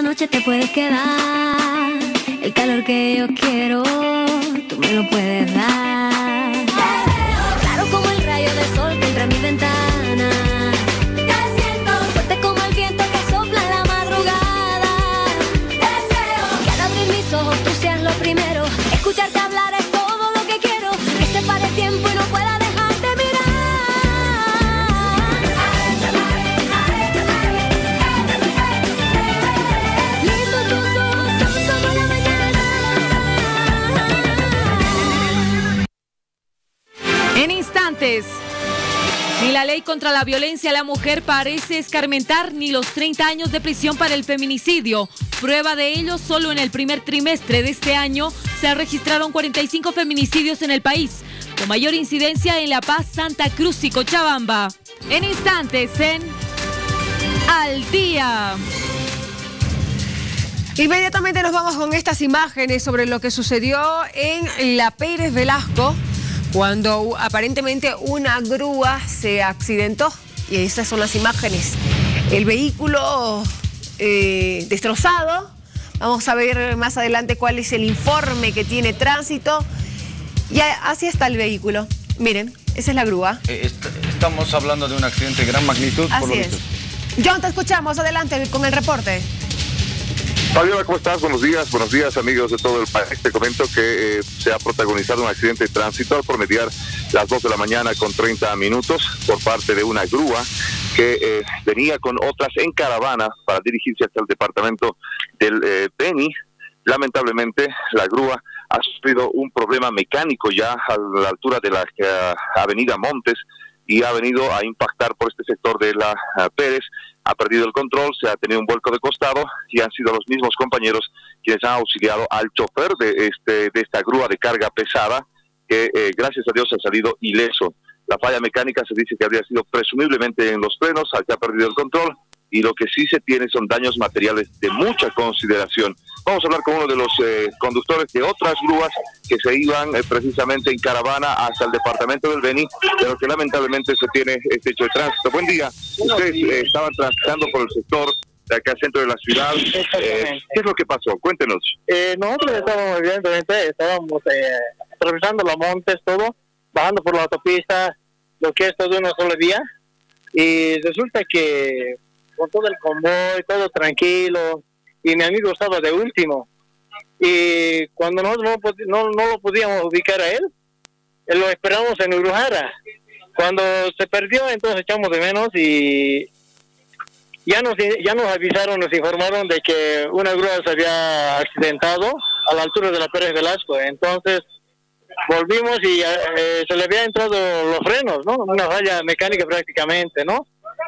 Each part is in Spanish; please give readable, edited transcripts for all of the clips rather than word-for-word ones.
noche te puedes quedar. El calor que yo quiero, tú me lo puedes dar. Claro como el rayo del sol que entra en mi ventana. Te siento fuerte como el viento que sopla en la madrugada. Deseo que al abrir mis ojos tú seas lo primero. Escucharte hablar es todo lo que quiero. Que se pare el tiempo y no pueda dejarte mirar. Lindo tus ojos son como la mañana. En instantes, ni la ley contra la violencia a la mujer parece escarmentar ni los 30 años de prisión para el feminicidio. Prueba de ello, solo en el primer trimestre de este año se registraron 45 feminicidios en el país, con mayor incidencia en La Paz, Santa Cruz y Cochabamba. En instantes, en Al Día. Inmediatamente nos vamos con estas imágenes sobre lo que sucedió en la Pérez Velasco, cuando aparentemente una grúa se accidentó. Y estas son las imágenes. El vehículo destrozado. Vamos a ver más adelante cuál es el informe que tiene Tránsito. Y así está el vehículo. Miren, esa es la grúa. Estamos hablando de un accidente de gran magnitud. Así es. John, te escuchamos. Adelante con el reporte. Fabiola, ¿cómo estás? Buenos días amigos de todo el país. Te comento que se ha protagonizado un accidente de tránsito al promediar las 2 de la mañana con 30 minutos por parte de una grúa que venía con otras en caravana para dirigirse hasta el departamento del Beni. Lamentablemente, la grúa ha sufrido un problema mecánico ya a la altura de la avenida Montes y ha venido a impactar por este sector de la Pérez. Ha perdido el control, se ha tenido un vuelco de costado y han sido los mismos compañeros quienes han auxiliado al chofer de esta grúa de carga pesada que gracias a Dios ha salido ileso. La falla mecánica se dice que habría sido presumiblemente en los frenos, al que ha perdido el control, y lo que sí se tiene son daños materiales de mucha consideración. Vamos a hablar con uno de los conductores de otras grúas que se iban precisamente en caravana hasta el departamento del Beni, pero que lamentablemente se tiene este hecho de tránsito. Buen día. Ustedes estaban transitando por el sector de acá al centro de la ciudad. ¿Qué es lo que pasó? Cuéntenos. Nosotros estábamos, evidentemente, atravesando los montes, todo, bajando por la autopista, lo que es todo una sola vía, y resulta que con todo el convoy, todo tranquilo, y mi amigo estaba de último, y cuando nosotros no lo podíamos ubicar a él, lo esperamos en Urujara. Cuando se perdió, entonces echamos de menos y ya nos avisaron, nos informaron de que una grúa se había accidentado a la altura de la Pérez Velasco. Entonces volvimos y se le había entrado los frenos, ¿no? Una falla mecánica prácticamente, ¿no?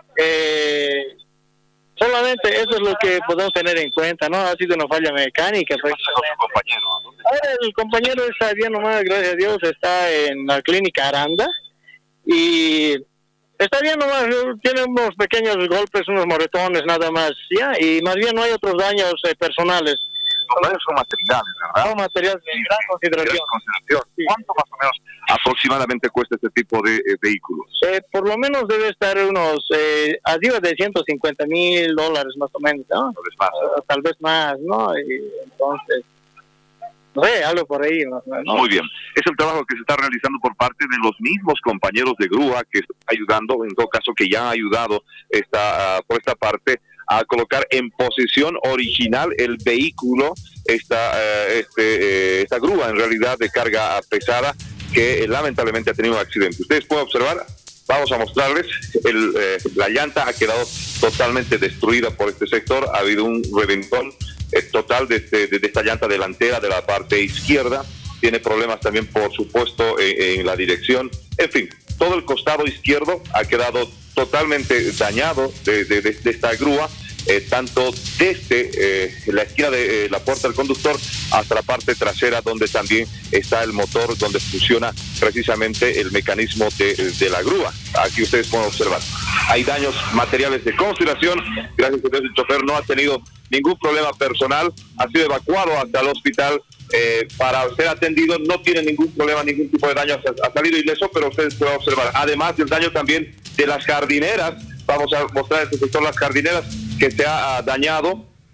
Solamente eso es lo que podemos tener en cuenta, ¿no? Ha sido una falla mecánica. Ahora el compañero está bien nomás, gracias a Dios, está en la clínica Aranda y está bien nomás, tiene unos pequeños golpes, unos moretones nada más, ¿ya? Y más bien no hay otros daños personales. Los daños son materiales, ¿verdad? Son materiales de gran consideración. Sí. ¿Cuánto más o menos aproximadamente cuesta este tipo de vehículos? Por lo menos debe estar unos, arriba de $150,000 más o menos, ¿no? Tal vez más, ¿no? Y entonces, no sé, algo por ahí, ¿no? Muy bien. Es el trabajo que se está realizando por parte de los mismos compañeros de grúa que están ayudando, en todo caso que ya han ayudado por esta parte, a colocar en posición original el vehículo, esta grúa en realidad de carga pesada que lamentablemente ha tenido un accidente. Ustedes pueden observar, vamos a mostrarles, la llanta ha quedado totalmente destruida por este sector, ha habido un reventón total de esta llanta delantera de la parte izquierda, tiene problemas también por supuesto en la dirección, en fin, todo el costado izquierdo ha quedado totalmente dañado de esta grúa, tanto desde la esquina de la puerta del conductor hasta la parte trasera donde también está el motor donde funciona precisamente el mecanismo de la grúa. Aquí ustedes pueden observar. Hay daños materiales de consideración. Gracias a Dios el chofer no ha tenido ningún problema personal, ha sido evacuado hasta el hospital para ser atendido, no tiene ningún problema, ningún tipo de daño, ha salido ileso, pero ustedes pueden observar. Además del daño también de las jardineras, vamos a mostrar este sector, las jardineras que se ha dañado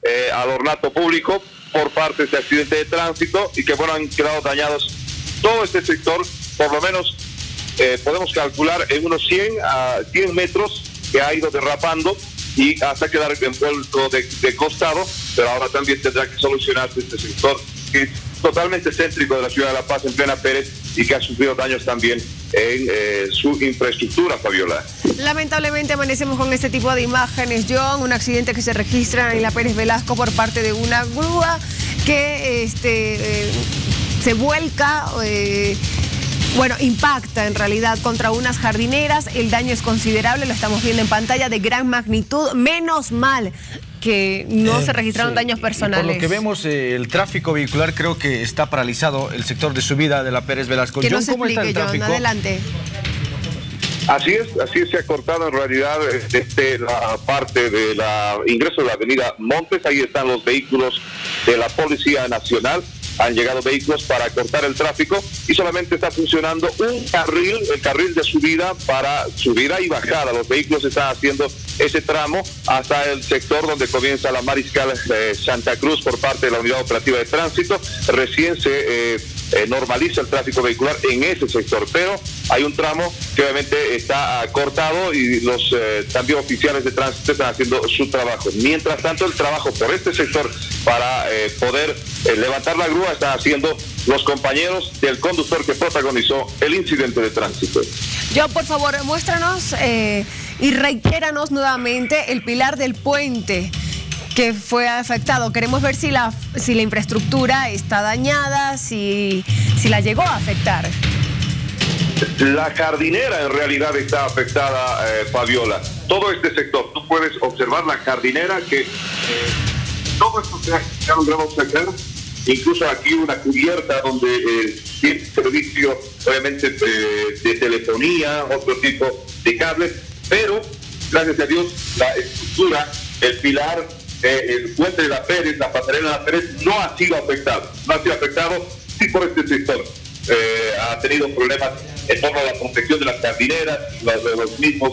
al ornato público por parte de este accidente de tránsito y que bueno, han quedado dañados todo este sector, por lo menos podemos calcular en unos 100 a 100 metros que ha ido derrapando y hasta quedar envuelto de costado, pero ahora también tendrá que solucionarse este sector que es totalmente céntrico de la ciudad de La Paz, en plena Pérez, y que ha sufrido daños también en su infraestructura, Fabiola. Lamentablemente amanecemos con este tipo de imágenes, John, un accidente que se registra en la Pérez Velasco por parte de una grúa que se vuelca, impacta en realidad contra unas jardineras. El daño es considerable, lo estamos viendo en pantalla, de gran magnitud. Menos mal que no se registraron daños personales. Por lo que vemos, el tráfico vehicular creo que está paralizado, el sector de subida de la Pérez Velasco. Que John, nos ¿cómo explique, está el tráfico? John, adelante. Así es, se ha cortado en realidad desde la parte de la ingreso de la avenida Montes. Ahí están los vehículos de la Policía Nacional. Han llegado vehículos para cortar el tráfico y solamente está funcionando un carril, el carril de subida para subida y bajada. Los vehículos están haciendo ese tramo hasta el sector donde comienza la Mariscal Santa Cruz por parte de la Unidad Operativa de Tránsito. Recién se normaliza el tráfico vehicular en ese sector, pero hay un tramo que obviamente está cortado y los también oficiales de tránsito están haciendo su trabajo. Mientras tanto, el trabajo por este sector para poder levantar la grúa están haciendo los compañeros del conductor que protagonizó el incidente de tránsito. John, por favor, muéstranos y reitéranos nuevamente el pilar del puente que fue afectado. Queremos ver si la infraestructura está dañada, si la llegó a afectar. La jardinera en realidad está afectada, Fabiola. Todo este sector, tú puedes observar la jardinera que todo esto se ha logrado sacar. Incluso aquí una cubierta donde tiene servicio obviamente de telefonía, otro tipo de cables, pero gracias a Dios la estructura, el pilar, el puente de la Pérez, la pasarela de la Pérez no ha sido afectado. No ha sido afectado, sí, por este sector. Ha tenido problemas en torno a la protección de las jardineras, los mismos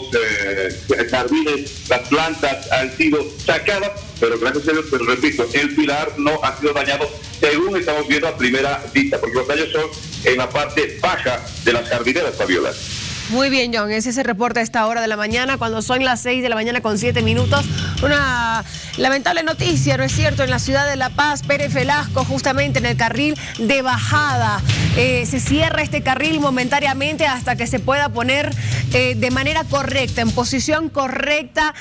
jardines, las plantas han sido sacadas, pero gracias a Dios, pero repito, el pilar no ha sido dañado según estamos viendo a primera vista, porque los daños son en la parte baja de las jardineras, Fabiola. Muy bien, John, ese es el reporte a esta hora de la mañana, cuando son las 6 de la mañana con 7 minutos. Una lamentable noticia, ¿no es cierto? En la ciudad de La Paz, Pérez Velasco, justamente en el carril de bajada. Se cierra este carril momentáneamente hasta que se pueda poner de manera correcta, en posición correcta,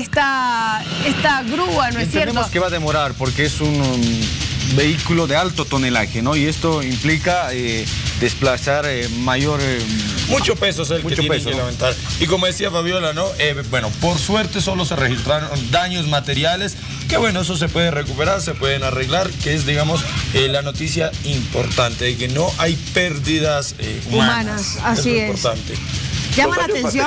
esta grúa, ¿no es cierto? Entendemos que va a demorar porque es un vehículo de alto tonelaje, ¿no? Y esto implica desplazar mayor... mucho peso es el mucho que tiene peso, que ¿no? levantar. Y como decía Fabiola, ¿no? Bueno, por suerte solo se registraron daños materiales, que bueno, eso se puede recuperar, se pueden arreglar, que es, digamos, la noticia importante, de que no hay pérdidas humanas. Así es. Importante. Llama la atención.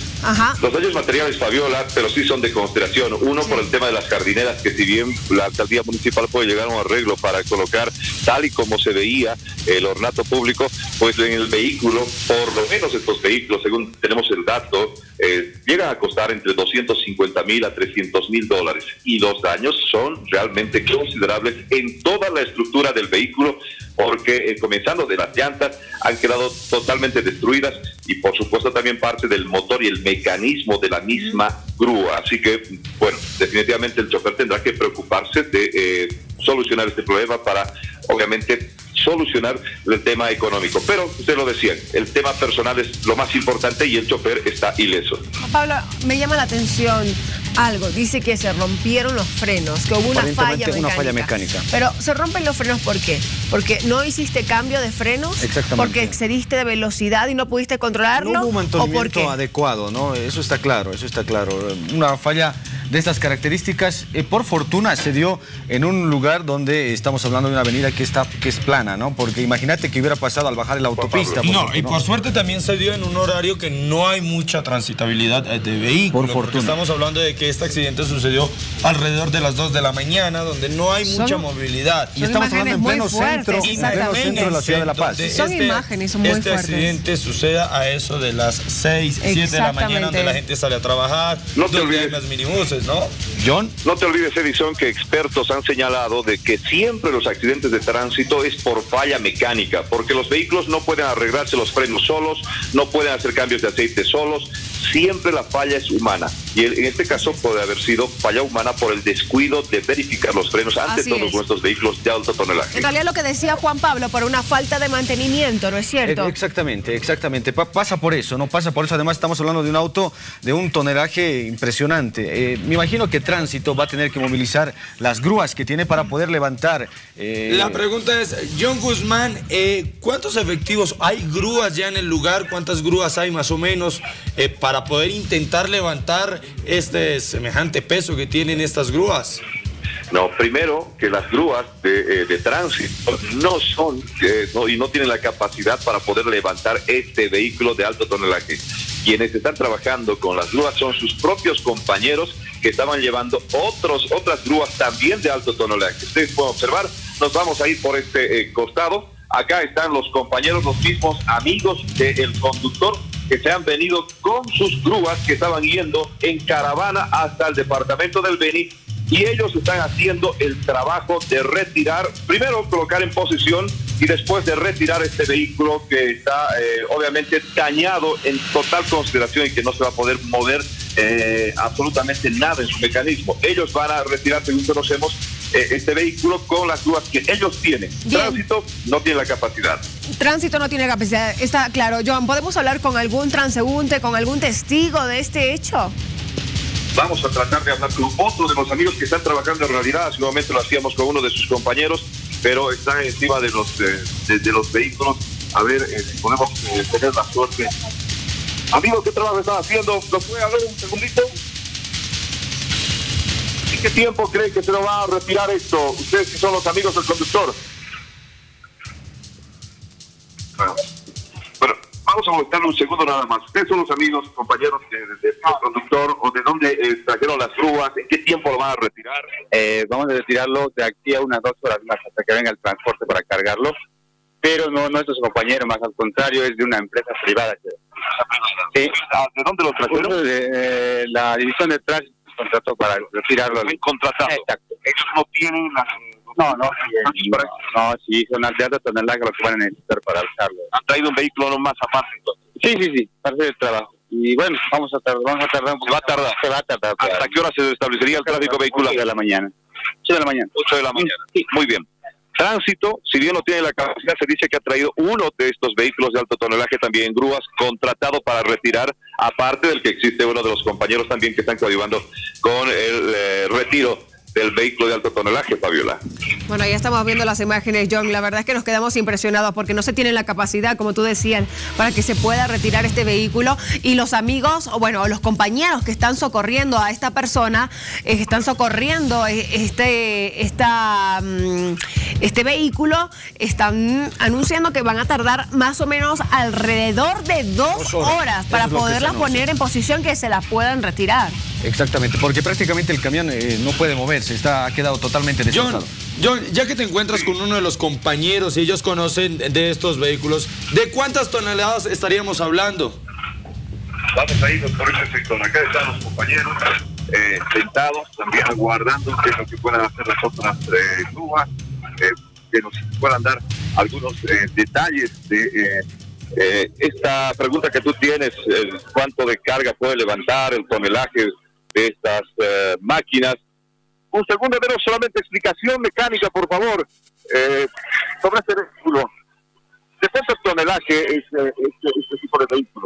Los daños materiales, Fabiola, pero sí son de consideración. Uno, por el tema de las jardineras, que si bien la alcaldía municipal puede llegar a un arreglo para colocar tal y como se veía el ornato público, pues en el vehículo, por lo menos estos vehículos, según tenemos el dato, llegan a costar entre 250,000 a 300,000 dólares. Y los daños son realmente considerables en toda la estructura del vehículo, porque comenzando de las llantas han quedado totalmente destruidas y por supuesto también parte del motor y el mecanismo de la misma grúa. Así que, bueno, definitivamente el chofer tendrá que preocuparse de solucionar este problema para, obviamente, solucionar el tema económico. Pero, usted lo decía, el tema personal es lo más importante y el chofer está ileso. Pablo, me llama la atención algo. Dice que se rompieron los frenos, que hubo una falla mecánica. Pero, ¿se rompen los frenos por qué? ¿Porque no hiciste cambio de frenos? Exactamente. ¿Porque excediste de velocidad y no pudiste controlarlo? No hubo un mantenimiento ¿o por qué? adecuado, ¿no? Eso está claro, eso está claro. Una falla de estas características, por fortuna, se dio en un lugar donde estamos hablando de una avenida que es plana, ¿no? Porque imagínate que hubiera pasado al bajar en la autopista. Por suerte también se dio en un horario que no hay mucha transitabilidad de vehículos. Por fortuna. Estamos hablando de que este accidente sucedió alrededor de las 2 de la mañana, donde no hay mucha movilidad. Y estamos hablando en pleno centro de la ciudad de La Paz. Son imágenes muy fuertes. Este accidente suceda a eso de las 6, 7 de la mañana, donde la gente sale a trabajar, No te donde hay olvides. más minibuses. accidentes, ¿no? John. No te olvides, Edison, que expertos han señalado de que siempre los accidentes de tránsito es por falla mecánica, porque los vehículos no pueden arreglarse los frenos solos, no pueden hacer cambios de aceite solos, siempre la falla es humana. Y en este caso puede haber sido falla humana por el descuido de verificar los frenos ante Así todos es. nuestros vehículos de alto tonelaje. En realidad lo que decía Juan Pablo, por una falta de mantenimiento, ¿no es cierto? Exactamente. Pasa por eso, ¿no? Pasa por eso. Además, estamos hablando de un auto de un tonelaje impresionante. Me imagino que Tránsito va a tener que movilizar las grúas que tiene para poder levantar. La pregunta es, John Guzmán, ¿cuántos efectivos hay grúas ya en el lugar? ¿Cuántas grúas hay más o menos para poder intentar levantar este semejante peso que tienen estas grúas? No, primero que las grúas de tránsito no son y no tienen la capacidad para poder levantar este vehículo de alto tonelaje. Quienes están trabajando con las grúas son sus propios compañeros que estaban llevando otras grúas también de alto tonelaje. Ustedes pueden observar, nos vamos a ir por este costado. Acá están los compañeros, los mismos amigos del conductor que se han venido con sus grúas que estaban yendo en caravana hasta el departamento del Beni. Y ellos están haciendo el trabajo de retirar, primero colocar en posición y después de retirar este vehículo que está obviamente dañado en total consideración y que no se va a poder mover absolutamente nada en su mecanismo. Ellos van a retirar, según conocemos, este vehículo con las grúas que ellos tienen. Bien. Tránsito no tiene la capacidad. Tránsito no tiene capacidad, está claro. Joan, ¿podemos hablar con algún transeúnte, con algún testigo de este hecho? Vamos a tratar de hablar con otro de los amigos que están trabajando en realidad. Hace un momento lo hacíamos con uno de sus compañeros, pero están encima de los vehículos. A ver si podemos tener la suerte. Amigos, ¿qué trabajo están haciendo? ¿Nos puede hablar un segundito? ¿Y qué tiempo cree que se lo va a retirar esto? Ustedes que son los amigos del conductor. Bueno, vamos a molestarle un segundo nada más. Ustedes son los amigos, compañeros del conductor, o de dónde trajeron las grúas, ¿en qué tiempo lo van a retirar? Vamos a retirarlo de aquí a unas 2 horas más hasta que venga el transporte para cargarlo, pero no es de su compañero, más al contrario, es de una empresa privada. Sí. ¿De dónde lo trajeron? De la división de tránsito contrató para retirarlo. Contratado. Exacto. Ellos no tienen las... No, sí, son de alta tonelaje lo que van a necesitar para alzarlo. Han traído un vehículo más aparte, entonces. Sí, para hacer el trabajo. Y bueno, vamos a tardar un poco. Se va a tardar. ¿Hasta qué hora se establecería el tráfico vehicular? 8 de la mañana. 8 de la mañana. 8 de la mañana. Sí. Muy bien. Tránsito, si bien no tiene la capacidad, se dice que ha traído uno de estos vehículos de alto tonelaje, también grúas, contratado para retirar, aparte del que existe uno de los compañeros también que están coadyuvando con el retiro del vehículo de alto tonelaje, Fabiola. Bueno, ya estamos viendo las imágenes, John. La verdad es que nos quedamos impresionados porque no se tiene la capacidad, como tú decías, para que se pueda retirar este vehículo. Y los amigos, o bueno, los compañeros que están socorriendo a esta persona, están socorriendo este vehículo, están anunciando que van a tardar más o menos alrededor de 2 horas para poderlas poner en posición que se las puedan retirar. Exactamente, porque prácticamente el camión no puede moverse, ha quedado totalmente destrozado. John, ya que te encuentras con uno de los compañeros y ellos conocen de estos vehículos, ¿de cuántas toneladas estaríamos hablando? Vamos a irnos por ese sector. Acá están los compañeros sentados, también aguardando que lo que puedan hacer las otras grúas, que nos puedan dar algunos detalles de esta pregunta que tú tienes, cuánto de carga puede levantar, el tonelaje de estas máquinas. Un segundo, pero solamente explicación mecánica, por favor, sobre este vehículo. ¿De cuánto tonelaje es este tipo de vehículos?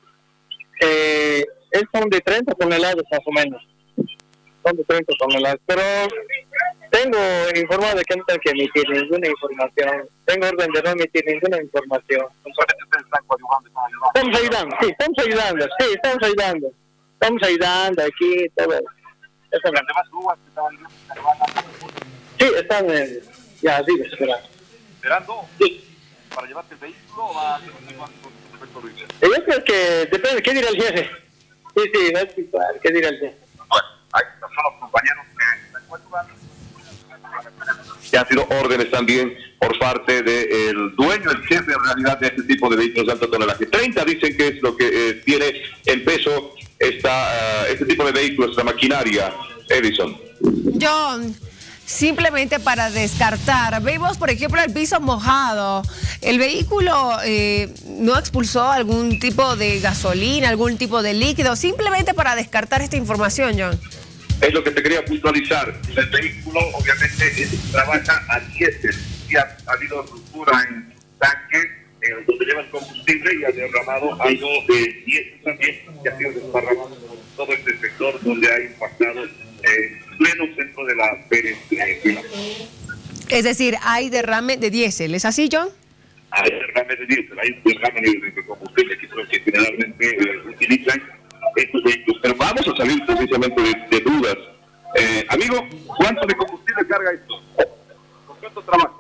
Son de 30 toneladas más o menos. Son de 30 toneladas, pero tengo informado de que no tengo que emitir ninguna información. Tengo orden de no emitir ninguna información. Estamos ayudando, sí, estamos ayudando. Estamos ayudando aquí, todo. ¿Las demás grúas que estaban en Sí, están ya, sí, esperando. ¿Esperando? Sí. ¿Para llevarte el vehículo o va a ser Yo creo que depende, ¿qué dirá el jefe? Sí, va a explicar, ¿qué dirá el jefe? Bueno, ahí son los compañeros que se encuentran. Que han sido órdenes también por parte del dueño, el jefe en realidad de este tipo de vehículos de alta tonelaje. 30 dicen que es lo que tiene en peso esta este tipo de vehículos, esta maquinaria, Edison? John, simplemente para descartar, vemos por ejemplo el piso mojado, el vehículo no expulsó algún tipo de gasolina, algún tipo de líquido, simplemente para descartar esta información, John. Es lo que te quería puntualizar. El vehículo obviamente trabaja a diésel y ha habido ruptura en tanque donde lleva el combustible y ha derramado algo de diésel también que ha sido desparramado por todo este sector donde ha impactado pleno centro de la Pérez Velasco. Es decir, hay derrame de diésel, ¿es así, John? Hay derrame de diésel, hay derrame de combustible que creo que generalmente utilizan estos vehículos. Pero vamos a salir precisamente de dudas. Amigo, ¿cuánto de combustible carga esto? ¿Por cuánto trabaja?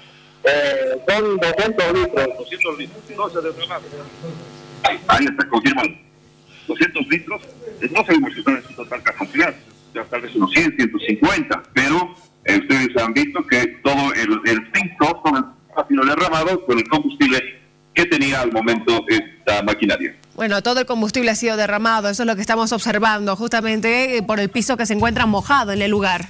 Son 200 litros. 200 litros. No se derrama. Ahí está confirmado. 200 litros. No sabemos si son en su total capacidad. Ya tal vez unos 100, 150. Pero ustedes han visto que todo el filtro, todo el ácido derramado con el combustible que tenía al momento esta maquinaria. Bueno, todo el combustible ha sido derramado, eso es lo que estamos observando, justamente por el piso que se encuentra mojado en el lugar.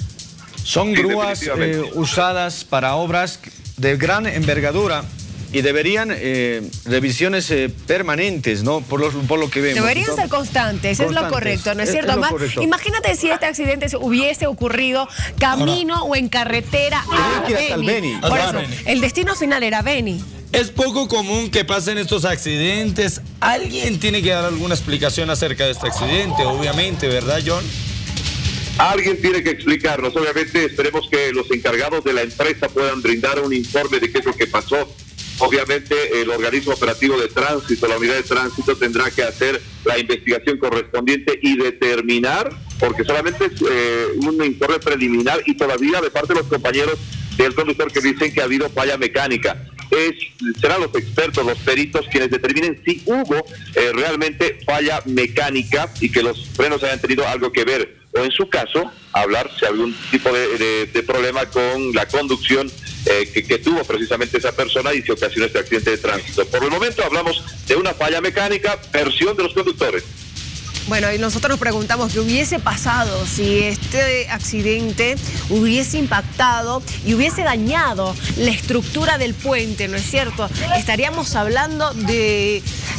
Son grúas usadas para obras de gran envergadura y deberían revisiones permanentes, ¿no? Por lo que vemos. Deberían ser constantes, es lo correcto, ¿no es cierto? Además, imagínate si este accidente hubiese ocurrido camino o en carretera a Beni. Por eso, el destino final era Beni. Es poco común que pasen estos accidentes. Alguien tiene que dar alguna explicación acerca de este accidente, obviamente, ¿verdad, John? Alguien tiene que explicarnos. Obviamente, esperemos que los encargados de la empresa puedan brindar un informe de qué es lo que pasó. Obviamente, el organismo operativo de tránsito, la unidad de tránsito, tendrá que hacer la investigación correspondiente y determinar, porque solamente es un informe preliminar y todavía de parte de los compañeros del conductor que dicen que ha habido falla mecánica. Serán los expertos, los peritos, quienes determinen si hubo realmente falla mecánica y que los frenos hayan tenido algo que ver, o en su caso, hablar si había algún tipo de problema con la conducción que tuvo precisamente esa persona y se ocasionó este accidente de tránsito. Por el momento hablamos de una falla mecánica, versión de los conductores. Bueno, y nosotros nos preguntamos qué hubiese pasado si este accidente hubiese impactado y hubiese dañado la estructura del puente, ¿no es cierto? Estaríamos hablando de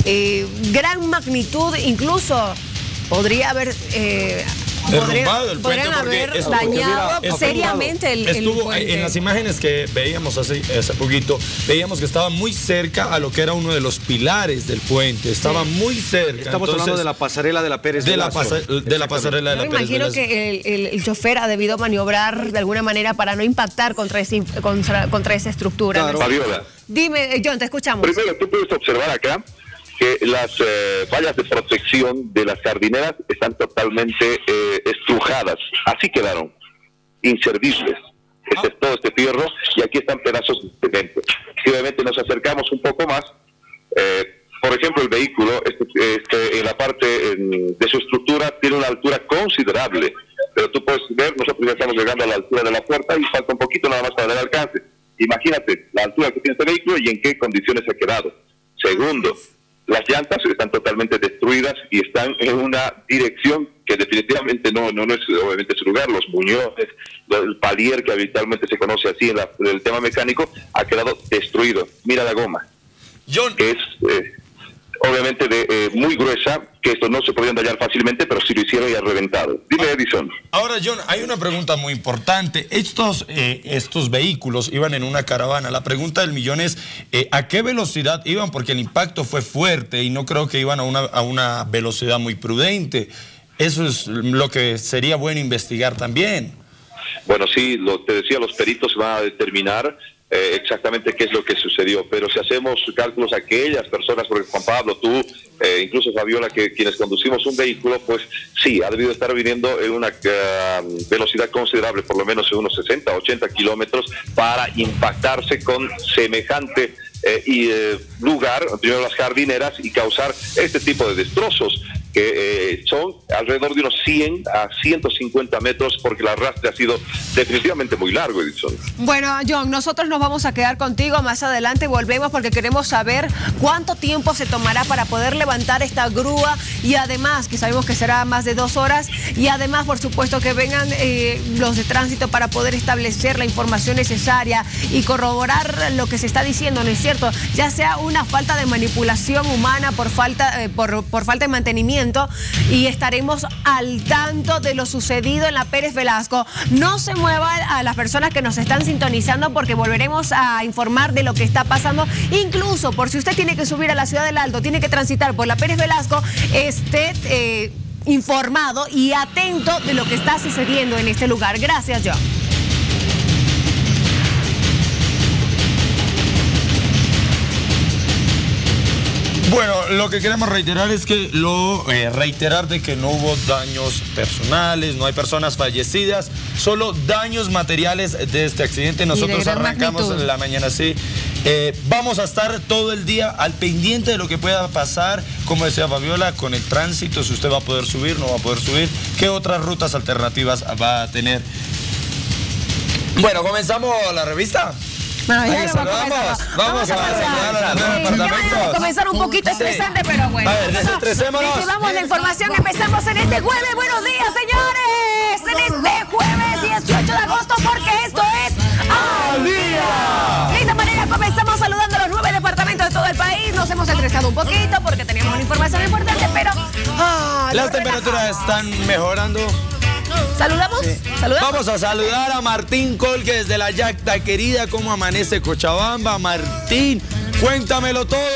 gran magnitud, incluso podría haber... derrumbado el puente, podrían haber dañado seriamente el puente. En las imágenes que veíamos hace poquito, veíamos que estaba muy cerca a lo que era uno de los pilares del puente. Estaba muy cerca. Estamos hablando de la pasarela de la Pérez Velasco. De la pasarela de la Pérez Velasco. Me imagino que el chofer ha debido maniobrar de alguna manera para no impactar contra esa estructura. Claro. Fabiola. Dime, John, te escuchamos. Primero, tú puedes observar acá que las vallas de protección de las jardineras están totalmente estrujadas. Así quedaron, inservibles. Este es todo este fierro y aquí están pedazos de cemento. Si obviamente nos acercamos un poco más, por ejemplo, el vehículo, en la parte de su estructura tiene una altura considerable, pero tú puedes ver, nosotros ya estamos llegando a la altura de la puerta y falta un poquito nada más para el alcance. Imagínate la altura que tiene este vehículo y en qué condiciones ha quedado. Segundo, las llantas están totalmente destruidas y están en una dirección que definitivamente no es obviamente su lugar. Los buñones, el palier que habitualmente se conoce así en el tema mecánico, ha quedado destruido. Mira la goma, John, que es obviamente muy gruesa, que esto no se podían dañar fácilmente, pero sí lo hicieron y ha reventado. Dime, Edison. Ahora, John, hay una pregunta muy importante. Estos vehículos iban en una caravana. La pregunta del millón es, ¿a qué velocidad iban? Porque el impacto fue fuerte y no creo que iban a una velocidad muy prudente. Eso es lo que sería bueno investigar también. Bueno, sí, te decía, los peritos van a determinar exactamente qué es lo que sucedió, pero si hacemos cálculos a aquellas personas, porque Juan Pablo, tú, incluso Fabiola, quienes conducimos un vehículo, pues sí, ha debido estar viniendo en una velocidad considerable, por lo menos en unos 60, 80 kilómetros, para impactarse con semejante lugar, primero las jardineras, y causar este tipo de destrozos. que son alrededor de unos 100 a 150 metros, porque el arrastre ha sido definitivamente muy largo, Edison. Bueno, John, nosotros nos vamos a quedar contigo más adelante, volvemos porque queremos saber cuánto tiempo se tomará para poder levantar esta grúa y además, que sabemos que será más de 2 horas, y además, por supuesto, que vengan los de tránsito para poder establecer la información necesaria y corroborar lo que se está diciendo, ¿no es cierto? Ya sea una falta de manipulación humana por falta de mantenimiento, y estaremos al tanto de lo sucedido en la Pérez Velasco. No se muevan a las personas que nos están sintonizando porque volveremos a informar de lo que está pasando. Incluso por si usted tiene que subir a la Ciudad del Alto, tiene que transitar por la Pérez Velasco, esté informado y atento de lo que está sucediendo en este lugar. Gracias, John. Bueno, lo que queremos reiterar es que reiterar de que no hubo daños personales, no hay personas fallecidas, solo daños materiales de este accidente. Nosotros arrancamos en la mañana, sí. Vamos a estar todo el día al pendiente de lo que pueda pasar, como decía Fabiola, con el tránsito, si usted va a poder subir, no va a poder subir, qué otras rutas alternativas va a tener. Bueno, ¿comenzamos la revista? Bueno, ya vamos a saludar a los departamentos. Comenzar un poquito estresante, pero bueno. A ver, desestresémonos. Llevamos la información, empezamos en este jueves. Buenos días, señores. En este jueves 18 de agosto, porque esto es Al Día. De esta manera comenzamos saludando a los 9 departamentos de todo el país. Nos hemos estresado un poquito porque teníamos una información importante, pero las temperaturas están mejorando. ¿Saludamos? Sí. ¿Saludamos? Vamos a saludar a Martín Colque desde la Yacta Querida. ¿Cómo amanece Cochabamba? Martín, cuéntamelo todo.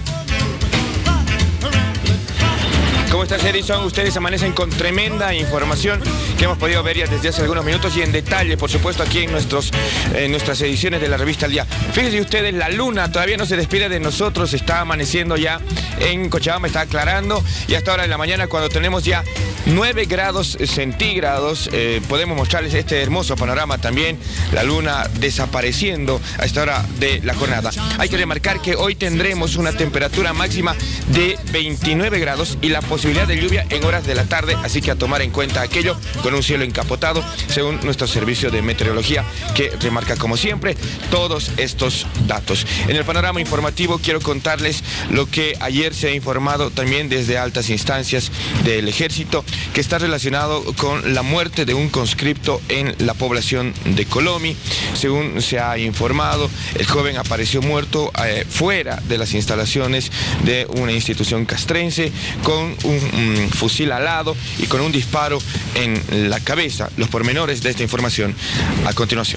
¿Cómo estás, Edison? Ustedes amanecen con tremenda información que hemos podido ver ya desde hace algunos minutos y en detalle, por supuesto, aquí en nuestras ediciones de la revista Al Día. Fíjense ustedes, la luna todavía no se despide de nosotros, está amaneciendo ya en Cochabamba, está aclarando, y hasta ahora en la mañana, cuando tenemos ya 9 grados centígrados, podemos mostrarles este hermoso panorama también, la luna desapareciendo a esta hora de la jornada. Hay que remarcar que hoy tendremos una temperatura máxima de 29 grados y la posibilidad de lluvia en horas de la tarde, así que a tomar en cuenta aquello, con un cielo encapotado, según nuestro servicio de meteorología, que remarca como siempre todos estos datos. En el panorama informativo quiero contarles lo que ayer se ha informado también desde altas instancias del ejército, que está relacionado con la muerte de un conscripto en la población de Colomi. Según se ha informado, el joven apareció muerto fuera de las instalaciones de una institución castrense con un fusil alado y con un disparo en la cabeza. Los pormenores de esta información a continuación.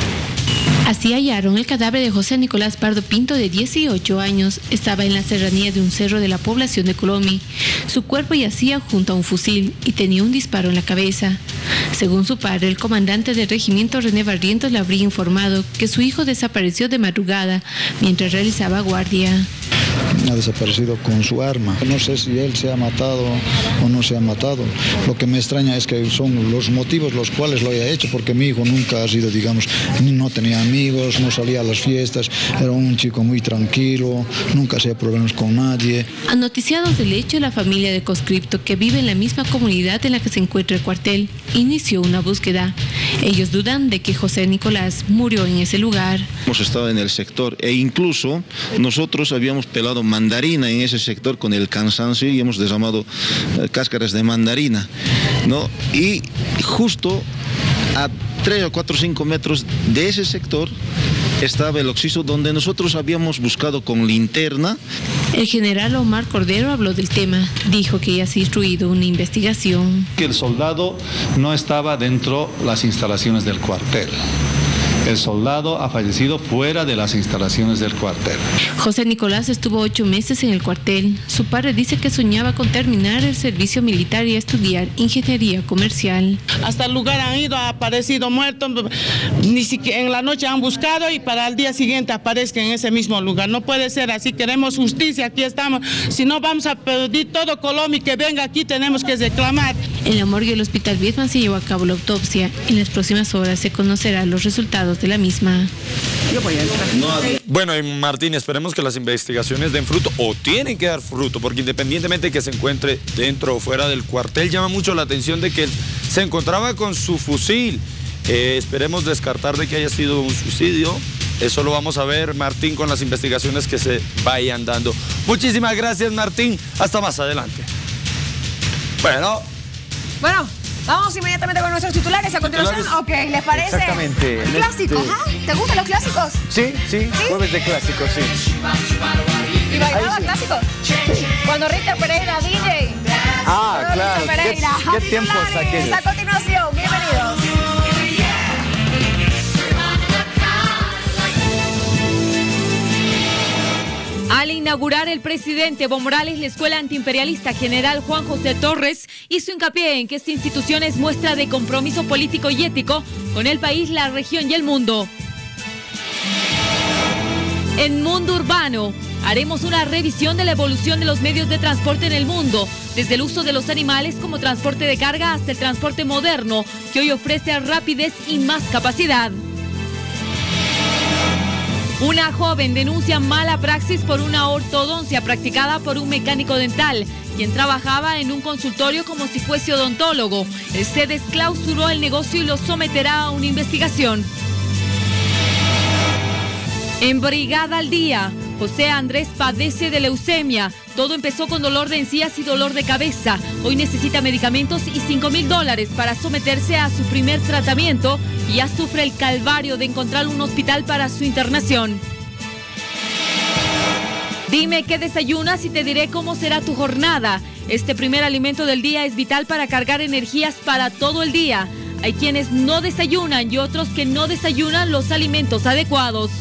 Así hallaron el cadáver de José Nicolás Pardo Pinto, de 18 años. Estaba en la serranía de un cerro de la población de Colomi. Su cuerpo yacía junto a un fusil y tenía un disparo en la cabeza. Según su padre, el comandante del regimiento, René Barrientos, le habría informado que su hijo desapareció de madrugada mientras realizaba guardia. Ha desaparecido con su arma. No sé si él se ha matado o no se ha matado. Lo que me extraña es que son los motivos los cuales lo haya hecho, porque mi hijo nunca ha sido, digamos, no tenía amigos, no salía a las fiestas, era un chico muy tranquilo, nunca hacía problemas con nadie. Anoticiados del hecho, la familia de conscripto, que vive en la misma comunidad en la que se encuentra el cuartel, inició una búsqueda. Ellos dudan de que José Nicolás murió en ese lugar. Hemos estado en el sector e incluso nosotros habíamos pelado mandarina en ese sector con el cansancio y hemos derramado cáscaras de mandarina, ¿no? Y justo a 3 o 4 o 5 metros de ese sector estaba el occiso donde nosotros habíamos buscado con linterna. El general Omar Cordero habló del tema. Dijo que ya se ha instruido una investigación. Que el soldado no estaba dentro de las instalaciones del cuartel. El soldado ha fallecido fuera de las instalaciones del cuartel. José Nicolás estuvo 8 meses en el cuartel. Su padre dice que soñaba con terminar el servicio militar y estudiar ingeniería comercial. Hasta el lugar han ido, ha aparecido muerto, ni siquiera en la noche han buscado y para el día siguiente aparezca en ese mismo lugar. No puede ser así, queremos justicia, aquí estamos. Si no vamos a pedir todo Colomi que venga aquí, tenemos que reclamar. En la morgue del Hospital Vietman se llevó a cabo la autopsia. En las próximas horas se conocerán los resultados de la misma. Yo voy a entrar. Bueno, y Martín, esperemos que las investigaciones den fruto, o tienen que dar fruto, porque independientemente de que se encuentre dentro o fuera del cuartel, llama mucho la atención de que él se encontraba con su fusil. Esperemos descartar de que haya sido un suicidio. Eso lo vamos a ver, Martín, con las investigaciones que se vayan dando. Muchísimas gracias, Martín. Hasta más adelante. Bueno, vamos inmediatamente con nuestros titulares a continuación. Ok, ¿les parece? Exactamente. Clásicos, ¿ah? ¿Te gustan los clásicos? Sí, jueves de clásicos, sí. ¿Y bailaba clásicos? Sí. Cuando Richard Pereira, DJ. Claro. ¿Qué tiempos aquellos? A continuación, bienvenidos. Al inaugurar el presidente Evo Morales la Escuela Antiimperialista General Juan José Torres, hizo hincapié en que esta institución es muestra de compromiso político y ético con el país, la región y el mundo. En Mundo Urbano, haremos una revisión de la evolución de los medios de transporte en el mundo, desde el uso de los animales como transporte de carga hasta el transporte moderno, que hoy ofrece rapidez y más capacidad. Una joven denuncia mala praxis por una ortodoncia practicada por un mecánico dental, quien trabajaba en un consultorio como si fuese odontólogo. Se desclausuró el negocio y lo someterá a una investigación. En Brigada al Día, José Andrés padece de leucemia. Todo empezó con dolor de encías y dolor de cabeza. Hoy necesita medicamentos y $5,000 para someterse a su primer tratamiento y ya sufre el calvario de encontrar un hospital para su internación. Dime qué desayunas y te diré cómo será tu jornada. Este primer alimento del día es vital para cargar energías para todo el día. Hay quienes no desayunan y otros que no desayunan los alimentos adecuados.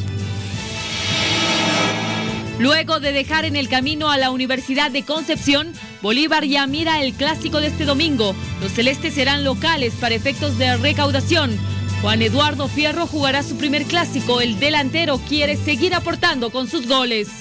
Luego de dejar en el camino a la Universidad de Concepción, Bolívar ya mira el clásico de este domingo. Los celestes serán locales para efectos de recaudación. Juan Eduardo Fierro jugará su primer clásico. El delantero quiere seguir aportando con sus goles.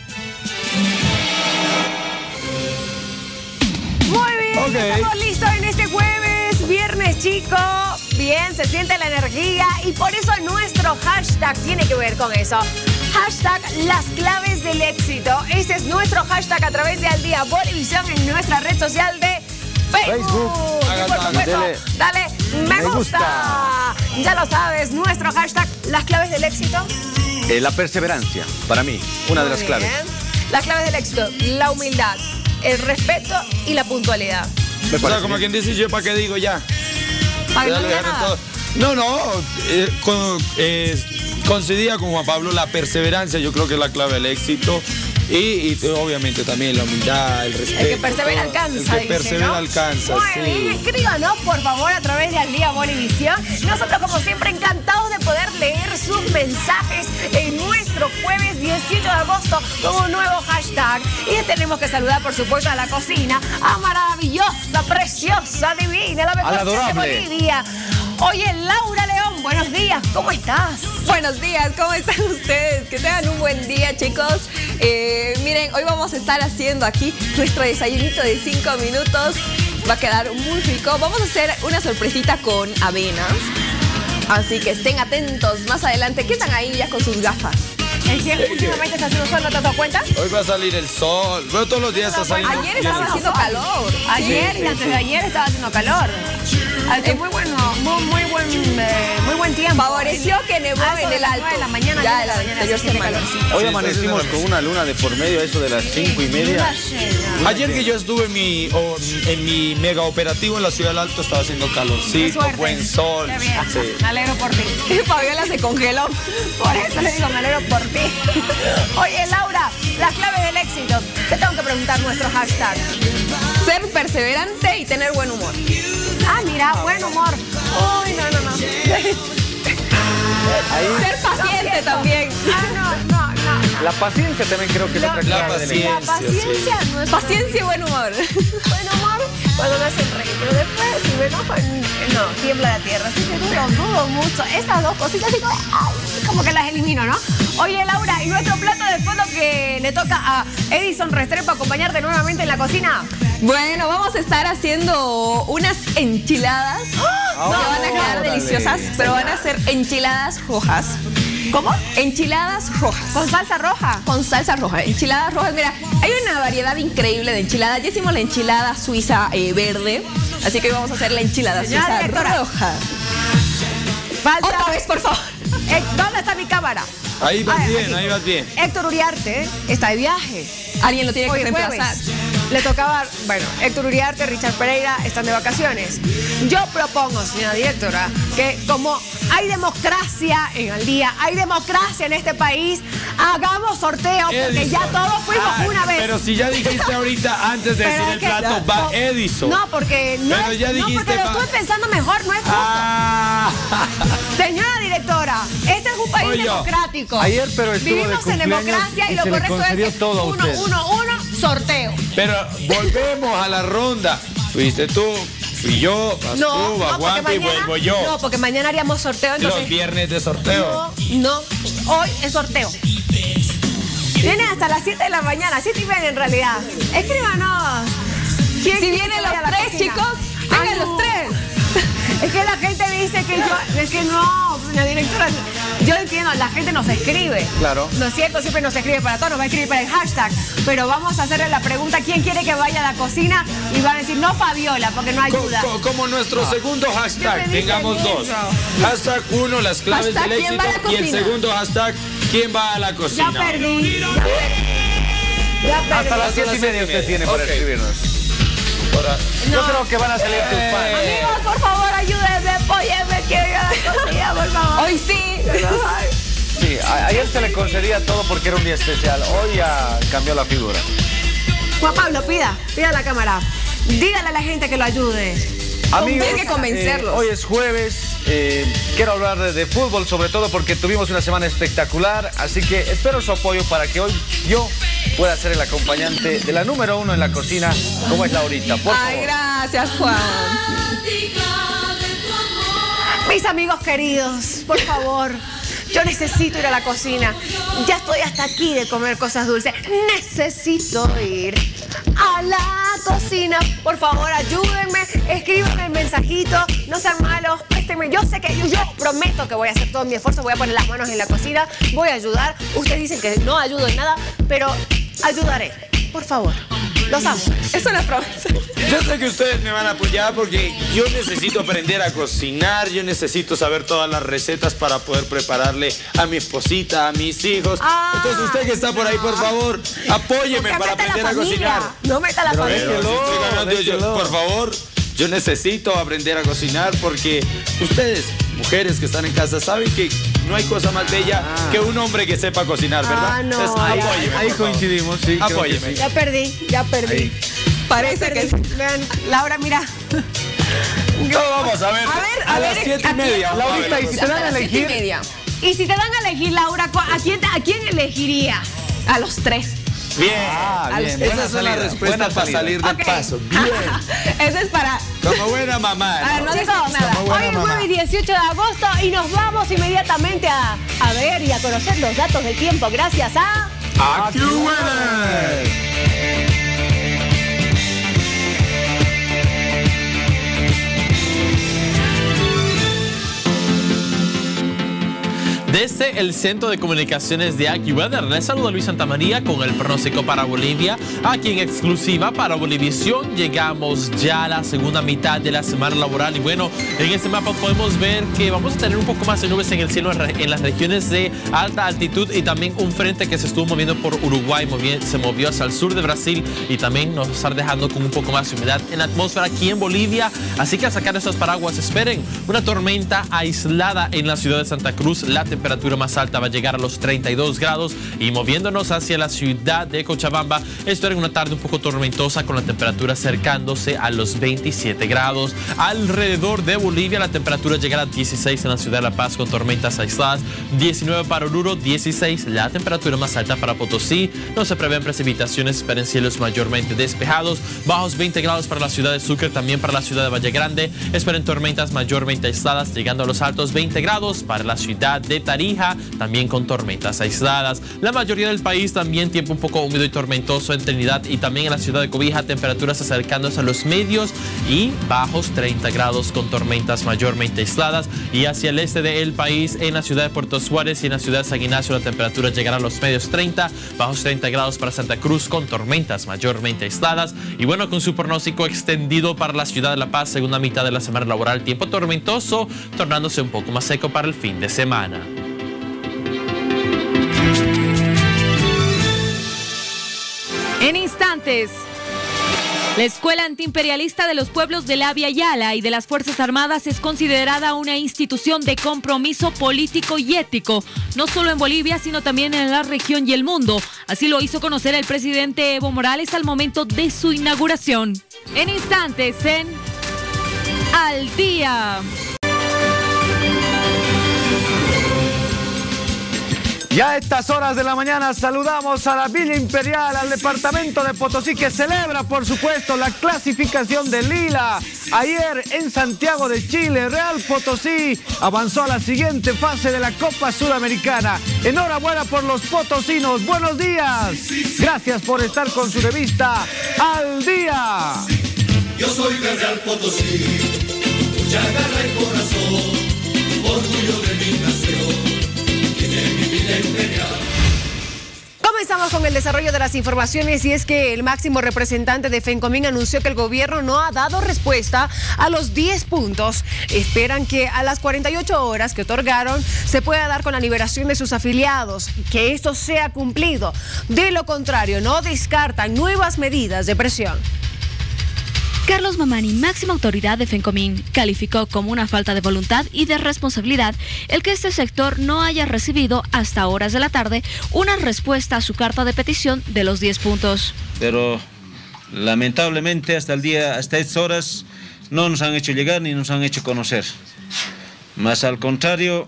Muy bien, estamos listos en este jueves, viernes, chico. Bien, se siente la energía y por eso nuestro hashtag tiene que ver con eso. Hashtag las claves del éxito. Ese es nuestro hashtag a través de Al Día Bolivisión en nuestra red social de Facebook. Y por supuesto, dale me gusta. Ya lo sabes, nuestro hashtag las claves del éxito. La perseverancia, para mí, una de las claves. Las claves del éxito, la humildad, el respeto y la puntualidad. O sea, como quien dice, yo para qué digo ya. Para que no diga nada. Coincidía con Juan Pablo, la perseverancia yo creo que es la clave del éxito y obviamente también la humildad, el respeto. El que persevera alcanza. El que persevera alcanza, Muy bien, escríbanos por favor a través de Al Día Bolivisión. Nosotros como siempre encantados de poder leer sus mensajes en nuestro jueves 18 de agosto con un nuevo hashtag. Y tenemos que saludar por supuesto a la cocina, a maravillosa, preciosa, divina, la mejor chef de Bolivia. Oye, Laura León, buenos días, ¿cómo estás? Buenos días, ¿cómo están ustedes? Que tengan un buen día, chicos. Miren, hoy vamos a estar haciendo aquí nuestro desayunito de 5 minutos. Va a quedar muy rico. Vamos a hacer una sorpresita con avena. Así que estén atentos más adelante. ¿Qué están ahí ya con sus gafas? El cielo últimamente está haciendo sol, ¿no te has dado cuenta? Hoy va a salir el sol. Bueno, todos los días está saliendo. Ayer estaba haciendo calor. Ayer y antes de ayer estaba haciendo calor. Muy bueno, muy buen tiempo. Favoreció que nevó en el alto. De la mañana, ya la anterior semana. Hoy amanecimos con una luna de por medio, eso de las 5:30. Ayer que yo estuve en mi mega operativo en la Ciudad del Alto estaba haciendo calorcito, buen sol. Qué bien. Sí. Me alegro por ti. Fabiola se congeló. Por eso le digo, me alegro por ti. Oye, Laura, las claves del éxito. Te tengo que preguntar nuestro hashtag. Ser perseverante y tener buen humor. Ah, mira, buen humor. Uy, no. Ser paciente también. No. La paciencia también creo que es otra clave del éxito. La paciencia no es paciencia y buen humor. Buen humor cuando me hacen reír, pero después si me enojo, no, tiembla la tierra. Así que dudo mucho. Esas dos cositas digo, ay, como que las elimino, ¿no? Oye, Laura, ¿y nuestro plato de fondo que le toca a Edison Restrepo acompañarte nuevamente en la cocina? Bueno, vamos a estar haciendo unas enchiladas que van a quedar deliciosas, pero van a ser enchiladas rojas. ¿Cómo? Enchiladas rojas. ¿Con salsa roja? Con salsa roja. Enchiladas rojas. Mira, hay una variedad increíble de enchiladas. Ya hicimos la enchilada suiza verde. Así que hoy vamos a hacer la enchilada suiza roja. Falta. Otra vez, por favor. ¿Dónde está mi cámara? Ahí vas bien, aquí. ahí vas bien. Héctor Uriarte está de viaje. Alguien lo tiene que Hoy reemplazar. jueves. Le tocaba, bueno, Héctor Uriarte, Richard Pereira están de vacaciones. Yo propongo, señora directora, que como hay democracia en el día, hay democracia en este país, hagamos sorteo, porque Edison. ya todos fuimos una vez. Pero si ya dijiste ahorita, antes de decir el plato, va Edison. No, porque no, Pero ya no, dijiste, porque lo estoy pensando mejor, no es justo. Señora directora, este es un país Oye, democrático. ayer, pero estuvo de vivimos en cumpleaños democracia y y lo se le correcto concedió es todo a uno, usted. sorteo. Pero volvemos a la ronda. Fuiste tú, fui yo, vas tú, va porque Juanpi y vuelvo yo. No, porque mañana haríamos sorteo, entonces. Los viernes de sorteo. No, hoy es sorteo. Vienen hasta las 7 de la mañana, 7:30 en realidad. Escríbanos. Si vienen los tres, chicos, vengan los tres. Es que la gente dice que yo, es que no, señora directora, yo entiendo, la gente nos escribe. Claro. No es cierto, siempre nos escribe para todo, nos va a escribir para el hashtag. Pero vamos a hacerle la pregunta, ¿quién quiere que vaya a la cocina? Y van a decir, no Fabiola, porque no ayuda. Como nuestro segundo hashtag, Siempre tengamos dicen dos. eso. Hashtag 1, las claves Hashtag, del ¿quién éxito. va a la Y el cocina? segundo hashtag, ¿quién va a la cocina? Ya perdí. Hasta las 7:30 usted tiene para escribirnos. Yo creo que van a salir tus fans. Amigos, por favor, ayúdenme, apóyenme, quiero ir a la cocina, por favor. Hoy sí. Sí, ayer se le concedía todo porque era un día especial. Hoy ya cambió la figura. Juan Pablo, pida a la cámara. Dígale a la gente que lo ayude. Amigos, Hay que convencerlos. hoy es jueves. Quiero hablar de fútbol, sobre todo porque tuvimos una semana espectacular. Así que espero su apoyo para que hoy yo pueda ser el acompañante de la número 1 en la cocina, como es Laurita. Por Ay, favor. gracias, Juan. Mis amigos queridos, por favor, yo necesito ir a la cocina. Ya estoy hasta aquí de comer cosas dulces. Necesito ir a la cocina. Por favor, ayúdenme, escríbanme el mensajito, no sean malos, préstenme. Yo sé que yo prometo que voy a hacer todo mi esfuerzo, voy a poner las manos en la cocina, voy a ayudar. Ustedes dicen que no ayudo en nada, pero ayudaré. Por favor, los amo. Es una promesa. Yo sé que ustedes me van a apoyar porque yo necesito aprender a cocinar, yo necesito saber todas las recetas para poder prepararle a mi esposita, a mis hijos. Entonces usted que está por ahí, por favor, apóyeme para aprender a cocinar. No meta la familia. Pero si estoy ganando yo, por favor, yo necesito aprender a cocinar porque ustedes, mujeres que están en casa, saben que no hay cosa más bella que un hombre que sepa cocinar, ¿verdad? Ah, no. Entonces, apóyeme, Ahí por favor. coincidimos, sí. creo que Apóyeme. sí. Ya perdí. Parece que sí. Vean, Laura, mira. No, vamos a ver. A las 7:30. Laurita, y si te dan a elegir, 7:30. Y si te dan a elegir, Laura, ¿a quién elegirías? A los tres. Bien. bien. Esa Buena es la salida, respuesta buena para salida. salir del Ok. paso. Bien. Ese es para... Como buena mamá. Para ¿no? no decir nada. Hoy es jueves 18 de agosto y nos vamos inmediatamente a ver y a conocer los datos del tiempo gracias a... AccuWeather. Desde el Centro de Comunicaciones de AccuWeather, les saluda Luis Santamaría con el pronóstico para Bolivia. Aquí en exclusiva para Bolivisión llegamos ya a la segunda mitad de la semana laboral. Y bueno, en este mapa podemos ver que vamos a tener un poco más de nubes en el cielo en las regiones de alta altitud y también un frente que se estuvo moviendo por Uruguay, se movió hacia el sur de Brasil y también nos está dejando con un poco más de humedad en la atmósfera aquí en Bolivia. Así que al sacar estos paraguas, esperen una tormenta aislada en la ciudad de Santa Cruz. La temperatura más alta va a llegar a los 32 grados y moviéndonos hacia la ciudad de Cochabamba, esto era una tarde un poco tormentosa con la temperatura acercándose a los 27 grados. Alrededor de Bolivia la temperatura llegará a 16 en la ciudad de La Paz con tormentas aisladas, 19 para Oruro, 16 la temperatura más alta para Potosí. No se prevén precipitaciones, esperen cielos mayormente despejados, bajos 20 grados para la ciudad de Sucre, también para la ciudad de Valle Grande, esperen tormentas mayormente aisladas llegando a los altos 20 grados para la ciudad de Tarija, también con tormentas aisladas. La mayoría del país también tiempo un poco húmedo y tormentoso en Trinidad y también en la ciudad de Cobija, temperaturas acercándose a los medios y bajos 30 grados con tormentas mayormente aisladas. Y hacia el este del país, en la ciudad de Puerto Suárez y en la ciudad de San Ignacio, la temperatura llegará a los medios 30, bajos 30 grados para Santa Cruz con tormentas mayormente aisladas. Y bueno, con su pronóstico extendido para la ciudad de La Paz, segunda mitad de la semana laboral, tiempo tormentoso, tornándose un poco más seco para el fin de semana. En instantes, la Escuela Antiimperialista de los Pueblos de la Via Yala y de las Fuerzas Armadas es considerada una institución de compromiso político y ético, no solo en Bolivia, sino también en la región y el mundo. Así lo hizo conocer el presidente Evo Morales al momento de su inauguración. En instantes, en Al Día. Ya a estas horas de la mañana saludamos a la Villa Imperial, al departamento de Potosí, que celebra, por supuesto, la clasificación de Lila. Ayer en Santiago de Chile, Real Potosí avanzó a la siguiente fase de la Copa Sudamericana. Enhorabuena por los potosinos. Buenos días. Gracias por estar con su revista Al Día. Yo soy de Real Potosí, mucha garra y corazón, orgullo de mi nación. Comenzamos con el desarrollo de las informaciones y es que el máximo representante de FENCOMIN anunció que el gobierno no ha dado respuesta a los 10 puntos. Esperan que a las 48 horas que otorgaron se pueda dar con la liberación de sus afiliados, que esto sea cumplido. De lo contrario, no descartan nuevas medidas de presión. Carlos Mamani, máxima autoridad de FENCOMIN, calificó como una falta de voluntad y de responsabilidad el que este sector no haya recibido hasta horas de la tarde una respuesta a su carta de petición de los 10 puntos. Pero lamentablemente hasta estas horas no nos han hecho llegar ni nos han hecho conocer. Más al contrario,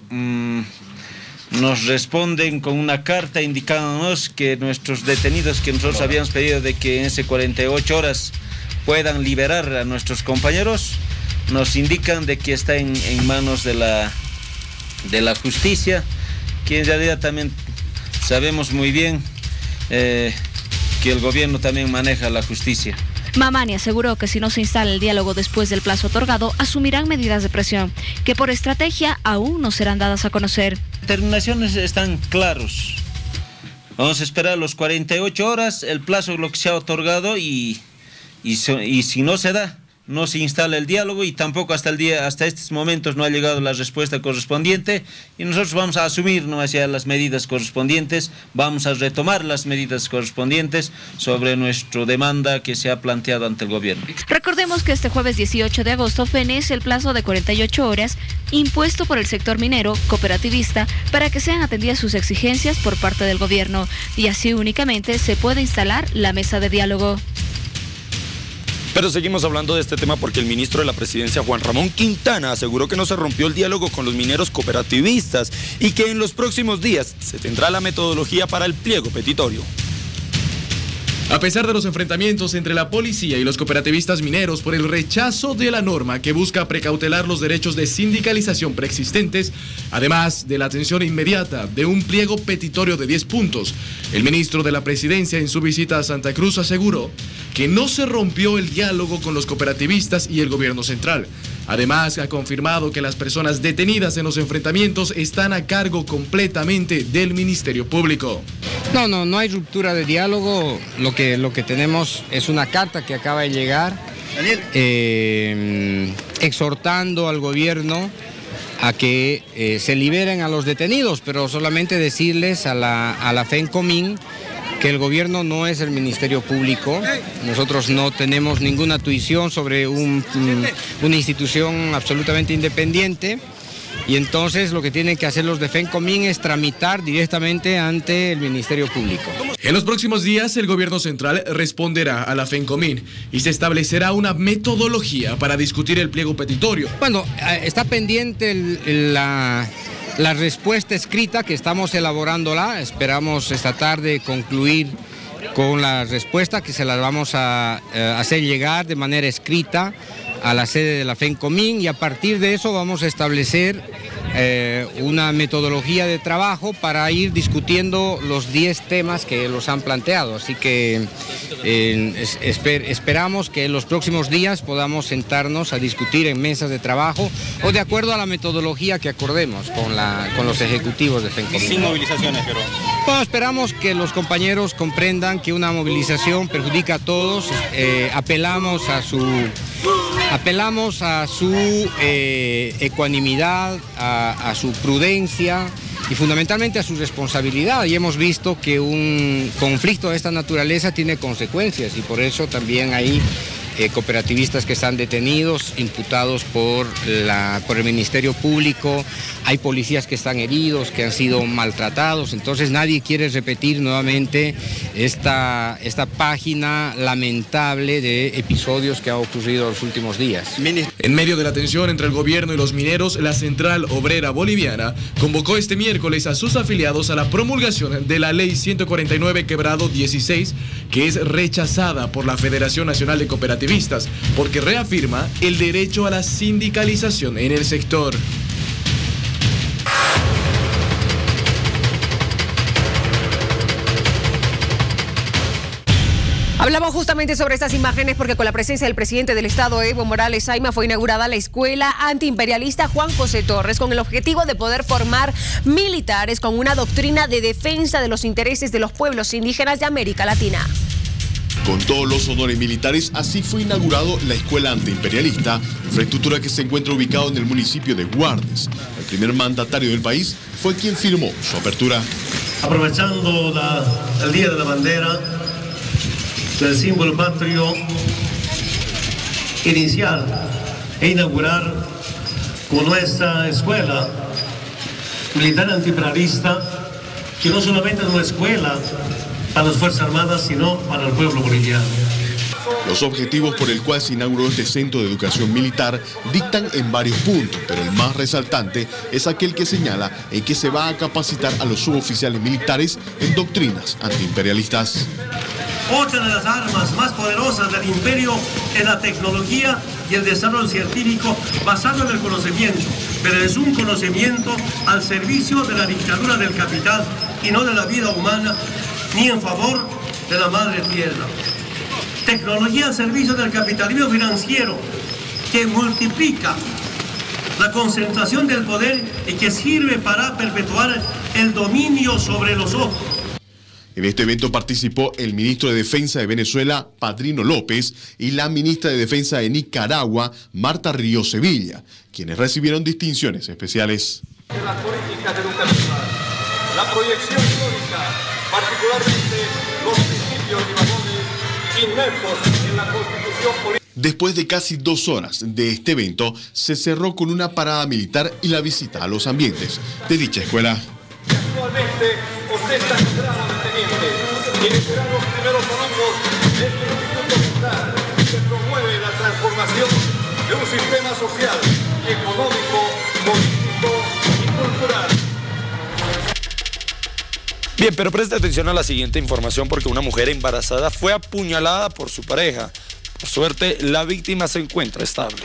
nos responden con una carta indicándonos que nuestros detenidos que nosotros habíamos pedido de que en esas 48 horas puedan liberar a nuestros compañeros, nos indican de que está en manos de la justicia, que en realidad también sabemos muy bien que el gobierno también maneja la justicia. Mamani aseguró que si no se instala el diálogo después del plazo otorgado, asumirán medidas de presión, que por estrategia aún no serán dadas a conocer. Las determinaciones están claros. Vamos a esperar los 48 horas, el plazo lo que se ha otorgado y si no se da, no se instala el diálogo y tampoco hasta estos momentos no ha llegado la respuesta correspondiente y nosotros vamos a asumir las medidas correspondientes, vamos a retomar las medidas correspondientes sobre nuestra demanda que se ha planteado ante el gobierno. Recordemos que este jueves 18 de agosto fenece el plazo de 48 horas impuesto por el sector minero cooperativista para que sean atendidas sus exigencias por parte del gobierno y así únicamente se puede instalar la mesa de diálogo. Pero seguimos hablando de este tema porque el ministro de la Presidencia, Juan Ramón Quintana, aseguró que no se rompió el diálogo con los mineros cooperativistas y que en los próximos días se tendrá la metodología para el pliego petitorio. A pesar de los enfrentamientos entre la policía y los cooperativistas mineros por el rechazo de la norma que busca precautelar los derechos de sindicalización preexistentes, además de la atención inmediata de un pliego petitorio de 10 puntos, el ministro de la Presidencia en su visita a Santa Cruz aseguró que no se rompió el diálogo con los cooperativistas y el gobierno central. Además, ha confirmado que las personas detenidas en los enfrentamientos están a cargo completamente del Ministerio Público. No hay ruptura de diálogo. Lo que tenemos es una carta que acaba de llegar exhortando al gobierno a que se liberen a los detenidos, pero solamente decirles a la FENCOMIN que el gobierno no es el Ministerio Público. Nosotros no tenemos ninguna tuición sobre una institución absolutamente independiente y entonces lo que tienen que hacer los de FENCOMIN es tramitar directamente ante el Ministerio Público. En los próximos días el gobierno central responderá a la FENCOMIN y se establecerá una metodología para discutir el pliego petitorio. Bueno, está pendiente la respuesta escrita que estamos elaborándola. Esperamos esta tarde concluir con la respuesta que se la vamos a hacer llegar de manera escrita a la sede de la FENCOMIN y a partir de eso vamos a establecer una metodología de trabajo para ir discutiendo los 10 temas que los han planteado. Así que esperamos que en los próximos días podamos sentarnos a discutir en mesas de trabajo o de acuerdo a la metodología que acordemos con los ejecutivos de FENCOMIN. Sin movilizaciones, pero... Bueno, esperamos que los compañeros comprendan que una movilización perjudica a todos. Apelamos a su ecuanimidad, a su prudencia y fundamentalmente a su responsabilidad. Y hemos visto que un conflicto de esta naturaleza tiene consecuencias y por eso también hay cooperativistas que están detenidos, imputados por el Ministerio Público, hay policías que están heridos, que han sido maltratados, entonces nadie quiere repetir nuevamente esta página lamentable de episodios que ha ocurrido en los últimos días. En medio de la tensión entre el gobierno y los mineros, la Central Obrera Boliviana convocó este miércoles a sus afiliados a la promulgación de la Ley 149/16, que es rechazada por la Federación Nacional de Cooperativistas porque reafirma el derecho a la sindicalización en el sector. Hablamos justamente sobre estas imágenes porque con la presencia del presidente del Estado, Evo Morales Ayma, fue inaugurada la escuela antiimperialista Juan José Torres con el objetivo de poder formar militares con una doctrina de defensa de los intereses de los pueblos indígenas de América Latina. Con todos los honores militares, así fue inaugurado la Escuela Antiimperialista, infraestructura que se encuentra ubicado en el municipio de Guardes. El primer mandatario del país fue quien firmó su apertura. Aprovechando el Día de la Bandera, del símbolo patrio, iniciar e inaugurar con nuestra escuela militar antiimperialista, que no solamente es una escuela para las Fuerzas Armadas, sino para el pueblo boliviano. Los objetivos por el cual se inauguró este centro de educación militar dictan en varios puntos, pero el más resaltante es aquel que señala en que se va a capacitar a los suboficiales militares en doctrinas antiimperialistas. Otra de las armas más poderosas del imperio es la tecnología y el desarrollo científico basado en el conocimiento, pero es un conocimiento al servicio de la dictadura del capital y no de la vida humana, ni en favor de la madre tierra. Tecnología al servicio del capitalismo financiero que multiplica la concentración del poder y que sirve para perpetuar el dominio sobre los otros. En este evento participó el ministro de Defensa de Venezuela, Padrino López, y la ministra de Defensa de Nicaragua, Marta Ríos Sevilla, quienes recibieron distinciones especiales. Las políticas educativas, la proyección histórica, particularmente los principios y valores inmersos en la Constitución política. Después de casi 2 horas de este evento, se cerró con una parada militar y la visita a los ambientes de dicha escuela. Actualmente ostentan el grado de teniente, quienes serán los primeros alumnos de este instituto militar que promueve la transformación de un sistema social, económico, político y cultural. Bien, pero preste atención a la siguiente información porque una mujer embarazada fue apuñalada por su pareja. Por suerte, la víctima se encuentra estable.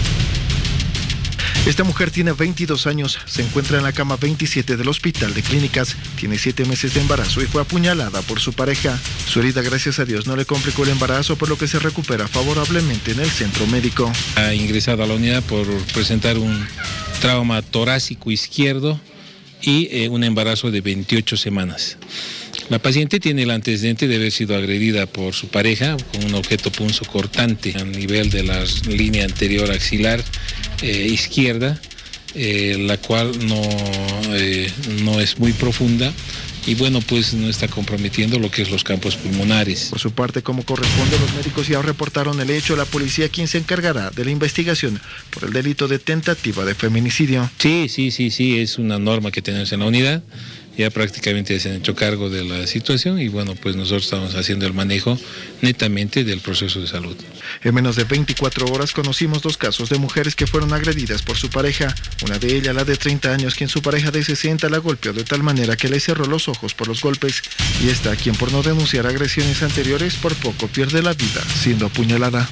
Esta mujer tiene 22 años, se encuentra en la cama 27 del Hospital de Clínicas, tiene 7 meses de embarazo y fue apuñalada por su pareja. Su herida, gracias a Dios, no le complicó el embarazo, por lo que se recupera favorablemente en el centro médico. Ha ingresado a la unidad por presentar un trauma torácico izquierdo y un embarazo de 28 semanas. La paciente tiene el antecedente de haber sido agredida por su pareja con un objeto punzocortante a nivel de la línea anterior axilar izquierda, la cual no es muy profunda y bueno, pues no está comprometiendo lo que es los campos pulmonares. Por su parte, como corresponde, los médicos ya reportaron el hecho a la policía, quien se encargará de la investigación por el delito de tentativa de feminicidio. Sí, es una norma que tenemos en la unidad. Ya prácticamente se han hecho cargo de la situación y bueno, pues nosotros estamos haciendo el manejo netamente del proceso de salud. En menos de 24 horas conocimos 2 casos de mujeres que fueron agredidas por su pareja. Una de ellas, la de 30 años, quien su pareja de 60 la golpeó de tal manera que le cerró los ojos por los golpes. Y esta, quien por no denunciar agresiones anteriores, por poco pierde la vida siendo apuñalada.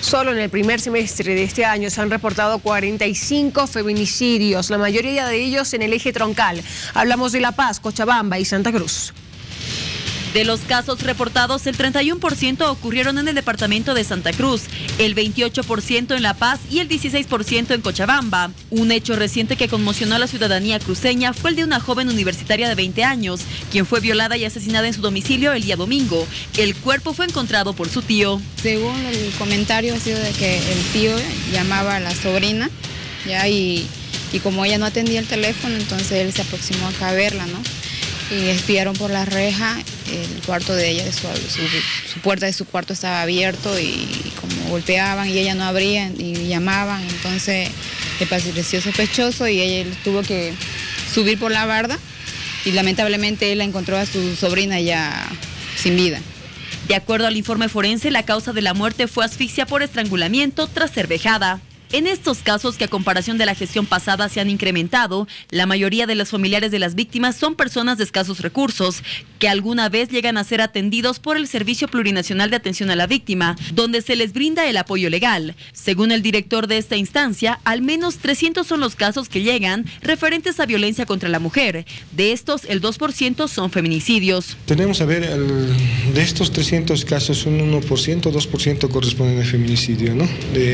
Solo en el primer semestre de este año se han reportado 45 feminicidios, la mayoría de ellos en el eje troncal. Hablamos de La Paz, Cochabamba y Santa Cruz. De los casos reportados, el 31% ocurrieron en el departamento de Santa Cruz, el 28% en La Paz y el 16% en Cochabamba. Un hecho reciente que conmocionó a la ciudadanía cruceña fue el de una joven universitaria de 20 años, quien fue violada y asesinada en su domicilio el día domingo. El cuerpo fue encontrado por su tío. Según el comentario ha sido de que el tío llamaba a la sobrina, ya y como ella no atendía el teléfono, entonces él se aproximó acá a verla, ¿no? Y espiaron por la reja, el cuarto de ella, su puerta de su cuarto estaba abierto y como golpeaban y ella no abría y llamaban, entonces le pareció sospechoso y ella tuvo que subir por la barda y lamentablemente él la encontró a su sobrina ya sin vida. De acuerdo al informe forense, la causa de la muerte fue asfixia por estrangulamiento tras ser vejada. En estos casos, que a comparación de la gestión pasada se han incrementado, la mayoría de los familiares de las víctimas son personas de escasos recursos, que alguna vez llegan a ser atendidos por el Servicio Plurinacional de Atención a la Víctima, donde se les brinda el apoyo legal. Según el director de esta instancia, al menos 300 son los casos que llegan referentes a violencia contra la mujer. De estos, el 2% son feminicidios. Tenemos a ver, de estos 300 casos, un 1%, 2% corresponden a feminicidio, ¿no?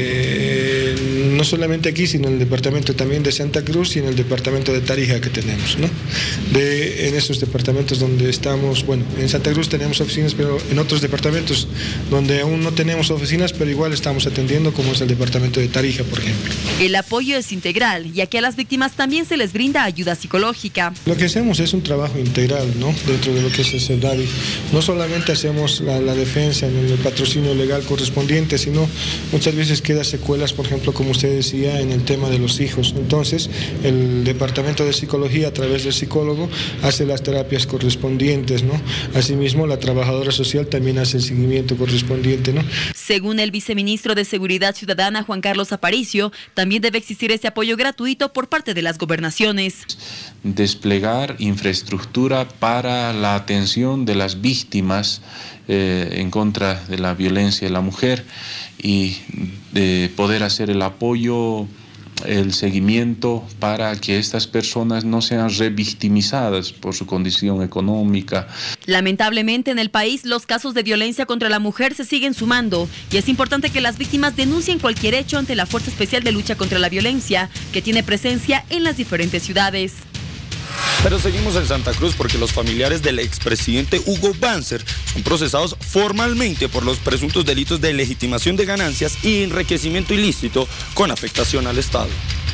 No solamente aquí, sino en el departamento también de Santa Cruz y en el departamento de Tarija que tenemos, ¿no? En esos departamentos donde estamos, bueno, en Santa Cruz tenemos oficinas, pero en otros departamentos donde aún no tenemos oficinas, pero igual estamos atendiendo, como es el departamento de Tarija, por ejemplo. El apoyo es integral, ya que a las víctimas también se les brinda ayuda psicológica. Lo que hacemos es un trabajo integral, ¿no? Dentro de lo que es el CEDAVI. No solamente hacemos la defensa en el patrocinio legal correspondiente, sino muchas veces queda secuelas, por ejemplo, como usted decía, en el tema de los hijos. Entonces, el departamento de psicología, a través del psicólogo, hace las terapias correspondientes, ¿no? Asimismo, la trabajadora social también hace el seguimiento correspondiente, ¿no? Según el viceministro de Seguridad Ciudadana, Juan Carlos Aparicio, también debe existir ese apoyo gratuito por parte de las gobernaciones. Desplegar infraestructura para la atención de las víctimas en contra de la violencia de la mujer y de poder hacer el apoyo, el seguimiento para que estas personas no sean revictimizadas por su condición económica. Lamentablemente en el país los casos de violencia contra la mujer se siguen sumando y es importante que las víctimas denuncien cualquier hecho ante la Fuerza Especial de Lucha contra la Violencia, que tiene presencia en las diferentes ciudades. Pero seguimos en Santa Cruz porque los familiares del expresidente Hugo Banzer son procesados formalmente por los presuntos delitos de legitimación de ganancias y enriquecimiento ilícito con afectación al Estado.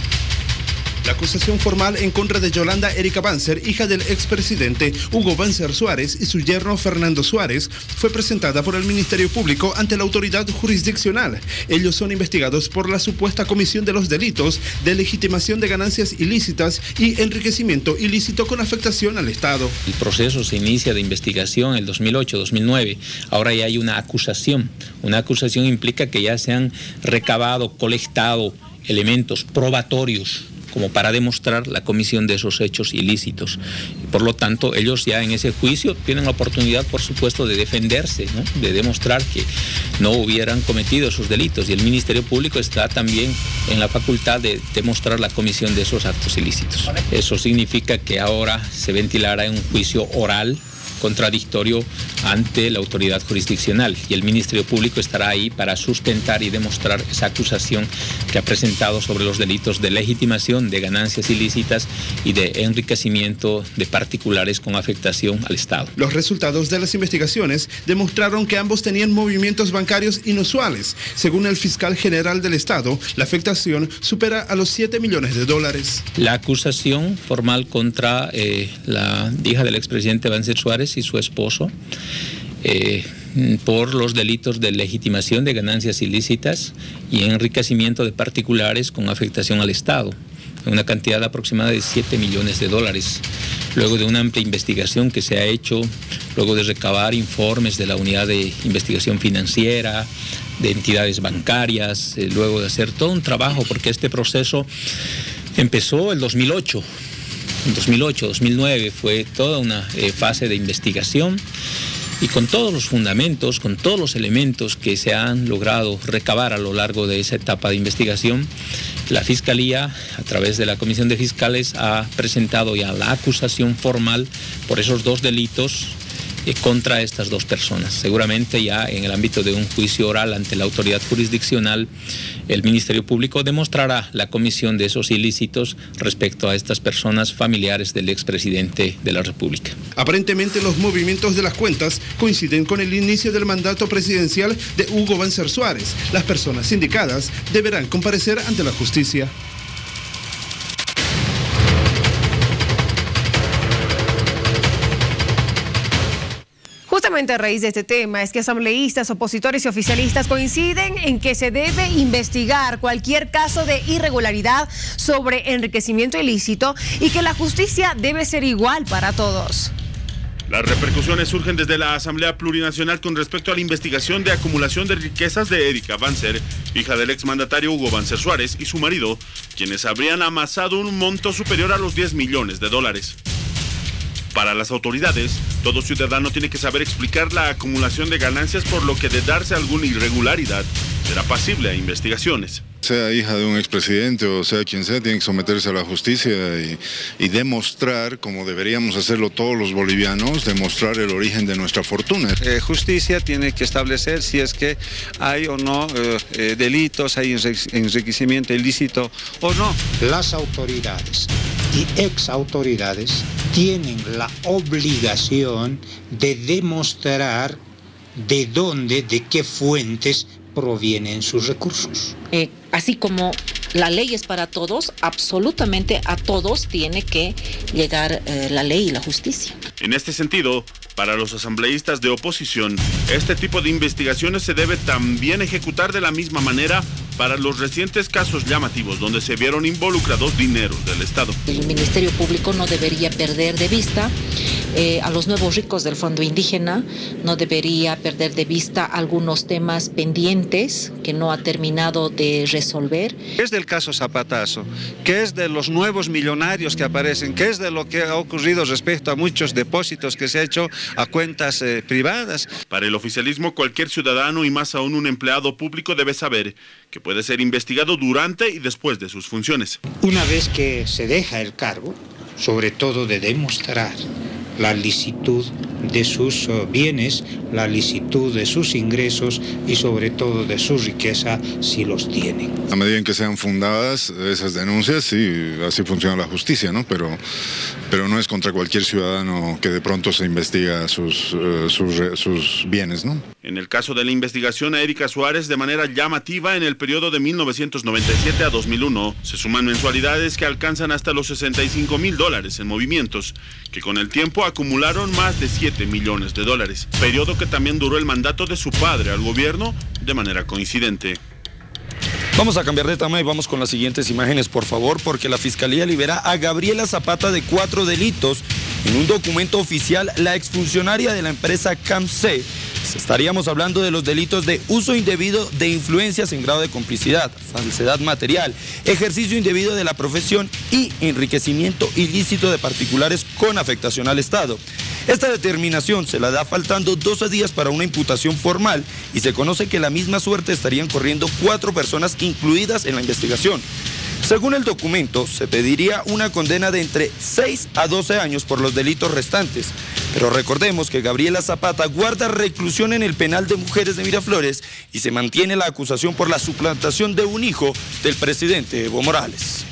La acusación formal en contra de Yolanda Erika Banzer, hija del expresidente Hugo Banzer Suárez y su yerno Fernando Suárez, fue presentada por el Ministerio Público ante la autoridad jurisdiccional. Ellos son investigados por la supuesta comisión de los delitos de legitimación de ganancias ilícitas y enriquecimiento ilícito con afectación al Estado. El proceso se inicia de investigación en el 2008-2009. Ahora ya hay una acusación. Una acusación implica que ya se han recabado, colectado elementos probatorios como para demostrar la comisión de esos hechos ilícitos. Por lo tanto, ellos ya en ese juicio tienen la oportunidad, por supuesto, de defenderse, ¿no? De demostrar que no hubieran cometido esos delitos. Y el Ministerio Público está también en la facultad de demostrar la comisión de esos actos ilícitos. Eso significa que ahora se ventilará en un juicio oral contradictorio ante la autoridad jurisdiccional y el Ministerio Público estará ahí para sustentar y demostrar esa acusación que ha presentado sobre los delitos de legitimación de ganancias ilícitas y de enriquecimiento de particulares con afectación al Estado. Los resultados de las investigaciones demostraron que ambos tenían movimientos bancarios inusuales. Según el fiscal general del Estado, la afectación supera a los 7 millones de dólares. La acusación formal contra la hija del expresidente Banzer Suárez y su esposo por los delitos de legitimación de ganancias ilícitas y enriquecimiento de particulares con afectación al Estado, una cantidad aproximada de 7 millones de dólares. Luego de una amplia investigación que se ha hecho, luego de recabar informes de la Unidad de Investigación Financiera, de entidades bancarias, luego de hacer todo un trabajo, porque este proceso empezó el 2008. En 2008, 2009 fue toda una fase de investigación Y con todos los fundamentos, con todos los elementos que se han logrado recabar a lo largo de esa etapa de investigación, la Fiscalía, a través de la Comisión de Fiscales, ha presentado ya la acusación formal por esos 2 delitos contra estas 2 personas. Seguramente ya en el ámbito de un juicio oral ante la autoridad jurisdiccional, el Ministerio Público demostrará la comisión de esos ilícitos respecto a estas personas familiares del expresidente de la República. Aparentemente los movimientos de las cuentas coinciden con el inicio del mandato presidencial de Hugo Banzer Suárez. Las personas indicadas deberán comparecer ante la justicia. Justamente a raíz de este tema es que asambleístas, opositores y oficialistas coinciden en que se debe investigar cualquier caso de irregularidad sobre enriquecimiento ilícito y que la justicia debe ser igual para todos. Las repercusiones surgen desde la Asamblea Plurinacional con respecto a la investigación de acumulación de riquezas de Erika Banzer, hija del exmandatario Hugo Banzer Suárez, y su marido, quienes habrían amasado un monto superior a los $10 millones. Para las autoridades, todo ciudadano tiene que saber explicar la acumulación de ganancias, por lo que de darse alguna irregularidad será pasible a investigaciones. Sea hija de un expresidente o sea quien sea, tiene que someterse a la justicia y demostrar, como deberíamos hacerlo todos los bolivianos, demostrar el origen de nuestra fortuna. Justicia tiene que establecer si es que hay o no delitos, hay enriquecimiento ilícito o no. Las autoridades y exautoridades tienen la obligación de demostrar de dónde, de qué fuentes provienen sus recursos. Así como la ley es para todos, absolutamente a todos tiene que llegar la ley y la justicia. En este sentido, para los asambleístas de oposición, este tipo de investigaciones se debe también ejecutar de la misma manera para los recientes casos llamativos donde se vieron involucrados dineros del Estado. El Ministerio Público no debería perder de vista a los nuevos ricos del Fondo Indígena, no debería perder de vista algunos temas pendientes que no ha terminado de resolver. ¿Qué es del caso Zapatazo? ¿Qué es de los nuevos millonarios que aparecen? ¿Qué es de lo que ha ocurrido respecto a muchos depósitos que se ha hecho a cuentas privadas? Para el oficialismo, cualquier ciudadano y más aún un empleado público debe saber que puede ser investigado durante y después de sus funciones. Una vez que se deja el cargo, sobre todo de demostrar la licitud de sus bienes, la licitud de sus ingresos y sobre todo de su riqueza, si los tienen. A medida en que sean fundadas esas denuncias, sí, así funciona la justicia, ¿no? Pero no es contra cualquier ciudadano que de pronto se investiga sus bienes, ¿no? En el caso de la investigación a Erika Suárez, de manera llamativa, en el periodo de 1997 a 2001, se suman mensualidades que alcanzan hasta los $65.000 en movimientos, que con el tiempo acumularon más de $7 millones, periodo que también duró el mandato de su padre al gobierno de manera coincidente. Vamos a cambiar de tema y vamos con las siguientes imágenes, por favor, porque la Fiscalía libera a Gabriela Zapata de 4 delitos. En un documento oficial, la exfuncionaria de la empresa CAMC, estaríamos hablando de los delitos de uso indebido de influencias en grado de complicidad, falsedad material, ejercicio indebido de la profesión y enriquecimiento ilícito de particulares con afectación al Estado. Esta determinación se la da faltando 12 días para una imputación formal y se conoce que la misma suerte estarían corriendo 4 personas incluidas en la investigación. Según el documento, se pediría una condena de entre 6 a 12 años por los delitos restantes. Pero recordemos que Gabriela Zapata guarda reclusión en el penal de mujeres de Miraflores y se mantiene la acusación por la suplantación de un hijo del presidente Evo Morales.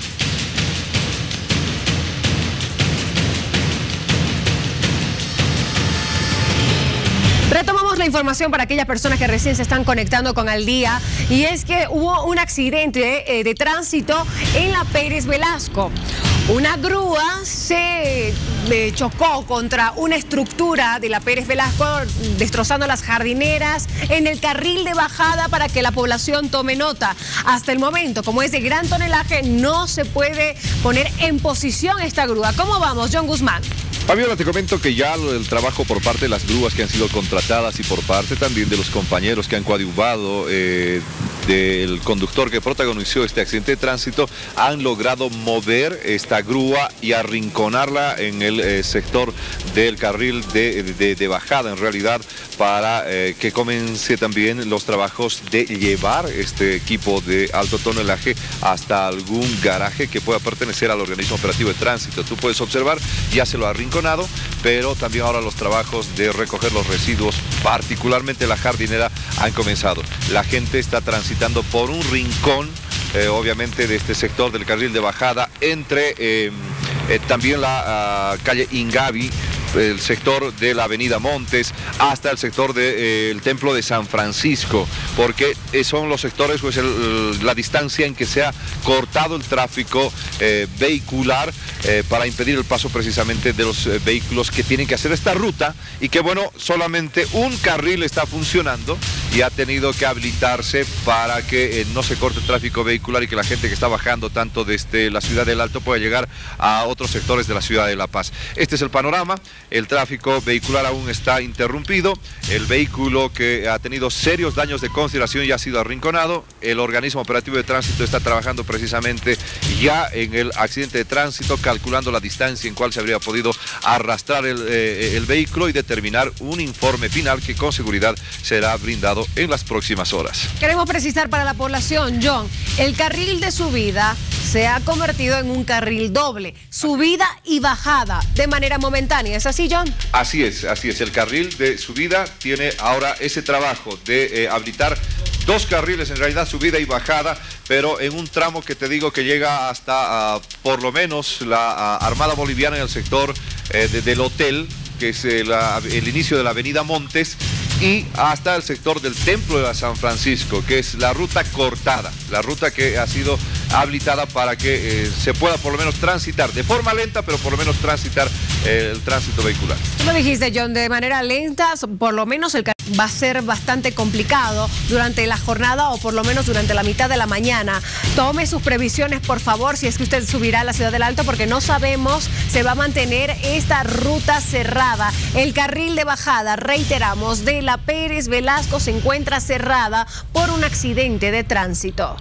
Retomamos la información para aquellas personas que recién se están conectando con Al Día, y es que hubo un accidente de tránsito en la Pérez Velasco. Una grúa se chocó contra una estructura de la Pérez Velasco, destrozando las jardineras en el carril de bajada para que la población tome nota. Hasta el momento, como es de gran tonelaje, no se puede poner en posición esta grúa. ¿Cómo vamos, John Guzmán? Fabiola, te comento que ya el trabajo por parte de las grúas que han sido contratadas y por parte también de los compañeros que han coadyuvado del conductor que protagonizó este accidente de tránsito han logrado mover esta grúa y arrinconarla en el sector del carril de bajada, en realidad, para que comience también los trabajos de llevar este equipo de alto tonelaje hasta algún garaje que pueda pertenecer al organismo operativo de tránsito. Tú puedes observar, ya se lo ha arrinconado, pero también ahora los trabajos de recoger los residuos, particularmente la jardinera, han comenzado. La gente está transitando por un rincón, obviamente, de este sector del carril de bajada, entre también la calle Ingavi, el sector de la avenida Montes, hasta el sector del Templo de San Francisco, porque son los sectores, pues la distancia en que se ha cortado el tráfico vehicular para impedir el paso precisamente de los vehículos que tienen que hacer esta ruta, y que bueno, solamente un carril está funcionando y ha tenido que habilitarse para que no se corte el tráfico vehicular y que la gente que está bajando tanto desde la ciudad del Alto pueda llegar a otros sectores de la ciudad de La Paz. Este es el panorama. El tráfico vehicular aún está interrumpido, el vehículo que ha tenido serios daños de consideración ya ha sido arrinconado, el organismo operativo de tránsito está trabajando precisamente ya en el accidente de tránsito, calculando la distancia en cual se habría podido arrastrar el vehículo y determinar un informe final que con seguridad será brindado en las próximas horas. Queremos precisar para la población, John, el carril de subida se ha convertido en un carril doble, subida y bajada de manera momentánea. ¿Es así, John? Así es. El carril de subida tiene ahora ese trabajo de habilitar dos carriles, en realidad subida y bajada, pero en un tramo que te digo que llega hasta por lo menos la Armada Boliviana en el sector del hotel, que es el inicio de la avenida Montes, y hasta el sector del Templo de San Francisco, que es la ruta cortada, la ruta que ha sido habilitada para que se pueda por lo menos transitar, de forma lenta, pero por lo menos transitar el tránsito vehicular. Tú lo dijiste, John, de manera lenta, por lo menos el va a ser bastante complicado durante la jornada, o por lo menos durante la mitad de la mañana. Tome sus previsiones, por favor, si es que usted subirá a la ciudad del Alto, porque no sabemos si va a mantener esta ruta cerrada. El carril de bajada, reiteramos, de la Pérez Velasco se encuentra cerrada por un accidente de tránsito.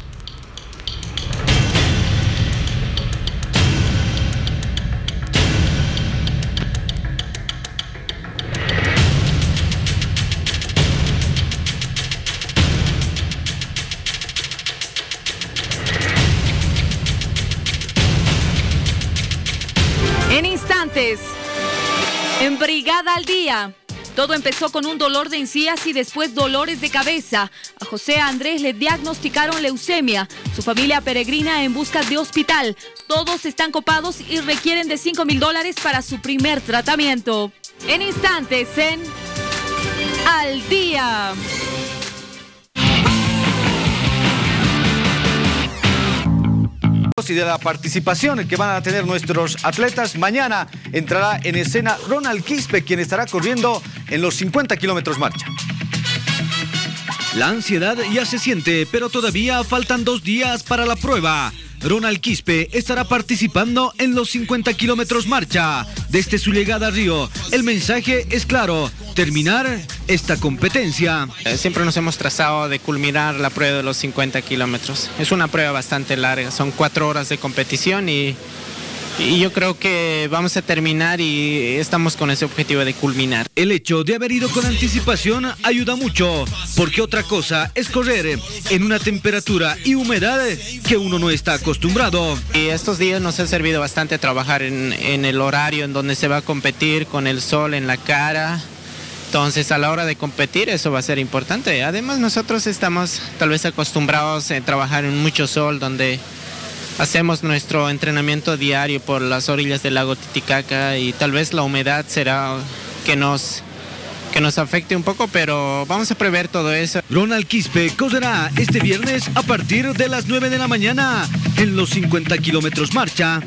En instantes, en Brigada al Día, todo empezó con un dolor de encías y después dolores de cabeza. A José Andrés le diagnosticaron leucemia. Su familia peregrina en busca de hospital. Todos están copados y requieren de $5,000 para su primer tratamiento. En instantes, en Al Día. Y de la participación que van a tener nuestros atletas. Mañana entrará en escena Ronald Quispe, quien estará corriendo en los 50 kilómetros marcha. La ansiedad ya se siente, pero todavía faltan 2 días para la prueba. Ronald Quispe estará participando en los 50 kilómetros marcha. Desde su llegada a Río, el mensaje es claro: terminar esta competencia. Siempre nos hemos trazado de culminar la prueba de los 50 kilómetros. Es una prueba bastante larga, son 4 horas de competición y yo creo que vamos a terminar y estamos con ese objetivo de culminar. El hecho de haber ido con anticipación ayuda mucho, porque otra cosa es correr en una temperatura y humedad que uno no está acostumbrado. Y estos días nos ha servido bastante trabajar en el horario en donde se va a competir, con el sol en la cara. Entonces, a la hora de competir, eso va a ser importante. Además, nosotros estamos tal vez acostumbrados a trabajar en mucho sol, donde hacemos nuestro entrenamiento diario por las orillas del lago Titicaca, y tal vez la humedad será que nos afecte un poco, pero vamos a prever todo eso. Ronald Quispe correrá este viernes a partir de las 9 de la mañana en los 50 kilómetros marcha.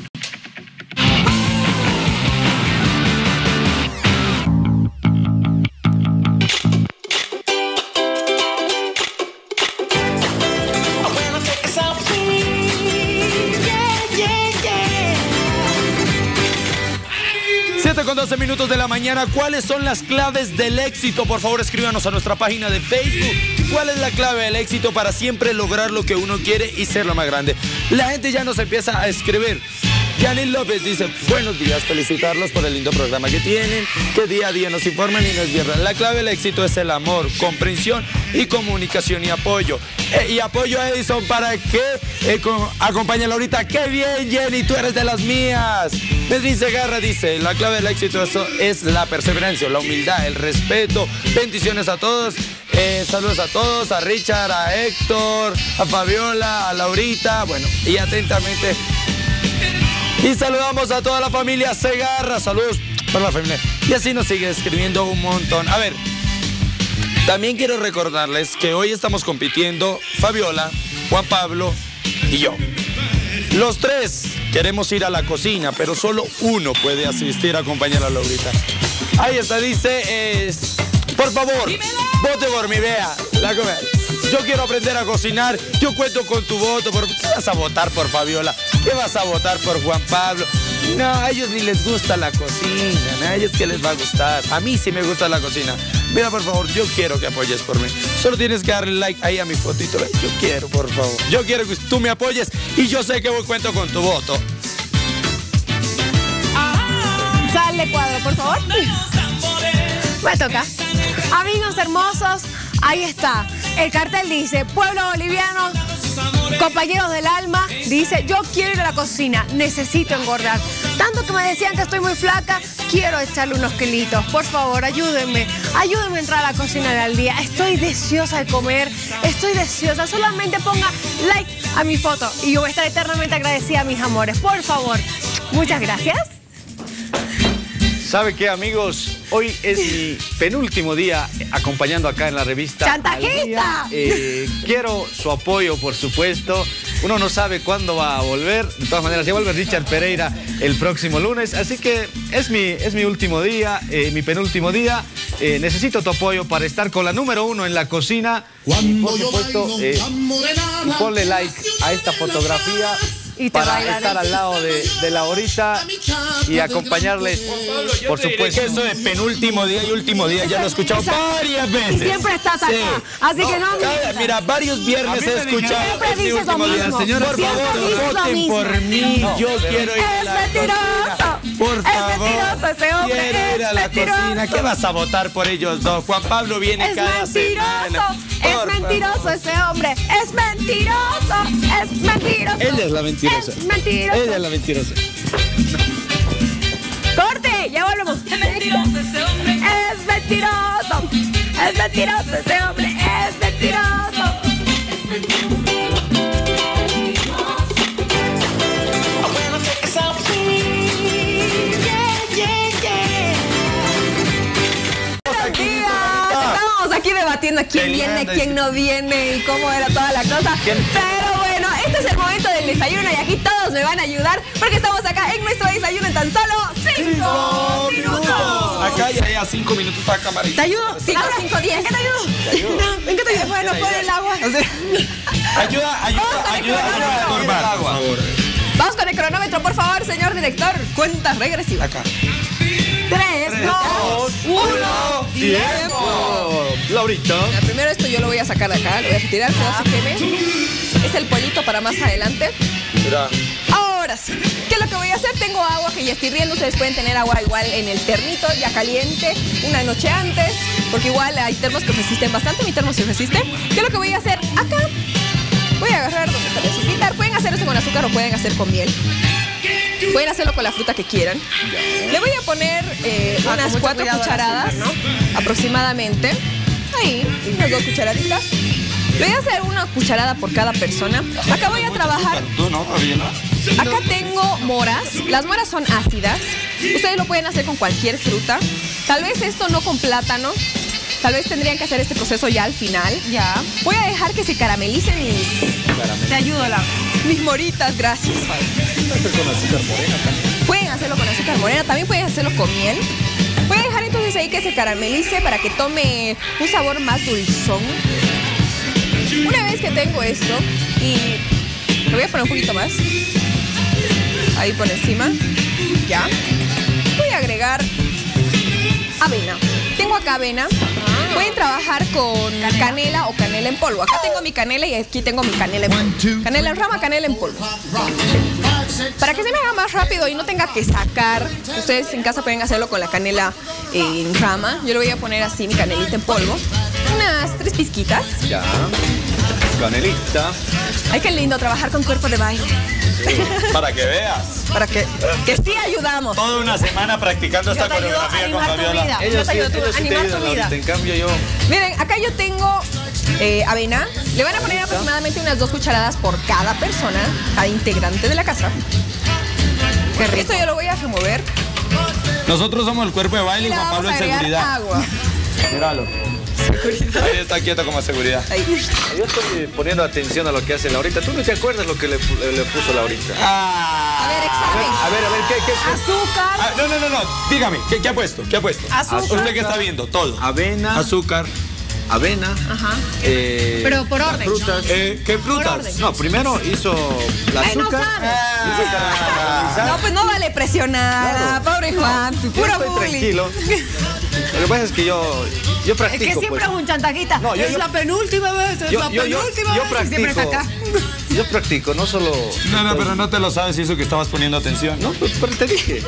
8:12 de la mañana. ¿Cuáles son las claves del éxito? Por favor, escríbanos a nuestra página de Facebook. ¿Cuál es la clave del éxito para siempre lograr lo que uno quiere y ser lo más grande? La gente ya nos empieza a escribir. Janil López dice, buenos días, felicitarlos por el lindo programa que tienen, que día a día nos informan y nos vierran. La clave del éxito es el amor, comprensión y comunicación y apoyo. Y apoyo a Edison para que acompáñalo ahorita. ¡Qué bien, Jenny! Tú eres de las mías. Medrin Segarra dice, la clave del éxito es la perseverancia, la humildad, el respeto. Bendiciones a todos. Saludos a todos, a Richard, a Héctor, a Fabiola, a Laurita. Bueno, y atentamente... Y saludamos a toda la familia Segarra. Saludos para la familia. Y así nos sigue escribiendo un montón. A ver, también quiero recordarles que hoy estamos compitiendo Fabiola, Juan Pablo y yo. Los tres queremos ir a la cocina, pero solo uno puede asistir a acompañar a Laurita. Ahí está, dice, por favor, vote por mí, vea. Yo quiero aprender a cocinar, yo cuento con tu voto. ¿Qué vas a votar por Fabiola? ¿Qué vas a votar por Juan Pablo? No, a ellos ni les gusta la cocina, ¿no? A ellos qué les va a gustar. A mí sí me gusta la cocina. Mira, por favor, yo quiero que apoyes por mí. Solo tienes que darle like ahí a mi fotito. Yo quiero, por favor. Yo quiero que tú me apoyes y yo sé que cuento con tu voto. Sale cuadro, por favor. Me toca. Amigos hermosos, ahí está. El cartel dice, pueblo boliviano, compañeros del alma, dice, yo quiero ir a la cocina, necesito engordar. Tanto que me decían que estoy muy flaca, quiero echarle unos kilitos. Por favor, ayúdenme a entrar a la cocina del día. Estoy deseosa de comer, estoy deseosa. Solamente ponga like a mi foto y yo voy a estar eternamente agradecida a mis amores. Por favor, muchas gracias. ¿Sabe qué, amigos? Hoy es mi penúltimo día acompañando acá en la revista ¡Chantajista! Quiero su apoyo, por supuesto. Uno no sabe cuándo va a volver. De todas maneras, ya vuelve Richard Pereira el próximo lunes. Así que es mi último día, mi penúltimo día. Necesito tu apoyo para estar con la número 1 en la cocina. Y por supuesto, ponle like a esta fotografía. Para estar al lado de Laurita y acompañarles, por supuesto. Eso de penúltimo día y último día ya lo he escuchado varias veces. Y siempre estás acá, así que no... Mira, varios viernes he escuchado este último día. Señor, por favor, voten por mí. Yo quiero ir a la cocina. Por favor, quiero ir a la cocina. ¿Qué vas a votar por ellos dos? Juan Pablo viene cada semana. Es mentiroso ese hombre. Es mentiroso. Es mentiroso. Ella es la mentirosa. Es mentiroso. Ella es la mentirosa. ¡Corte! Ya volvemos. Es mentiroso ese hombre. Es mentiroso. Es mentiroso ese hombre. Es mentiroso. Aquí debatiendo quién viene, quién no viene y cómo era toda la cosa. Pero bueno, este es el momento del desayuno y aquí todos me van a ayudar porque estamos acá en nuestro desayuno en tan solo 5 minutos. Acá ya 5 minutos para camarita. ¿Te ayudo? 5, 10. ¿En qué te ayudo? No, ¿en qué te ayudo? Bueno, pon el agua. Ayuda a transformar, por favor. Vamos con el cronómetro, por favor, señor director. Cuenta regresiva. Acá. 3, 2, 1, ¡tiempo! Laurita. Primero esto yo lo voy a sacar de acá, lo voy a retirar, que no se queme. Es el pollito para más adelante. Mira. Ahora sí, ¿qué es lo que voy a hacer? Tengo agua que ya estoy hirviendo, ustedes pueden tener agua igual en el termito, ya caliente, una noche antes, porque igual hay termos que resisten bastante, mi termo sí resiste. ¿Qué es lo que voy a hacer? Acá voy a agarrar donde está el azúcar, pueden hacer eso con azúcar o pueden hacer con miel. Pueden hacerlo con la fruta que quieran. Le voy a poner unas 4 cucharadas, ¿no? Aproximadamente. Ahí, unas 2 cucharaditas. Le voy a hacer una cucharada por cada persona. Acá voy a trabajar. Acá tengo moras. Las moras son ácidas. Ustedes lo pueden hacer con cualquier fruta. Tal vez esto no con plátano. Tal vez tendrían que hacer este proceso ya al final. Ya. Voy a dejar que se caramelicen mis... Te ayudo, Laura. Mis moritas, gracias. Pueden hacer con azúcar morena también. Pueden hacerlo con azúcar morena, también pueden hacerlo con miel. Voy a dejar entonces ahí que se caramelice para que tome un sabor más dulzón. Una vez que tengo esto, y le voy a poner un poquito más. Ahí por encima. Ya. Voy a agregar agregar avena. Tengo acá avena. Pueden trabajar con canela o canela en polvo. Acá tengo mi canela y aquí tengo mi canela en polvo. Canela en rama, canela en polvo. Para que se me haga más rápido y no tenga que sacar, ustedes en casa pueden hacerlo con la canela en rama. Yo le voy a poner así mi canelita en polvo. Unas 3 pizquitas. Ya. Canelita. Ay, qué lindo trabajar con cuerpo de baile. Sí, para que veas. Para que sí ayudamos. Toda una semana practicando esta coreografía con Fabiola. Ellos te ayudan a animar tu vida. En cambio yo... Miren, acá yo tengo avena. Le van a poner aproximadamente unas 2 cucharadas por cada persona, cada integrante de la casa. Qué rico. Esto yo lo voy a remover. Nosotros somos el cuerpo de baile y Juan Pablo en seguridad. Agua. Míralo. Ahí está quieto como seguridad. Ahí. Yo estoy poniendo atención a lo que hace Laurita. ¿Tú no te acuerdas lo que le puso Laurita? A ver, examen. A ver, ¿qué? Azúcar. No. Dígame, ¿qué ha puesto? ¿Qué ha puesto? Azúcar. Usted que está viendo, todo. Avena. Azúcar. Avena. Ajá. Pero por orden. Frutas. ¿Qué frutas? No, primero hizo la azúcar. No, pues no vale presionar. Claro. Pobre Juan. Puro estoy bullying. tranquilo. Lo que pasa es que yo practico. Es que siempre es un chantajita. No, es la penúltima vez. Es la penúltima vez. Practico. Y siempre está acá. Yo practico, no solo... No, pero no te lo sabes y eso que estabas poniendo atención. No, pero te dije.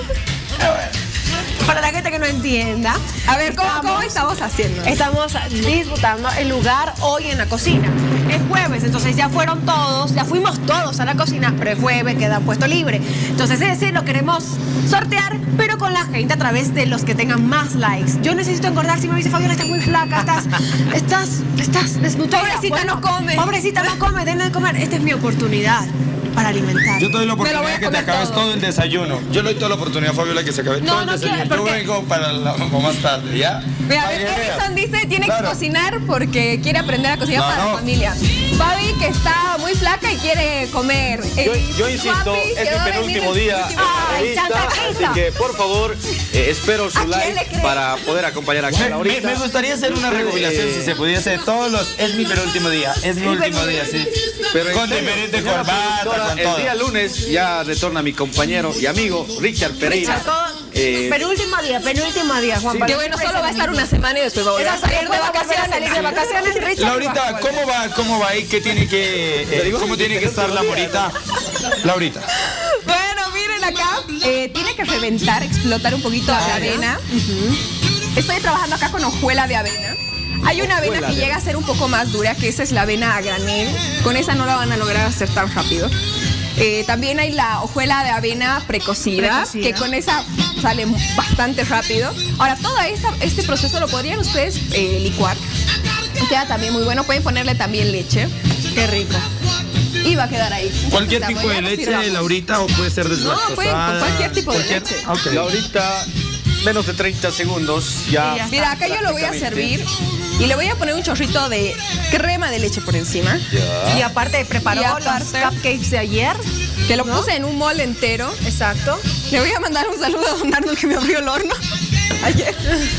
Para la gente que no entienda. A ver, ¿cómo estamos haciendo? Estamos disputando el lugar hoy en la cocina. Es jueves, entonces ya fuimos todos a la cocina, pero es jueves, queda puesto libre. Entonces ese lo queremos sortear, pero con la gente a través de los que tengan más likes. Yo necesito engordar, si me dice Fabiola, estás muy flaca, estás desnutrida. Pobrecita, no come. Pobrecita, no come, denle de comer. Esta es mi oportunidad para alimentar. Yo te doy la oportunidad que te acabes todo el desayuno. Yo le doy toda la oportunidad, Fabiola, que se acabe todo el desayuno. Yo vengo para más tarde, ¿ya? Mira, Edison dice tiene que cocinar porque quiere aprender a cocinar para la familia. Fabi, que está muy flaca y quiere comer. Yo insisto, es mi penúltimo día en la revista, así que por favor, espero su like para poder acompañar a Laurita. Me gustaría hacer una recopilación, si se pudiese, de todos los... Es mi penúltimo día, es mi último día, sí. Pero con diferente corbata, con el todo. día lunes ya retorna mi compañero y amigo Richard Pereira. Penúltimo día, Juan Pablo. Que bueno, solo va a estar una semana y después va a volver a salir de vacaciones. Richard. Laurita, ¿cómo va ahí? ¿Qué tiene que... ¿Cómo tiene que estar la morita? Laurita. Bueno, miren acá. Tiene que reventar, explotar un poquito la avena. Estoy trabajando acá con hojuela de avena. Hay una avena que llega a ser un poco más dura, que esa es la avena a granel. Con esa no la van a lograr hacer tan rápido. También hay la hojuela de avena precocida, que con esa sale bastante rápido. Ahora, todo este proceso lo podrían ustedes licuar. Queda también muy bueno. Pueden ponerle también leche. Qué rico. Y va a quedar ahí. ¿Cualquier tipo de leche, Laurita, o puede ser deslactosada? No, pueden cualquier tipo de leche. Okay. Laurita, menos de 30 segundos ya. Mira, acá yo lo voy a servir y le voy a poner un chorrito de crema de leche por encima. Y aparte preparó los cupcakes de ayer. Que lo puse en un molde entero. Exacto. Le voy a mandar un saludo a don Arnold que me abrió el horno ayer.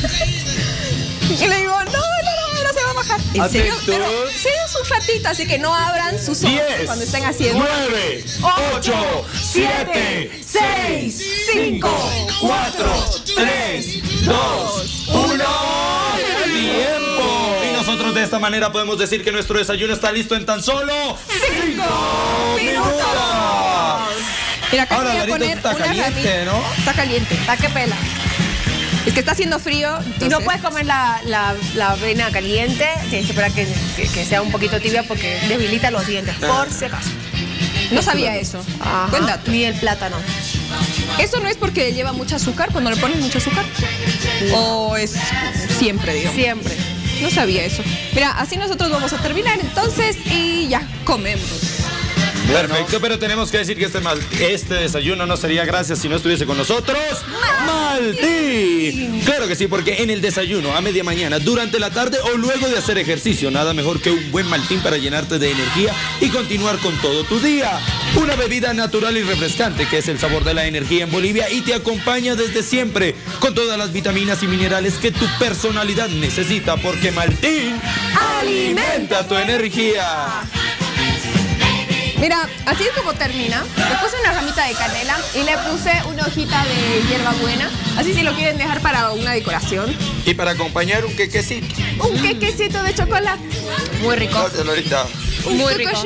Y le digo, no se va a bajar. ¿En serio? Pero sí, es un ratito, así que no abran sus ojos cuando estén haciendo. 9, 8, 7, 6, 5, 4, 3, 2, 1. ¡Tiempo! Y nosotros de esta manera podemos decir que nuestro desayuno está listo en tan solo 5 minutos. Mira, acá ahora, voy a poner está caliente, ramita. ¿no? Está caliente. ¿Está que pela? Es que está haciendo frío. Y no puedes comer la avena caliente, tienes que esperar que sea un poquito tibia porque debilita los dientes, por si acaso. No sabía eso. Ajá. Buen dato. Ni el plátano. Eso no es porque lleva mucho azúcar, cuando le pones mucho azúcar. O es siempre, digamos. Siempre. No sabía eso. Mira, así nosotros vamos a terminar entonces y ya comemos. Perfecto, pero tenemos que decir que este desayuno no sería gracias si no estuviese con nosotros Maltín. Claro que sí, porque en el desayuno, a media mañana, durante la tarde o luego de hacer ejercicio, nada mejor que un buen Maltín para llenarte de energía y continuar con todo tu día. Una bebida natural y refrescante que es el sabor de la energía en Bolivia y te acompaña desde siempre con todas las vitaminas y minerales que tu personalidad necesita, porque Maltín alimenta tu energía. Mira, así es como termina. Le puse una ramita de canela y le puse una hojita de hierbabuena. Así si lo quieren dejar para una decoración. Y para acompañar un quequecito. Un quequecito de chocolate. Muy rico. Gracias, Lorita. Muy rico.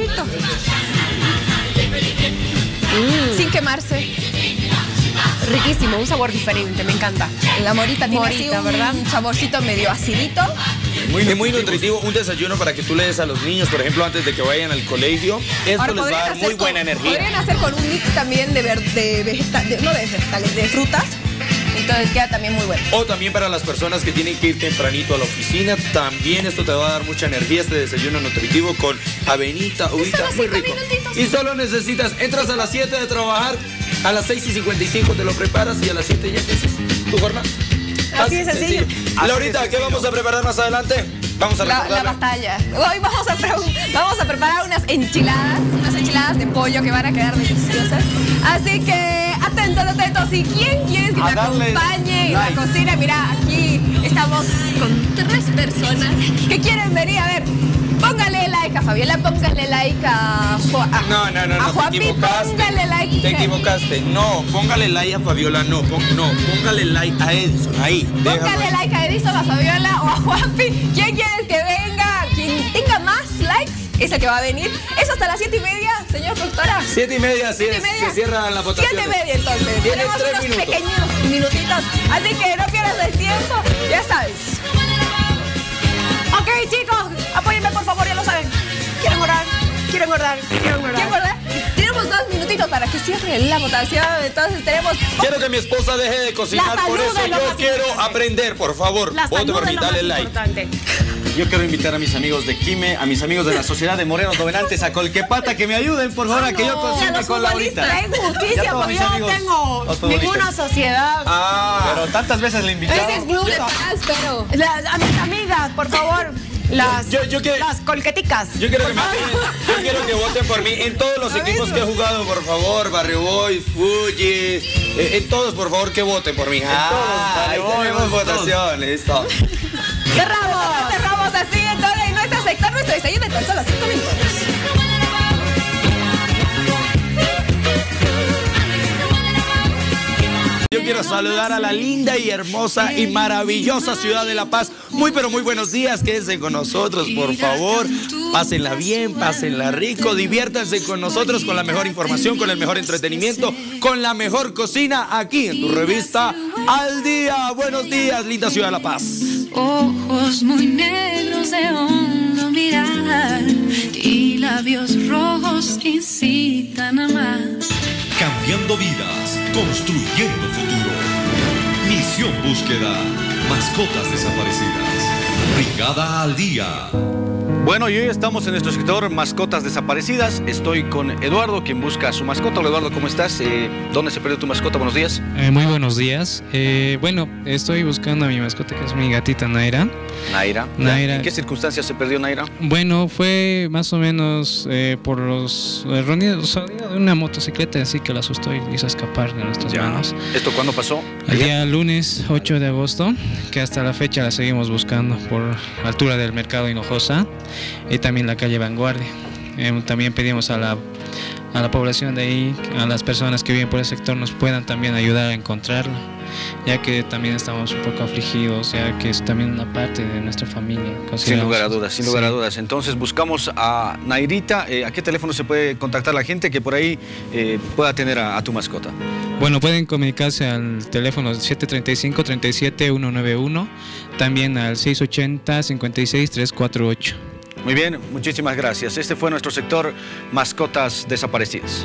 Sin quemarse. Riquísimo, un sabor diferente, me encanta. La morita tiene morita, así ¿verdad? un saborcito medio acidito. Muy nutritivo, un desayuno para que tú le des a los niños, por ejemplo, antes de que vayan al colegio. Esto Ahora, les va a dar muy buena energía. Podrían hacer con un mix también de frutas. Entonces queda también muy bueno. O también para las personas que tienen que ir tempranito a la oficina, también esto te va a dar mucha energía, este desayuno nutritivo con avenita, uvita, muy rico. Y solo necesitas, entras a las 7 de trabajar, a las 6:55 te lo preparas y a las 7 ya empiezas tu jornada. Así es sencillo. Laurita, ¿qué vamos a preparar más adelante? Vamos a la batalla. Hoy vamos a preparar unas enchiladas de pollo que van a quedar deliciosas. Así que atentos. ¿Y quién quieres que me acompañe en la cocina? Mira, aquí estamos con 3 personas que quieren venir. A ver, póngale like a Fabiola, póngale like a Juanpi, póngale like. Te equivocaste. No, póngale like a Fabiola, no, póngale like a Edison, ahí. Póngale like a Edison, a Fabiola o a Juanpi. ¿Quién quieres que venga? Quien tenga más likes es el que va a venir. Eso hasta las 7:30, señor productora. 7:30, sí, se cierra la votación. 7:30 entonces. Tenemos unos pequeños minutitos. Así que no pierdas el tiempo. Ya sabes. Ok, chicos, apóyenme por favor, ya lo saben. ¿Quieren orar? Tenemos 2 minutitos para que cierre la votación. Entonces tenemos... Quiero que mi esposa deje de cocinar, por eso yo quiero aprender, por favor. Vote por mí, dale like. Yo quiero invitar a mis amigos de Quime, a mis amigos de la Sociedad de Morenos Dovenantes, a Colquepata, que me ayuden, por favor, a que yo cocine con Laurita. Es justicia, porque yo no tengo ninguna sociedad. Pero tantas veces le invitamos. Ese es gluten, pero a mis amigas, por favor. Las colqueticas. Yo quiero que voten por mí en todos los equipos que he jugado, por favor. Barrio Boys, Fuji, en todos, por favor, que voten por mí. Tenemos votación, listo. Cerramos así entonces en nuestro sector, nuestro desayuno en tan solo 5 minutos. Yo quiero saludar a la linda y hermosa y maravillosa ciudad de La Paz. Muy pero muy buenos días, quédense con nosotros, por favor. Pásenla bien, pásenla rico, diviértanse con nosotros con la mejor información, con el mejor entretenimiento, con la mejor cocina aquí en tu revista Al Día. Buenos días, linda ciudad de La Paz. Ojos muy negros de hondo mirar y labios rojos incitan a más. Cambiando vidas, construyendo futuro. Misión Búsqueda, mascotas desaparecidas. Brigada Al Día. Bueno, y hoy estamos en nuestro sector Mascotas Desaparecidas. Estoy con Eduardo, quien busca a su mascota. Hola, Eduardo, ¿cómo estás? ¿Dónde se perdió tu mascota? Buenos días. Muy buenos días. Bueno, estoy buscando a mi mascota, que es mi gatita Naira. Naira. ¿En qué circunstancias se perdió Naira? Bueno, fue más o menos por los sonidos de una motocicleta, así que la asustó y hizo escapar de nuestras manos. ¿Esto cuándo pasó? El día lunes 8 de agosto, que hasta la fecha la seguimos buscando por altura del Mercado Hinojosa y también la calle Vanguardia. También pedimos a la población de ahí, a las personas que viven por el sector, nos puedan también ayudar a encontrarla, ya que también estamos un poco afligidos, ya que es también una parte de nuestra familia. Sin lugar a dudas. Entonces buscamos a Nairita. ¿A qué teléfono se puede contactar la gente que por ahí pueda tener a tu mascota? Bueno, pueden comunicarse al teléfono 735-37-191, también al 680-56-348. Muy bien, muchísimas gracias. Este fue nuestro sector Mascotas Desaparecidas.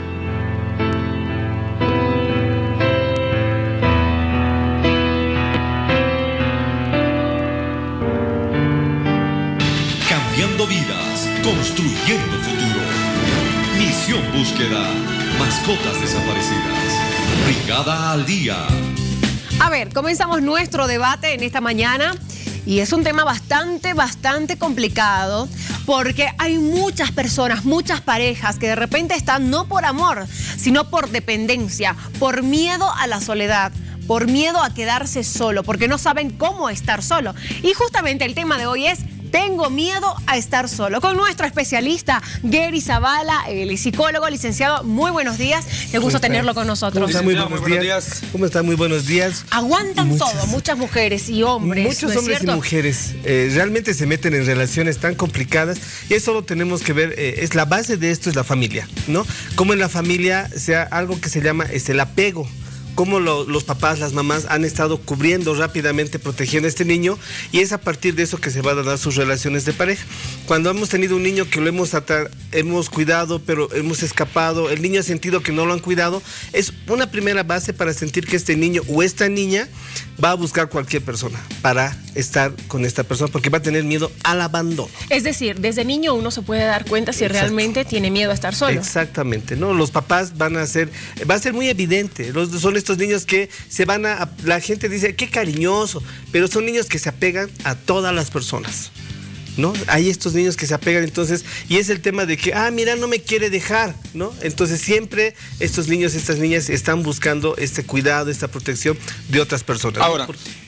Cambiando vidas, construyendo futuro. Misión Búsqueda, mascotas desaparecidas. Brigada Al Día. A ver, comenzamos nuestro debate en esta mañana. Y es un tema bastante complicado, porque hay muchas personas, muchas parejas que de repente están no por amor, sino por dependencia, por miedo a la soledad, por miedo a quedarse solo, porque no saben cómo estar solo. Y justamente el tema de hoy es Tengo miedo a estar solo. Con nuestro especialista, Gary Zavala, el psicólogo, licenciado. Muy buenos días. Qué gusto tenerlo con nosotros. ¿Cómo está? Muy buenos días. ¿Cómo está? Muy buenos días. Aguantan todo, muchas mujeres y hombres. Muchos hombres y mujeres realmente se meten en relaciones tan complicadas y eso lo tenemos que ver. Es la base de esto es la familia, ¿no? Como en la familia sea algo que se llama el apego. Cómo los papás, las mamás han estado cubriendo rápidamente, protegiendo a este niño, y es a partir de eso que se van a dar sus relaciones de pareja. Cuando hemos tenido un niño que lo hemos cuidado, pero hemos escapado, el niño ha sentido que no lo han cuidado, es una primera base para sentir que este niño o esta niña va a buscar cualquier persona para estar con esta persona, porque va a tener miedo al abandono. Es decir, desde niño uno se puede dar cuenta si realmente tiene miedo a estar solo. Exactamente, ¿no? Los papás va a ser muy evidente. Son estos niños que la gente dice, qué cariñoso, pero son niños que se apegan a todas las personas, ¿no? Hay estos niños que se apegan, entonces, y es el tema de que, mira, no me quiere dejar, ¿no? Entonces siempre estos niños, estas niñas están buscando este cuidado, esta protección de otras personas. Ahora,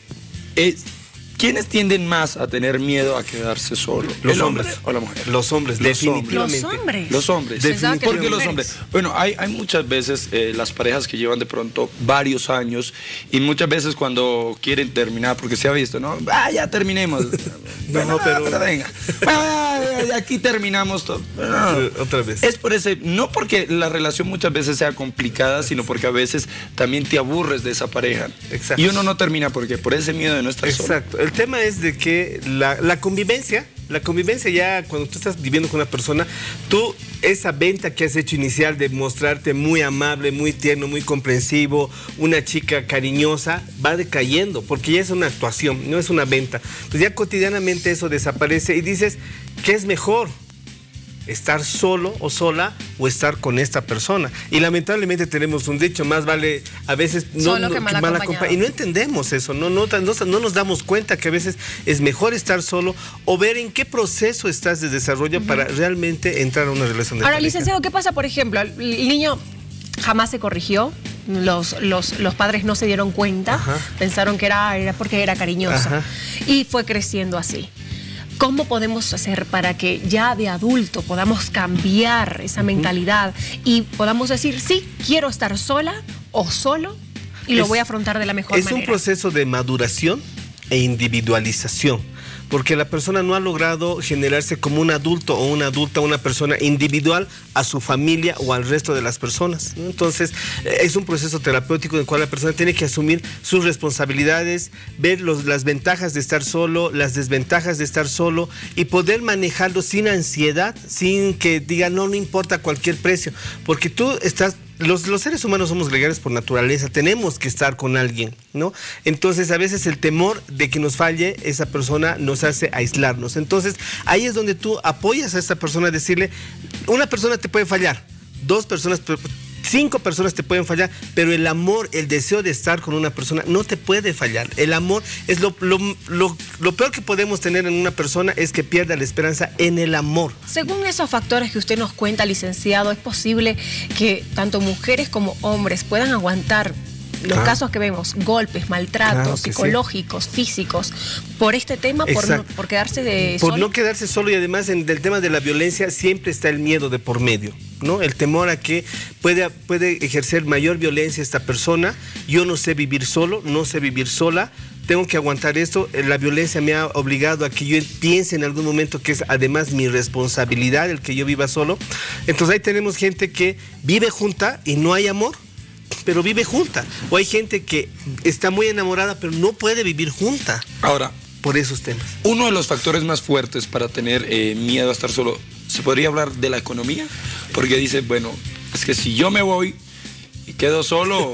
¿quiénes tienden más a tener miedo a quedarse solo? ¿Los hombres o la mujer? Los hombres, definitivamente. Los hombres. ¿Por qué los hombres? Bueno, hay muchas veces las parejas que llevan de pronto varios años y muchas veces cuando quieren terminar, porque se ha visto, ¿no? Ya terminemos. pero venga. Aquí terminamos todo. Otra vez. Es por no porque la relación muchas veces sea complicada, sino porque a veces también te aburres de esa pareja. Exacto. Y uno no termina porque por ese miedo de no estar solo. Exacto. El tema es de que la convivencia ya cuando tú estás viviendo con una persona, esa venta que has hecho inicial de mostrarte muy amable, muy tierno, muy comprensivo, una chica cariñosa, va decayendo, porque ya es una actuación, no es una venta. Pues ya cotidianamente eso desaparece y dices, ¿qué es mejor? ¿Estar solo o sola o estar con esta persona? Y lamentablemente tenemos un dicho, más vale a veces que mal acompañado. Y no entendemos eso, no nos damos cuenta que a veces es mejor estar solo o ver en qué proceso estás de desarrollo para realmente entrar a una relación de pareja. Ahora, licenciado, ¿qué pasa, por ejemplo? El niño jamás se corrigió, los padres no se dieron cuenta, pensaron que era porque era cariñoso y fue creciendo así. ¿Cómo podemos hacer para que ya de adulto podamos cambiar esa mentalidad y podamos decir, sí, quiero estar sola o solo y lo voy a afrontar de la mejor manera? Es un proceso de maduración e individualización, porque la persona no ha logrado generarse como un adulto o una adulta, una persona individual a su familia o al resto de las personas, ¿no? Entonces, es un proceso terapéutico en el cual la persona tiene que asumir sus responsabilidades, ver las ventajas de estar solo, las desventajas de estar solo y poder manejarlo sin ansiedad, sin que diga no importa cualquier precio, porque tú estás... Los seres humanos somos gregarios por naturaleza, tenemos que estar con alguien, ¿no? Entonces a veces el temor de que nos falle esa persona nos hace aislarnos. Entonces ahí es donde tú apoyas a esta persona a decirle, una persona te puede fallar, 2 personas, 5 personas te pueden fallar, pero el amor, el deseo de estar con una persona no te puede fallar. El amor es lo peor que podemos tener en una persona, es que pierda la esperanza en el amor. Según esos factores que usted nos cuenta, licenciado, ¿es posible que tanto mujeres como hombres puedan aguantar los casos que vemos, golpes, maltratos psicológicos, físicos, por este tema, por quedarse por solo? No quedarse solo, y además en el tema de la violencia siempre está el miedo de por medio, ¿no? El temor a que puede ejercer mayor violencia esta persona. Yo no sé vivir solo, no sé vivir sola, tengo que aguantar esto. La violencia me ha obligado a que yo piense en algún momento que es además mi responsabilidad el que yo viva solo. Entonces ahí tenemos gente que vive junta y no hay amor, pero vive junta. O hay gente que está muy enamorada, pero no puede vivir junta. Ahora, por esos temas. Uno de los factores más fuertes para tener miedo a estar solo, ¿se podría hablar de la economía? Porque dice, bueno, es que si yo me voy y quedo solo,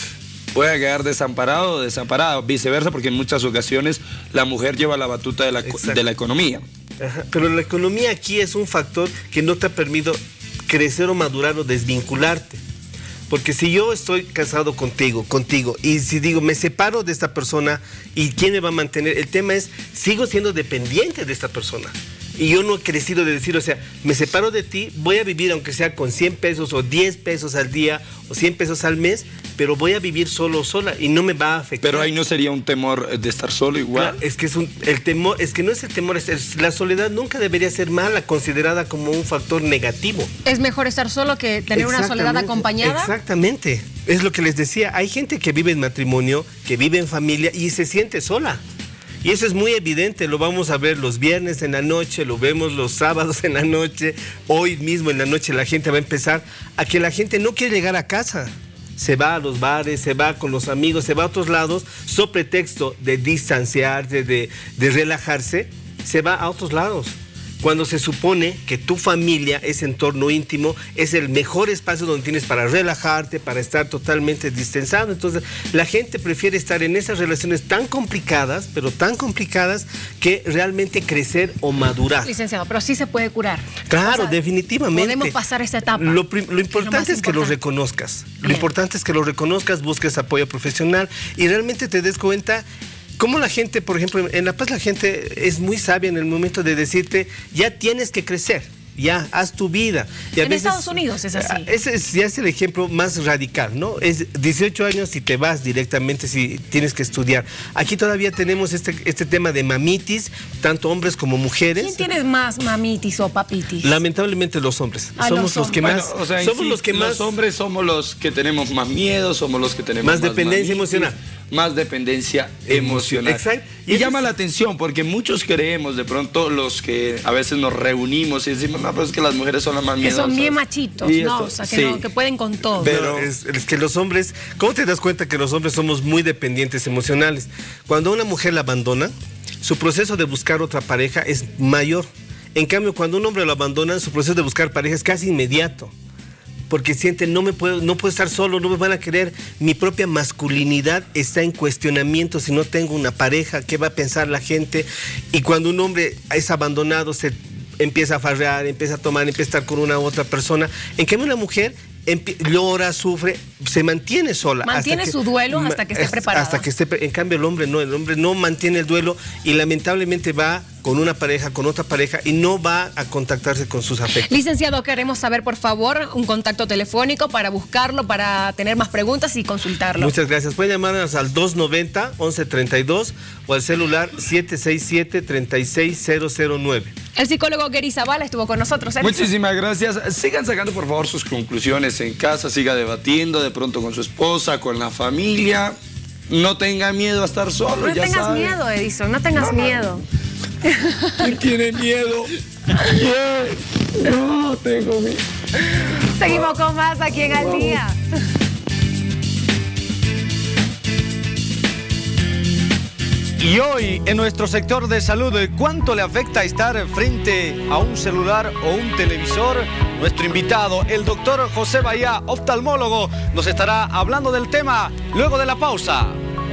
voy a quedar desamparado o desamparada, viceversa, porque en muchas ocasiones la mujer lleva la batuta de la economía. Pero la economía aquí es un factor que no te ha permitido crecer o madurar o desvincularte. Porque si yo estoy casado contigo, y si digo, me separo de esta persona, ¿y quién me va a mantener? El tema es, sigo siendo dependiente de esta persona. Y yo no he crecido de decir, o sea, me separo de ti, voy a vivir aunque sea con 100 pesos o 10 pesos al día o 100 pesos al mes, pero voy a vivir solo o sola y no me va a afectar. Pero ahí no sería un temor de estar solo igual. Claro, es que el temor, es que no es el temor, la soledad nunca debería ser mala, considerada como un factor negativo. ¿Es mejor estar solo que tener una soledad acompañada? Exactamente, es lo que les decía, hay gente que vive en matrimonio, que vive en familia y se siente sola. Y eso es muy evidente, lo vamos a ver los viernes en la noche, lo vemos los sábados en la noche, hoy mismo en la noche la gente va a empezar a que la gente no quiere llegar a casa. Se va a los bares, se va con los amigos, se va a otros lados, sobre pretexto de distanciarse, de relajarse, se va a otros lados. Cuando se supone que tu familia, ese entorno íntimo, es el mejor espacio donde tienes para relajarte, para estar totalmente distensado. Entonces, la gente prefiere estar en esas relaciones tan complicadas, pero tan complicadas, que realmente crecer o madurar. Licenciado, pero sí se puede curar. Claro, definitivamente. Podemos pasar esta etapa. Lo importante es que lo reconozcas. Lo importante es que lo reconozcas, busques apoyo profesional y realmente te des cuenta. Como la gente, por ejemplo, en La Paz la gente es muy sabia en el momento de decirte, ya tienes que crecer, ya, haz tu vida. Y a veces, Estados Unidos es así. Ese ya es el ejemplo más radical, ¿no? Es 18 años y te vas directamente si tienes que estudiar. Aquí todavía tenemos este tema de mamitis, tanto hombres como mujeres. ¿Quién tiene más mamitis o papitis? Lamentablemente los hombres. Somos los que más... Bueno, o sea, somos los que más... Los hombres somos los que tenemos más miedo, somos los que tenemos más dependencia mamitis, emocional. Más dependencia emocional. Exacto. Y llama la atención porque muchos creemos, de pronto los que a veces nos reunimos y decimos, no, pero es que las mujeres son las más miedosas. Que son bien machitos, ¿no? O sea, que pueden con todo. Pero es que los hombres, ¿cómo te das cuenta que los hombres somos muy dependientes emocionales? Cuando una mujer la abandona, su proceso de buscar otra pareja es mayor. En cambio, cuando un hombre lo abandona, su proceso de buscar pareja es casi inmediato. Porque siente, no puedo estar solo, no me van a querer, mi propia masculinidad está en cuestionamiento si no tengo una pareja, ¿qué va a pensar la gente? Y cuando un hombre es abandonado, se empieza a farrear, empieza a tomar, empieza a estar con una u otra persona. En cambio una mujer llora, sufre, se mantiene sola. Mantiene su duelo hasta que esté preparada. Hasta que esté, en cambio el hombre no mantiene el duelo y lamentablemente va con una pareja, con otra pareja y no va a contactarse con sus afectos. Licenciado, queremos saber por favor un contacto telefónico para buscarlo, para tener más preguntas y consultarlo. Muchas gracias. Pueden llamarnos al 290-1132 o al celular 767-36009. El psicólogo Gary Zavala estuvo con nosotros. Muchísimas gracias. Sigan sacando por favor sus conclusiones en casa, siga debatiendo de pronto con su esposa, con la familia. No tenga miedo a estar solo, no ya tengas sabe. miedo, Edison, no tengas miedo. ¿Quién tiene miedo? No tengo miedo. Seguimos con más aquí en Al Día. Y hoy, en nuestro sector de salud, ¿cuánto le afecta estar frente a un celular o un televisor? Nuestro invitado, el doctor José Bahía, oftalmólogo, nos estará hablando del tema luego de la pausa.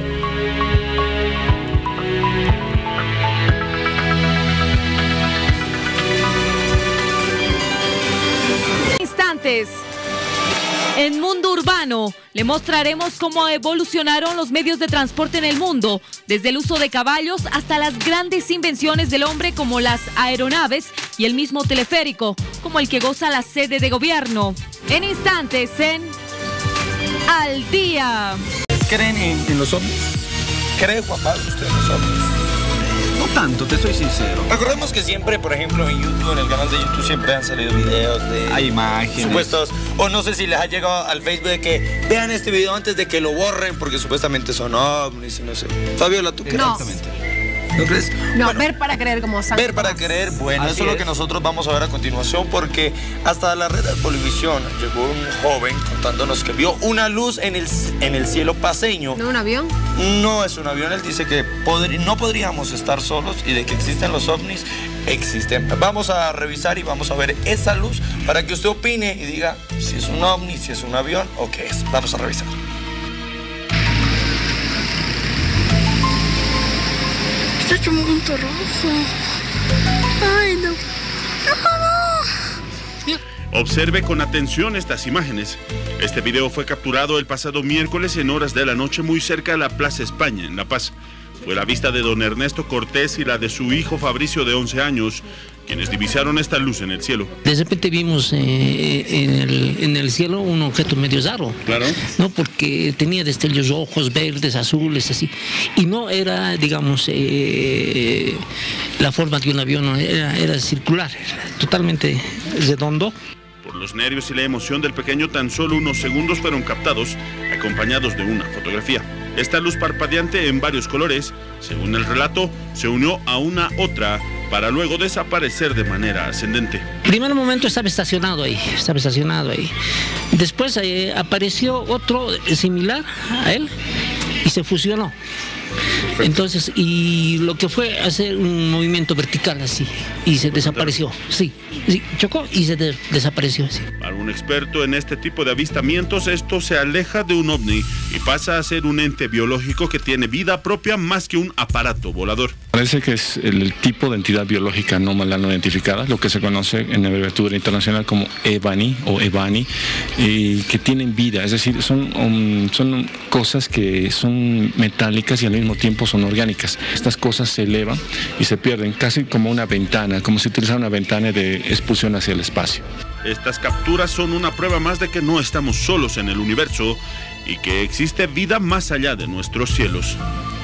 Instantes. En Mundo Urbano le mostraremos cómo evolucionaron los medios de transporte en el mundo, desde el uso de caballos hasta las grandes invenciones del hombre como las aeronaves y el mismo teleférico, como el que goza la sede de gobierno. En instantes, en Al Día. ¿Creen en los ovnis? ¿Cree Juan Pablo usted en los ovnis? No tanto, te soy sincero. Recordemos que siempre, por ejemplo, en YouTube, en el canal de YouTube, siempre han salido videos de... Hay imágenes. Supuestos, o no sé si les ha llegado al Facebook de que vean este video antes de que lo borren, porque supuestamente son ovnis y no sé. Fabiola, ¿tú crees? No. ¿No crees? No, Bueno, ver para creer como San ver para Tomás. creer, bueno, Así eso es lo es. que nosotros vamos a ver a continuación, porque hasta la red de Bolivisión llegó un joven contándonos que vio una luz en el cielo paceño. ¿No un avión? No es un avión, él dice que no podríamos estar solos y de que existen los ovnis, existen. Vamos a revisar y vamos a ver esa luz para que usted opine y diga si es un ovni, si es un avión o qué es. Vamos a revisar. Está hecho un punto rojo. Ay, no. Observe con atención estas imágenes. Este video fue capturado el pasado miércoles en horas de la noche muy cerca de la Plaza España, en La Paz. Fue la vista de don Ernesto Cortés y la de su hijo Fabricio, de 11 años, quienes divisaron esta luz en el cielo. De repente vimos en el cielo un objeto medio raro. Claro. ¿No? Porque tenía destellos rojos, verdes, azules, así. Y no era, digamos, la forma de un avión, no, era circular, era totalmente redondo. Por los nervios y la emoción del pequeño, tan solo unos segundos fueron captados, acompañados de una fotografía. Esta luz parpadeante en varios colores, según el relato, se unió a una otra para luego desaparecer de manera ascendente. Primer momento estaba estacionado ahí. Después apareció otro similar a él y se fusionó. Entonces, y lo que fue hacer un movimiento vertical así, y se desapareció. Sí, chocó y se desapareció así. Para un experto en este tipo de avistamientos, esto se aleja de un ovni y pasa a ser un ente biológico que tiene vida propia más que un aparato volador. Parece que es el tipo de entidad biológica anómala no identificada, lo que se conoce en la abreviatura internacional como EVANI o EVANI, que tienen vida, es decir, son cosas que son metálicas y al mismo tiempo son orgánicas. Estas cosas se elevan y se pierden, casi como una ventana, como si utilizara una ventana de expulsión hacia el espacio. Estas capturas son una prueba más de que no estamos solos en el universo y que existe vida más allá de nuestros cielos.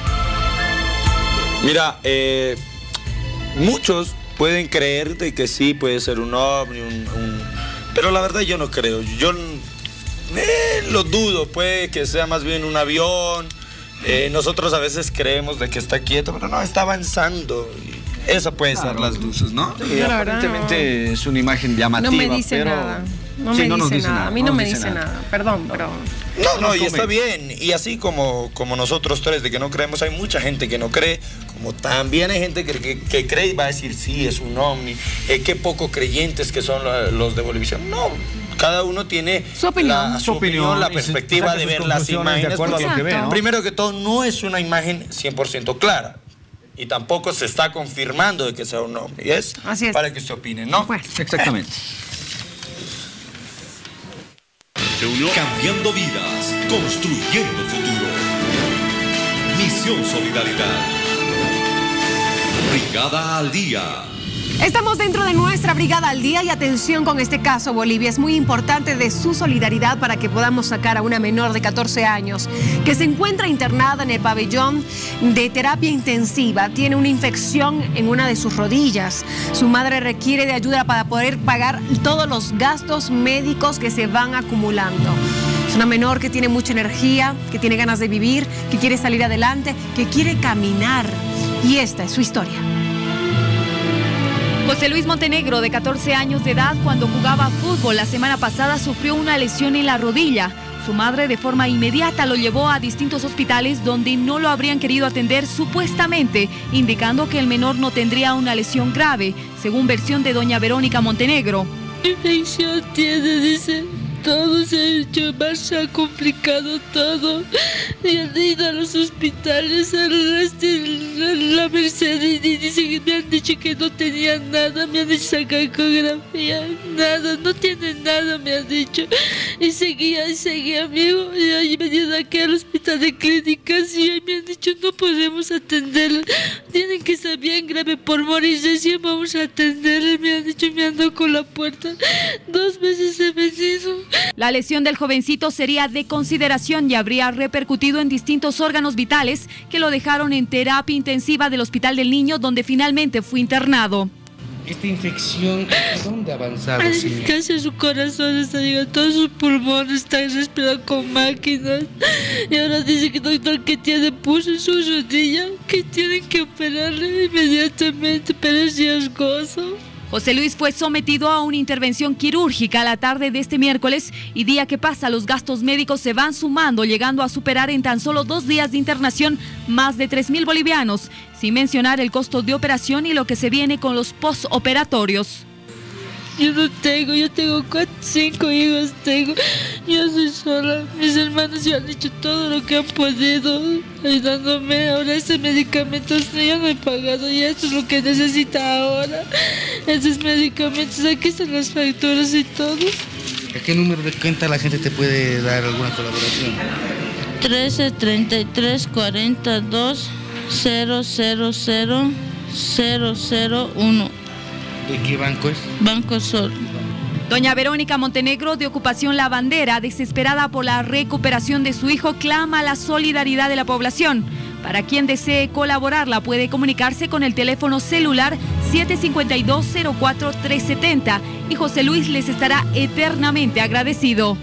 Mira, muchos pueden creer de que sí puede ser un ovni, pero la verdad yo no creo. Yo lo dudo, puede que sea más bien un avión. Nosotros a veces creemos de que está quieto, pero no, está avanzando. Esa puede ser las luces, ¿no? Sí, aparentemente es una imagen llamativa. No me dice pero... nada. No me dice nada. A mí no me dice nada. Perdón, pero... No, y está bien. Y así como nosotros tres de que no creemos, hay mucha gente que no cree, como también hay gente que cree y va a decir, sí, es un ovni. Qué poco creyentes que son los de Bolivisión. No, cada uno tiene su opinión, la perspectiva de ver las imágenes. De acuerdo a lo que ve, ¿no? Primero que todo, no es una imagen 100% clara. Y tampoco se está confirmando de que sea un ovni. Así es. Para que usted opine, ¿no? Bueno. Exactamente. Cambiando vidas, construyendo futuro. Misión Solidaridad. Brigada al Día. Estamos dentro de nuestra Brigada al Día y atención con este caso, Bolivia. Es muy importante de su solidaridad para que podamos sacar a una menor de 14 años que se encuentra internada en el pabellón de terapia intensiva. Tiene una infección en una de sus rodillas. Su madre requiere de ayuda para poder pagar todos los gastos médicos que se van acumulando. Es una menor que tiene mucha energía, que tiene ganas de vivir, que quiere salir adelante, que quiere caminar. Y esta es su historia. José Luis Montenegro, de 14 años de edad, cuando jugaba fútbol la semana pasada sufrió una lesión en la rodilla. Su madre de forma inmediata lo llevó a distintos hospitales donde no lo habrían querido atender supuestamente, indicando que el menor no tendría una lesión grave, según versión de doña Verónica Montenegro. Infección tiene, dice. Todo se ha hecho más complicado todo. Y han ido a los hospitales, a la Merced, y dicen que me han dicho que no tenía nada, me han hecho sacar ecografía, nada, no tienen nada, me han dicho. Y seguía, amigo, y ahí me dieron aquí al hospital de clínicas y ahí me han dicho no podemos atenderla, tienen que estar bien grave por morir, recién vamos a atenderla, me han dicho, me ando con la puerta, 2 veces he venido. La lesión del jovencito sería de consideración y habría repercutido en distintos órganos vitales que lo dejaron en terapia intensiva del Hospital del Niño, donde finalmente fue internado. ¿Esta infección a dónde ha avanzado, señor? Casi su corazón está llegando, todos sus pulmones están respirando con máquinas. Y ahora dice que el doctor que tiene pus en su rodilla, que tienen que operarle inmediatamente, pero es riesgoso. José Luis fue sometido a una intervención quirúrgica a la tarde de este miércoles y día que pasa los gastos médicos se van sumando, llegando a superar en tan solo 2 días de internación más de 3.000 bolivianos, sin mencionar el costo de operación y lo que se viene con los postoperatorios. Yo no tengo, yo tengo 5 hijos, yo soy sola, mis hermanos ya han hecho todo lo que han podido, ayudándome, ahora ese medicamento yo no he pagado y esto es lo que necesita ahora, esos medicamentos, aquí están las facturas y todo. ¿A qué número de cuenta la gente te puede dar alguna colaboración? 13 33 42 000 001. ¿De qué banco es? Banco Sol. Doña Verónica Montenegro, de Ocupación La Bandera, desesperada por la recuperación de su hijo, clama la solidaridad de la población. Para quien desee colaborarla, puede comunicarse con el teléfono celular 752-04-370 y José Luis les estará eternamente agradecido.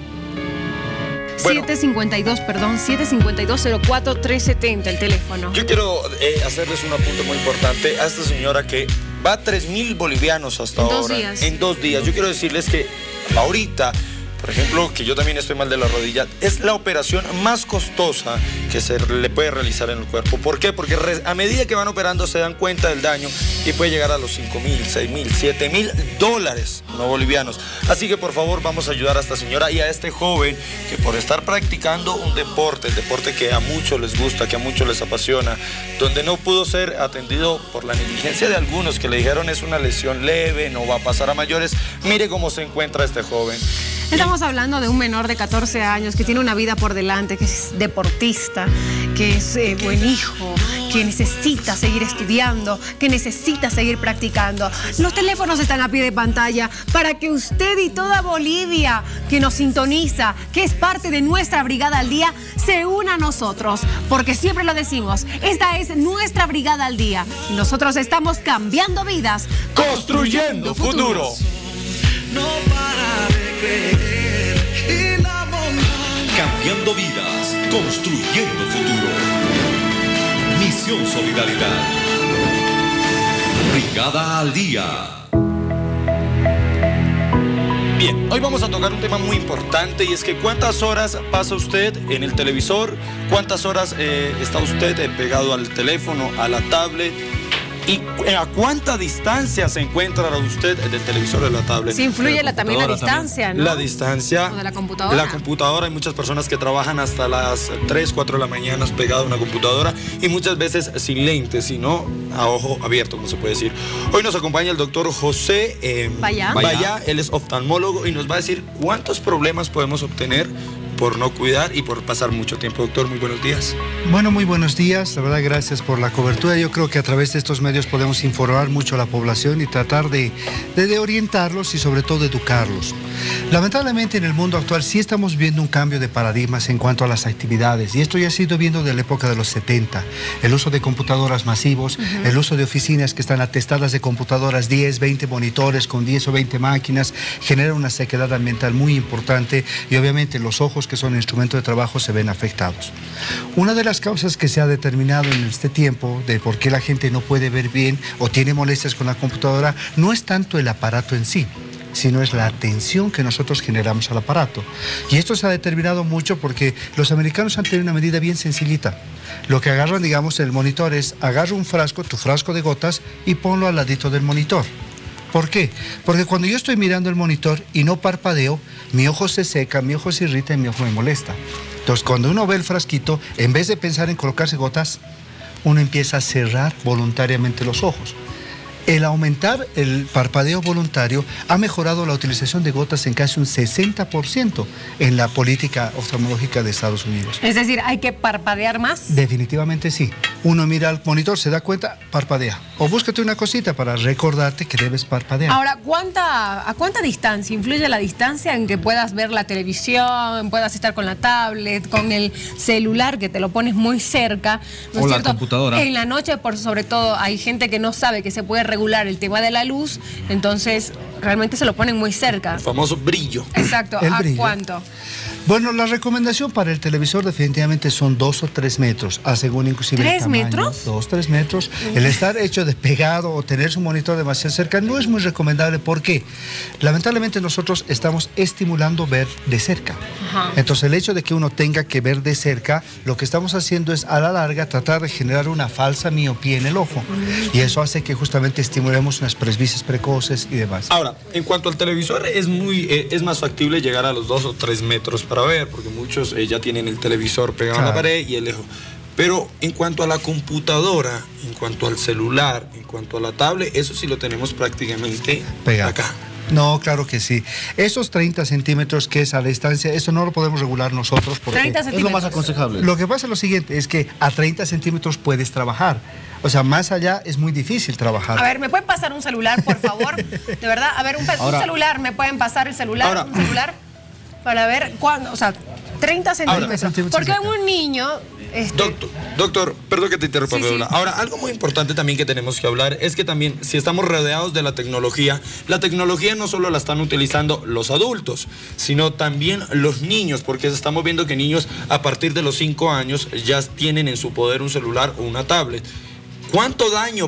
752-04-370 el teléfono. Yo quiero hacerles un apunte muy importante a esta señora que va a 3.000 bolivianos hasta ahora. 2 días. En 2 días. Yo quiero decirles que ahorita, por ejemplo, que yo también estoy mal de la rodilla, es la operación más costosa que se le puede realizar en el cuerpo. ¿Por qué? Porque a medida que van operando se dan cuenta del daño y puede llegar a los $5.000, $6.000, $7.000 no bolivianos. Así que por favor vamos a ayudar a esta señora y a este joven que por estar practicando un deporte, el deporte que a muchos les gusta, que a muchos les apasiona, donde no pudo ser atendido por la negligencia de algunos que le dijeron es una lesión leve, no va a pasar a mayores. Mire cómo se encuentra este joven. Estamos hablando de un menor de 14 años que tiene una vida por delante, que es deportista, que es buen hijo, que necesita seguir estudiando, que necesita seguir practicando. Los teléfonos están a pie de pantalla para que usted y toda Bolivia que nos sintoniza, que es parte de nuestra Brigada al Día, se una a nosotros. Porque siempre lo decimos, esta es nuestra Brigada al Día. Y nosotros estamos cambiando vidas, construyendo futuro. No para de creer y la bondad. Cambiando vidas, construyendo futuro. Misión Solidaridad. Brigada al Día. Bien, hoy vamos a tocar un tema muy importante y es que ¿cuántas horas pasa usted en el televisor? ¿Cuántas horas está usted pegado al teléfono, a la tablet? ¿Y a cuánta distancia se encuentra usted del televisor de la tablet? Sí, influye también la distancia, ¿no? La distancia. O de la computadora. La computadora, hay muchas personas que trabajan hasta las 3, 4 de la mañana pegado a una computadora y muchas veces sin lentes, sino a ojo abierto, como se puede decir. Hoy nos acompaña el doctor José Vaya, él es oftalmólogo y nos va a decir cuántos problemas podemos obtener por no cuidar y por pasar mucho tiempo. Doctor, muy buenos días. Bueno, muy buenos días. La verdad, gracias por la cobertura. Yo creo que a través de estos medios podemos informar mucho a la población y tratar de orientarlos y sobre todo educarlos. Lamentablemente en el mundo actual sí estamos viendo un cambio de paradigmas en cuanto a las actividades y esto ya se ha ido viendo desde la época de los 70. El uso de computadoras masivos, el uso de oficinas que están atestadas de computadoras, 10, 20 monitores con 10 o 20 máquinas, genera una sequedad ambiental muy importante y obviamente los ojos, que son instrumentos de trabajo, se ven afectados. Una de las causas que se ha determinado en este tiempo de por qué la gente no puede ver bien o tiene molestias con la computadora no es tanto el aparato en sí, sino es la atención que nosotros generamos al aparato. Y esto se ha determinado mucho porque los americanos han tenido una medida bien sencillita. Lo que agarran, digamos, el monitor es, agarra un frasco, tu frasco de gotas, y ponlo al ladito del monitor. ¿Por qué? Porque cuando yo estoy mirando el monitor y no parpadeo, mi ojo se seca, mi ojo se irrita y mi ojo me molesta. Entonces, cuando uno ve el frasquito, en vez de pensar en colocarse gotas, uno empieza a cerrar voluntariamente los ojos. El aumentar el parpadeo voluntario ha mejorado la utilización de gotas en casi un 60% en la política oftalmológica de Estados Unidos. Es decir, ¿hay que parpadear más? Definitivamente sí. Uno mira al monitor, se da cuenta, parpadea. O búscate una cosita para recordarte que debes parpadear. Ahora, ¿a cuánta distancia influye la distancia en que puedas ver la televisión, puedas estar con la tablet, con el celular que te lo pones muy cerca? ¿No es cierto? La computadora. En la noche, sobre todo, hay gente que no sabe que se puede regular el tema de la luz, entonces realmente se lo ponen muy cerca. El famoso brillo. Exacto. ¿A cuánto? Bueno, la recomendación para el televisor definitivamente son 2 o 3 metros, según inclusive el tamaño. ¿3 metros? 2, 3 metros. El estar hecho de pegado o tener su monitor demasiado cerca no es muy recomendable. ¿Por qué? Lamentablemente nosotros estamos estimulando ver de cerca. Entonces el hecho de que uno tenga que ver de cerca, lo que estamos haciendo es a la larga tratar de generar una falsa miopía en el ojo. Y eso hace que justamente estimulemos unas presbicies precoces y demás. Ahora, en cuanto al televisor, es más factible llegar a los 2 o 3 metros para ver, porque muchos ya tienen el televisor pegado a la pared y el lejos. Pero en cuanto a la computadora, en cuanto al celular, en cuanto a la tablet, eso sí lo tenemos prácticamente pegado acá. No, claro que sí. Esos 30 centímetros que es a la distancia, eso no lo podemos regular nosotros porque 30 es lo más aconsejable. Lo que pasa es lo siguiente, es que a 30 centímetros puedes trabajar. O sea, más allá es muy difícil trabajar. A ver, ¿me pueden pasar un celular, por favor? De verdad, a ver, un celular, ¿me pueden pasar el celular? Un celular para ver cuándo, o sea, 30 centímetros. Porque un niño... Doctor, perdón que te interrumpa, Paola. Ahora, algo muy importante también que tenemos que hablar es que también, si estamos rodeados de la tecnología no solo la están utilizando los adultos, sino también los niños, porque estamos viendo que niños a partir de los 5 años ya tienen en su poder un celular o una tablet. ¿Cuánto daño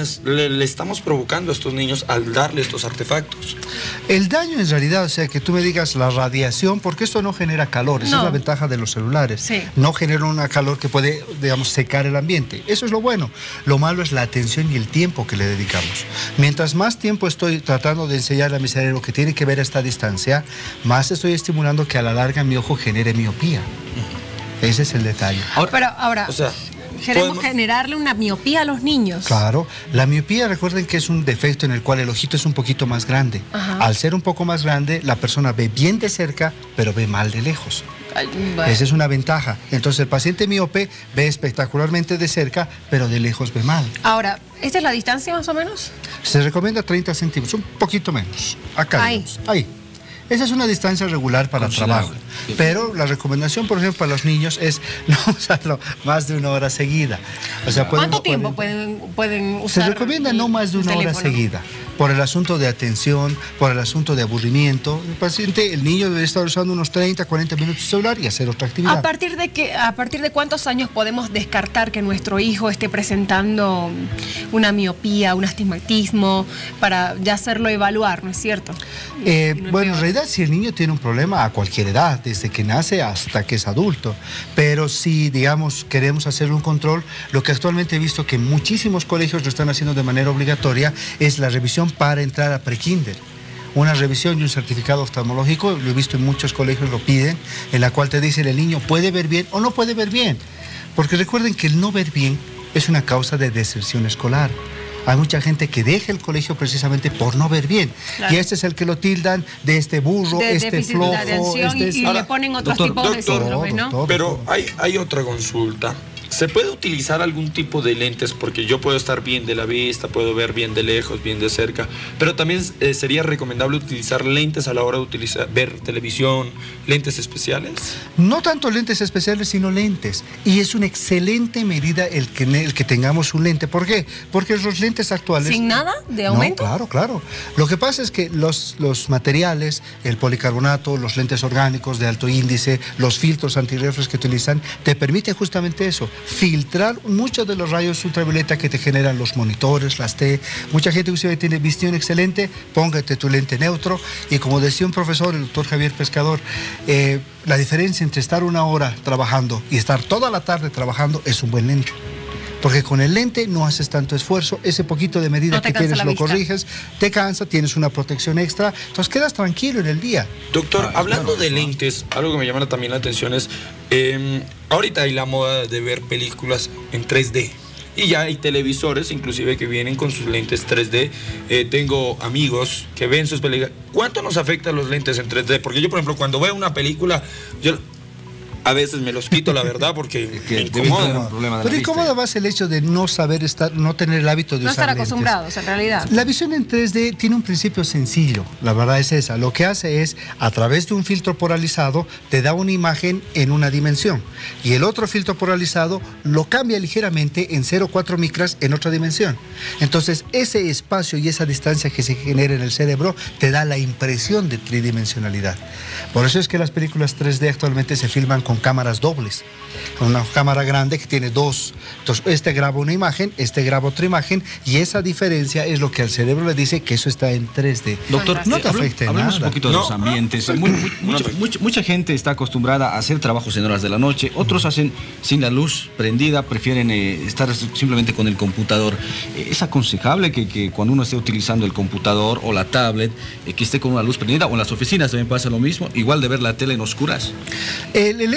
le estamos provocando a estos niños al darle estos artefactos? El daño en realidad, o sea, que tú me digas la radiación, porque esto no genera calor, esa es la ventaja de los celulares. Sí. No genera una calor que puede, digamos, secar el ambiente. Eso es lo bueno. Lo malo es la atención y el tiempo que le dedicamos. Mientras más tiempo estoy tratando de enseñarle a mi cerebro que tiene que ver a esta distancia, más estoy estimulando que a la larga mi ojo genere miopía. Ese es el detalle. Ahora, o sea, queremos generarle una miopía a los niños. Claro, la miopía, recuerden que es un defecto en el cual el ojito es un poquito más grande. Ajá. Al ser un poco más grande, la persona ve bien de cerca, pero ve mal de lejos. Esa es una ventaja. Entonces el paciente miope ve espectacularmente de cerca, pero de lejos ve mal. Ahora, ¿esta es la distancia más o menos? Se recomienda 30 centímetros, un poquito menos. Acá. Ahí. Esa es una distancia regular para trabajo. Pero la recomendación, por ejemplo, para los niños es no usarlo más de 1 hora seguida. O sea, ¿cuánto tiempo pueden usar? Se recomienda no más de 1 hora seguida. Por el asunto de atención, por el asunto de aburrimiento. El niño debe estar usando unos 30, 40 minutos de celular y hacer otra actividad. ¿A partir de cuántos años podemos descartar que nuestro hijo esté presentando una miopía, un astigmatismo, para ya hacerlo evaluar, ¿no es cierto? Bueno, en realidad si el niño tiene un problema a cualquier edad, desde que nace hasta que es adulto, pero si, digamos, queremos hacer un control, lo que actualmente he visto que muchísimos colegios lo están haciendo de manera obligatoria es la revisión para entrar a prekinder. Una revisión y un certificado oftalmológico, lo he visto en muchos colegios, lo piden, en la cual te dicen el niño puede ver bien o no puede ver bien. Porque recuerden que el no ver bien es una causa de deserción escolar. Hay mucha gente que deja el colegio precisamente por no ver bien. Claro. Y este es el que lo tildan de este burro, este flojo. Y le ponen otros tipos de síndromes, ¿no? Pero hay otra consulta. ¿Se puede utilizar algún tipo de lentes? Porque yo puedo estar bien de la vista, puedo ver bien de lejos, bien de cerca, pero también sería recomendable utilizar lentes a la hora de ver televisión, lentes especiales. No tanto lentes especiales, sino lentes. Y es una excelente medida el que tengamos un lente. ¿Por qué? Porque los lentes actuales... ¿Sin nada de aumento? No, claro. Lo que pasa es que los materiales, el policarbonato, los lentes orgánicos de alto índice, los filtros antirreflex que utilizan, te permiten justamente eso. Filtrar muchos de los rayos ultravioleta que te generan los monitores, las T. Mucha gente que tiene visión excelente, póngate tu lente neutro. Y como decía un profesor, el doctor Javier Pescador, la diferencia entre estar 1 hora trabajando y estar toda la tarde trabajando es un buen lente. Porque con el lente no haces tanto esfuerzo, ese poquito de medida que tienes lo corriges, te cansa, tienes una protección extra, entonces quedas tranquilo en el día. Doctor, hablando de lentes, algo que me llama también la atención es, ahorita hay la moda de ver películas en 3D. Y ya hay televisores, inclusive, que vienen con sus lentes 3D. Tengo amigos que ven sus películas. ¿Cuánto nos afectan los lentes en 3D? Porque yo, por ejemplo, cuando veo una película, a veces me los quito, la verdad, porque me incomoda. Pero incomoda más el hecho de no saber no tener el hábito de usar lentes. No estar acostumbrados, en realidad. La visión en 3D tiene un principio sencillo, la verdad es esa. Lo que hace es, a través de un filtro polarizado, te da una imagen en una dimensión. Y el otro filtro polarizado lo cambia ligeramente en 0,4 micras en otra dimensión. Entonces, ese espacio y esa distancia que se genera en el cerebro te da la impresión de tridimensionalidad. Por eso es que las películas 3D actualmente se filman con cámaras dobles, con una cámara grande que tiene 2. Entonces, este graba una imagen, este graba otra imagen, y esa diferencia es lo que al cerebro le dice que eso está en 3D. Doctor, no te afecta en nada. Hablemos un poquito de los ambientes. Mucha gente está acostumbrada a hacer trabajos en horas de la noche, otros hacen sin la luz prendida, prefieren estar simplemente con el computador. ¿Es aconsejable que cuando uno esté utilizando el computador o la tablet, que esté con una luz prendida? O en las oficinas también pasa lo mismo, igual de ver la tele en oscuras. El hecho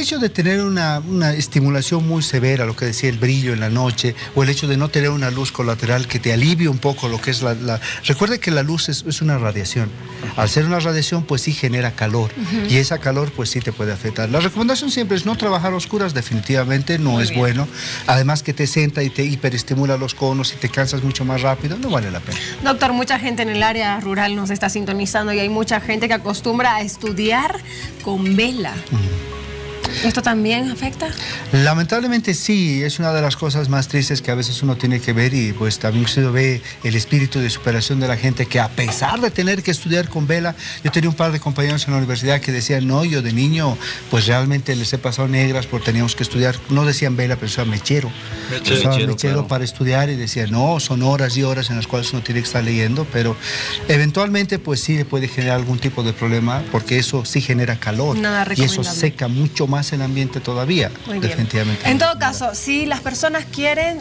hecho de tener una estimulación muy severa, lo que decía el brillo en la noche, o el hecho de no tener una luz colateral que te alivie un poco lo que es Recuerde que la luz es una radiación. Al ser una radiación, pues sí genera calor. Y esa calor, pues sí te puede afectar. La recomendación siempre es no trabajar a oscuras, definitivamente no es bueno. Además que te sienta y te hiperestimula los conos y te cansas mucho más rápido, no vale la pena. Doctor, mucha gente en el área rural nos está sintonizando y hay mucha gente que acostumbra a estudiar con vela. ¿Esto también afecta? Lamentablemente sí, es una de las cosas más tristes que a veces uno tiene que ver, y pues también usted ve el espíritu de superación de la gente que, a pesar de tener que estudiar con vela, yo tenía un par de compañeros en la universidad que decían, no, yo de niño pues realmente les he pasado negras porque teníamos que estudiar, no decían vela, pero usaban mechero. Mechero claro, para estudiar, y decían, no, son horas y horas en las cuales uno tiene que estar leyendo, pero eventualmente pues sí le puede generar algún tipo de problema, porque eso sí genera calor y eso seca mucho más el ambiente todavía. Definitivamente. En todo caso, si las personas quieren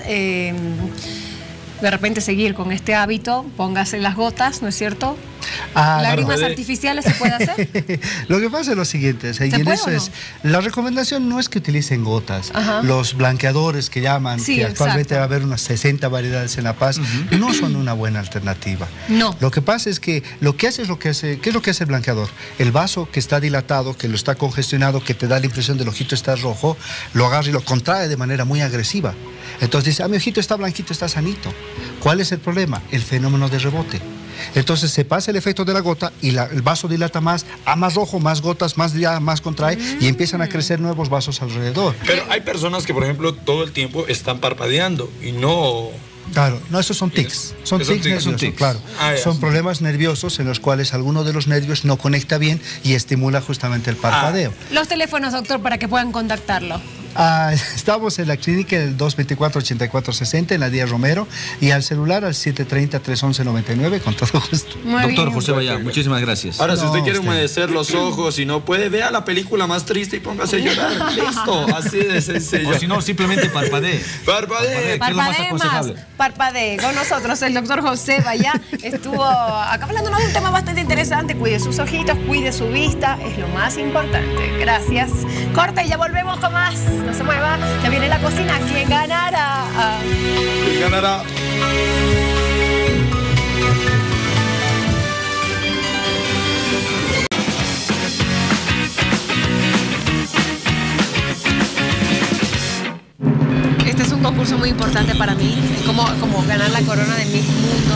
de repente seguir con este hábito, póngase las gotas, ¿no es cierto? ¿Lágrimas artificiales se puede hacer? Lo que pasa es lo siguiente, la recomendación no es que utilicen gotas. Los blanqueadores que llaman, que actualmente va a haber unas 60 variedades en La Paz, no son una buena alternativa. No. Lo que pasa es que ¿qué es lo que hace el blanqueador? El vaso que está dilatado, que lo está congestionado, que te da la impresión del ojito está rojo, lo agarra y lo contrae de manera muy agresiva. Entonces dice, mi ojito está blanquito, está sanito. ¿Cuál es el problema? El fenómeno de rebote. Entonces se pasa el efecto de la gota y el vaso dilata más, a más rojo, más gotas, más contrae y empiezan a crecer nuevos vasos alrededor. Pero hay personas que, por ejemplo, todo el tiempo están parpadeando y no... Claro, no, esos son tics. Son tics nerviosos, claro. Son problemas nerviosos en los cuales alguno de los nervios no conecta bien y estimula justamente el parpadeo. Los teléfonos, doctor, para que puedan contactarlo. Estamos en la clínica del 224-8460 en la Díaz Romero, y al celular al 730-311-99, con todo gusto. Doctor José Bayá, muchísimas gracias. Ahora, si usted quiere humedecer los ojos y no puede, vea la película más triste y póngase a llorar. Listo, así de sencillo. O si no, simplemente parpadee. Parpadee. ¿Qué es lo más aconsejable? Parpadee. Con nosotros el doctor José Bayá estuvo acá hablándonos de un tema bastante interesante. Cuide sus ojitos, cuide su vista, es lo más importante. Gracias. Corta y ya volvemos con más. No se mueva, ya viene la cocina. ¿Quién ganará? ¿Quién ganará? Este es un concurso muy importante para mí. Es como ganar la corona de Miss Mundo.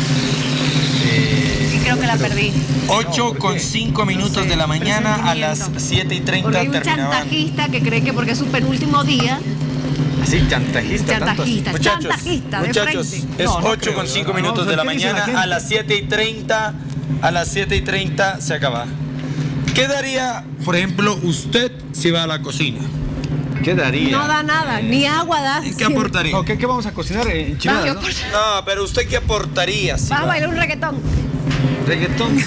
Y creo que la perdí. 8:05 de la mañana, a las 7:30 porque hay un terminaban. chantajista que cree que porque es su penúltimo día. Así, chantajista. Chantajista, muchachos, es 8:05 de la mañana, a las 7:30. A las 7:30 se acaba. ¿Qué daría, por ejemplo, usted si va a la cocina? ¿Qué daría? No da nada, ni agua da. ¿Qué aportaría? No, ¿qué vamos a cocinar? Enchiladas, ¿no? Pero ¿usted qué aportaría? Vas a bailar un reggaetón. ¿Reggaetón?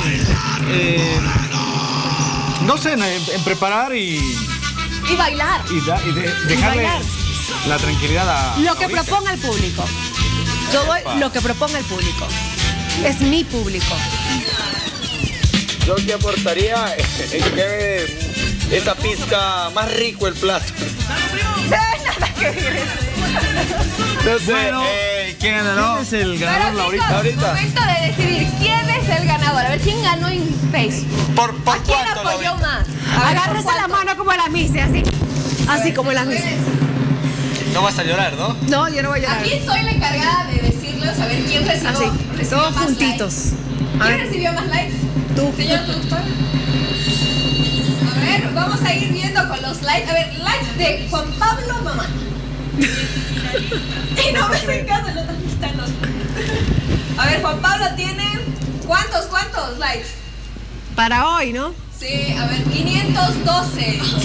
No sé, en preparar y bailar. Y dejarle la tranquilidad a... Lo que proponga el público. Yo doy lo que proponga el público. Es mi público. Yo que aportaría es que quede esa pizca más rico el plato. Nada que ver. No sé, bueno, ¿quién ganó? ¿Quién es el ganador ahorita? Es momento de decidir quién es el ganador. A ver, ¿quién ganó en Facebook? ¿A quién apoyó más? Agárrese la mano como la Mise, así como la Mise. No vas a llorar, ¿no? No, yo no voy a llorar. Aquí soy la encargada de decirlo, saber quién recibió todos más juntitos. Likes. ¿Quién recibió más likes? Tú. Señor productor. A ver, vamos a ir viendo con los likes. A ver, likes de Juan Pablo Mamá. Y no me hacen caso, no están los... A ver, Juan Pablo tiene... ¿Cuántos likes? Para hoy, ¿no? Sí, a ver, 512. ¿512?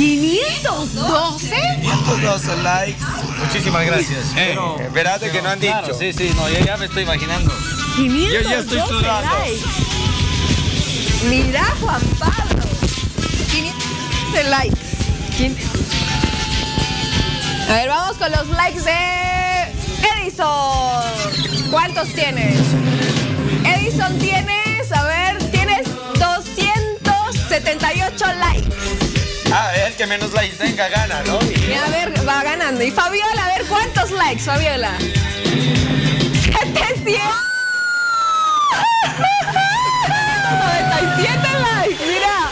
512 likes. Muchísimas gracias. Espérate que no han dicho. Claro, sí, no, yo ya me estoy imaginando. 512 yo ya estoy sudando. likes. Mira, Juan Pablo. 512 likes. A ver, vamos con los likes de Edison. ¿Cuántos tienes? Edison, tienes 278 likes. A ver, que menos likes tenga gana, ¿no? Y a ver, va ganando. Y Fabiola, a ver, ¿cuántos likes, Fabiola? 700. 97 likes, mira.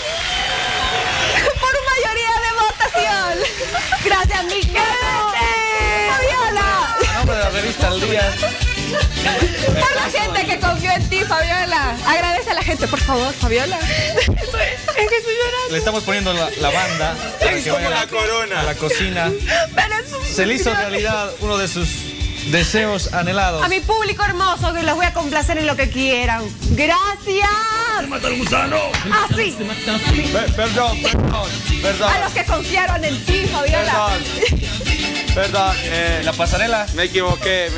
Por mayoría de votación. Gracias, mi gente. Fabiola. A nombre de la revista Al Día. Por la gente que confió en ti, Fabiola. Agradece a la gente, por favor, Fabiola. Es que estoy llorando. Le estamos poniendo la banda para que vaya la corona a la cocina. Se le hizo realidad uno de sus deseos anhelados. A mi público hermoso, que los voy a complacer en lo que quieran. Gracias. ¡Se mata el gusano! Así. Perdón. A los que confiaron en ti, Fabiola. Perdón, la pasarela. Me equivoqué.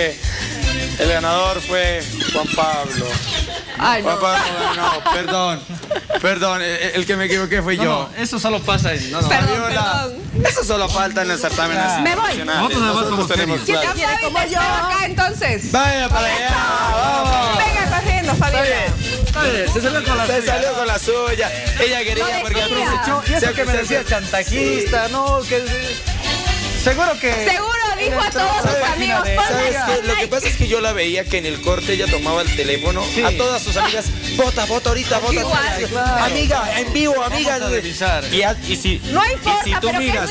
El ganador fue Juan Pablo. Ay, no. Juan Pablo ganó, perdón, el que me equivoqué fue yo. No, eso solo pasa en... Perdón. Eso solo falta en el certamen Me voy. nacional. Nosotros tenemos ¿Quién claro. quiere como yo acá entonces? Vaya para allá, vamos. Venga, corriendo, Fabiola. Está bien, se salió con la suya. Ella quería porque aprovechó. Y eso que me decía chantajista, ¿no? Seguro dijo a todos sus amigos. ¿Sabes qué? Lo que pasa es que yo la veía que en el corte ella tomaba el teléfono a todas sus amigas. Vota ahorita, vota. Claro. Amiga, en vivo, amiga. Y si tú miras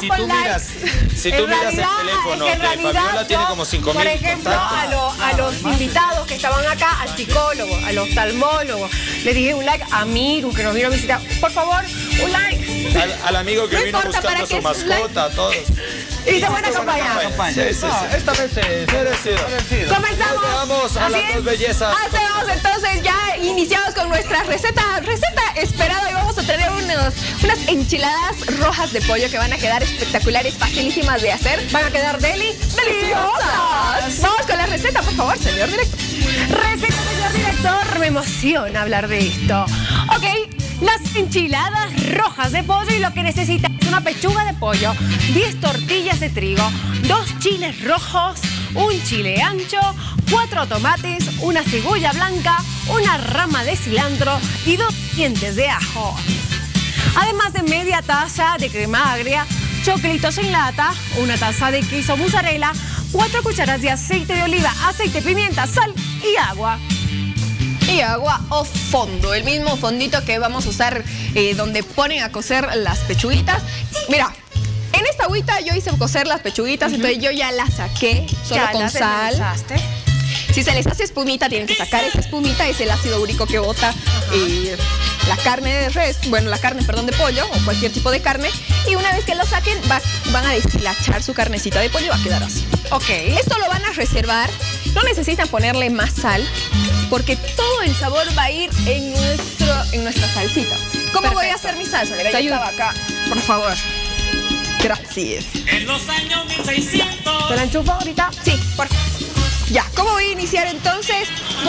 el teléfono de Fabiola, tiene como 5,000. Por ejemplo, a los invitados que estaban acá, al psicólogo, al oftalmólogo, le dije un like a Miru, que nos vino a visitar. Por favor, un like. Al amigo que vino buscando su mascota, a todos. Y de buena compañía. Sí. Esta vez es merecido. Comenzamos. A las dos bellezas. Hacemos entonces, ya iniciamos con nuestra receta esperada. Y vamos a tener unas enchiladas rojas de pollo que van a quedar espectaculares, facilísimas de hacer. Van a quedar deliciosas. Vamos con la receta, por favor, señor director. Receta, señor director. Me emociona hablar de esto. Ok. Las enchiladas rojas de pollo, y lo que necesitas es una pechuga de pollo, 10 tortillas de trigo, 2 chiles rojos, un chile ancho, 4 tomates, una cebolla blanca, una rama de cilantro y 2 dientes de ajo. Además de media taza de crema agria, choclitos en lata, una taza de queso mozzarella, 4 cucharas de aceite de oliva, aceite, pimienta, sal y agua. Y agua o fondo, el mismo fondito que vamos a usar donde ponen a cocer las pechuguitas. Mira, en esta agüita yo hice cocer las pechuguitas, entonces yo ya las saqué solo con sal. Si se les hace espumita, tienen que sacar esa espumita, es el ácido úrico que bota la carne de res, de pollo o cualquier tipo de carne. Y una vez que lo saquen, van a deshilachar su carnecita de pollo y va a quedar así. Ok. Esto lo van a reservar, no necesitan ponerle más sal, porque todo el sabor va a ir en nuestra salsita. ¿Cómo voy a hacer mi salsa? Mira, yo estaba acá, por favor. Gracias. En los años 1600. ¿Te la enchufo ahorita? Sí, por favor. Ya, ¿cómo voy a iniciar entonces?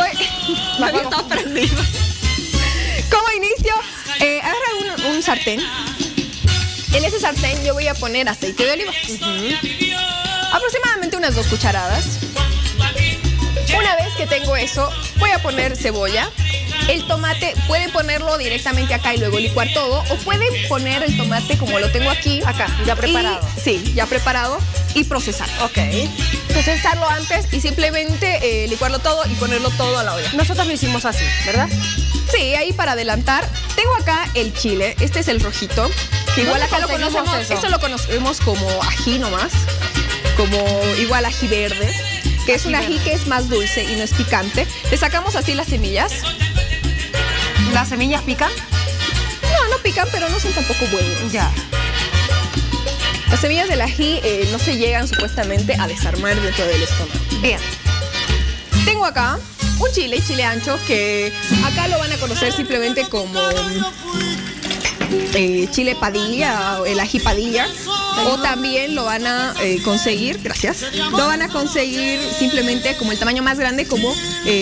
Está prendido. ¿Cómo inicio? Agarra un sartén. En ese sartén yo voy a poner aceite de oliva. Aproximadamente unas 2 cucharadas. Una vez que tengo eso, voy a poner cebolla. El tomate, pueden ponerlo directamente acá y luego licuar todo, o pueden poner el tomate como lo tengo aquí. Acá, ya preparado. Sí, ya preparado y procesar. Ok. Procesarlo antes y simplemente licuarlo todo y ponerlo todo a la olla. Nosotros lo hicimos así, ¿verdad? Sí, ahí para adelantar. Tengo acá el chile, este es el rojito, que igual acá lo conocemos, esto lo conocemos como ají nomás, como igual ají verde, que es un ají que es más dulce y no es picante. Le sacamos así las semillas. ¿Las semillas pican? No pican, pero no son tampoco buenas. Ya. Las semillas del ají no se llegan supuestamente a desarmar dentro del estómago. Bien. Tengo acá un chile ancho, que acá lo van a conocer simplemente como chile padilla, o el ají padilla, o también lo van a conseguir, gracias, lo van a conseguir simplemente como el tamaño más grande, como...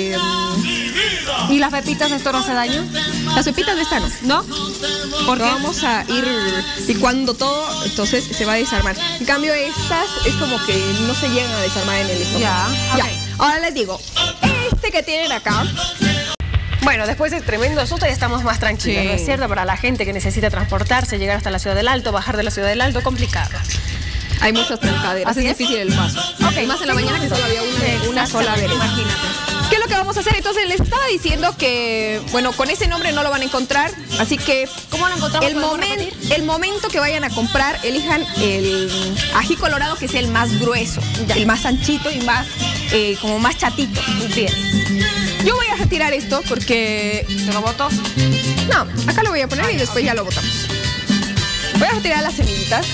¿Y las pepitas de esto no hace daño? Las pepitas de esta no. ¿No? Porque vamos a ir licuando todo, entonces se va a desarmar. En cambio estas es como que no se llegan a desarmar en el estómago. Ya. Ahora les digo, este que tienen acá, Bueno, después del tremendo susto ya estamos más tranquilos, Sí. ¿no es cierto? Para la gente que necesita transportarse, llegar hasta la Ciudad del Alto, bajar de la Ciudad del Alto, complicado. Hay muchas trancaderas, Así es es. difícil el paso. Ok, Más en la mañana que solo había una sola vereda. Imagínate. ¿Qué es lo que vamos a hacer? Entonces les estaba diciendo que, bueno, con ese nombre no lo van a encontrar, así que ¿Cómo lo encontramos? el momento que vayan a comprar, elijan el ají colorado que sea el más grueso, el más anchito y más, como más chatito. Bien. Yo voy a retirar esto porque... ¿Se lo boto? No, acá lo voy a poner y después ya lo botamos. Voy a retirar las semillitas.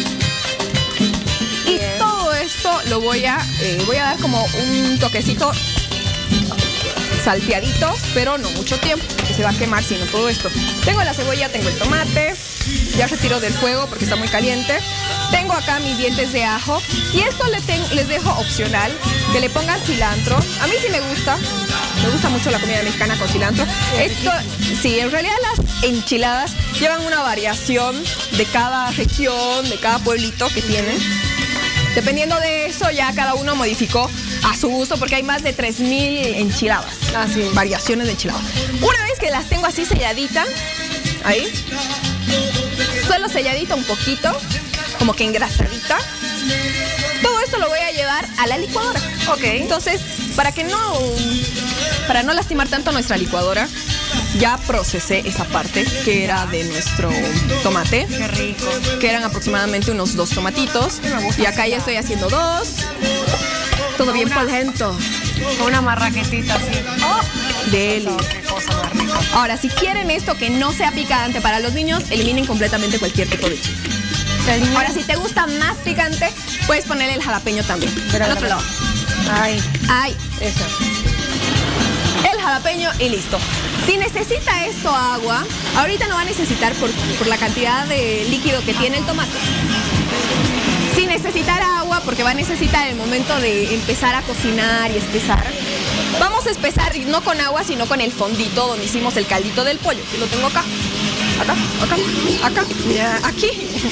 Y todo esto lo voy a dar como un toquecito salteadito, pero no mucho tiempo, que se va a quemar sino todo esto. Tengo la cebolla, tengo el tomate, ya retiro del fuego porque está muy caliente. Tengo acá mis dientes de ajo y esto les dejo opcional, que le pongan cilantro. A mí sí me gusta mucho la comida mexicana con cilantro. Esto, sí, en realidad las enchiladas llevan una variación de cada región, de cada pueblito que tienen. Dependiendo de eso, ya cada uno modificó a su gusto, porque hay más de 3.000 enchiladas, variaciones de enchiladas. Una vez que las tengo así selladitas, ahí, solo selladita un poquito, como que engrasadita, todo esto lo voy a llevar a la licuadora. Ok. Entonces, para no lastimar tanto nuestra licuadora, ya procesé esa parte que era de nuestro tomate. Qué rico. Que eran aproximadamente unos 2 tomatitos. Y acá ya estoy haciendo 2. Todo bien polento. Con una marraquetita así. Oh, deli. qué cosa más rica. Ahora, si quieren esto que no sea picante para los niños, eliminen completamente cualquier tipo de chile. Ahora, si te gusta más picante, puedes ponerle el jalapeño también. Al otro lado. Ay. Eso. El jalapeño y listo. Si necesita esto agua, ahorita no va a necesitar por la cantidad de líquido que tiene el tomate. Si necesitara agua, porque va a necesitar el momento de empezar a cocinar y espesar, vamos a espesar no con agua, sino con el fondito donde hicimos el caldito del pollo. Que lo tengo acá. Acá. Mira, aquí.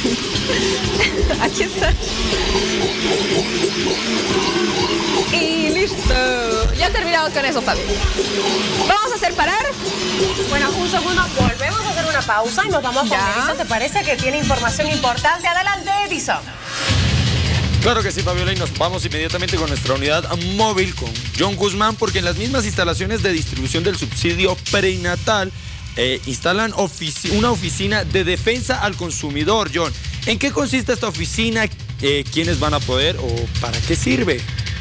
Aquí está. Y listo. Ya terminamos con eso, Fabi. Vamos a hacer parar. Bueno, un segundo, volvemos a hacer una pausa y nos vamos con Edison. ¿Te parece que tiene información importante? Adelante, Edison. Claro que sí, Fabiola, y nos vamos inmediatamente con nuestra unidad móvil con John Guzmán, porque en las mismas instalaciones de distribución del subsidio prenatal instalan una oficina de defensa al consumidor. John, ¿en qué consiste esta oficina? ¿Quiénes van a poder o para qué sirve?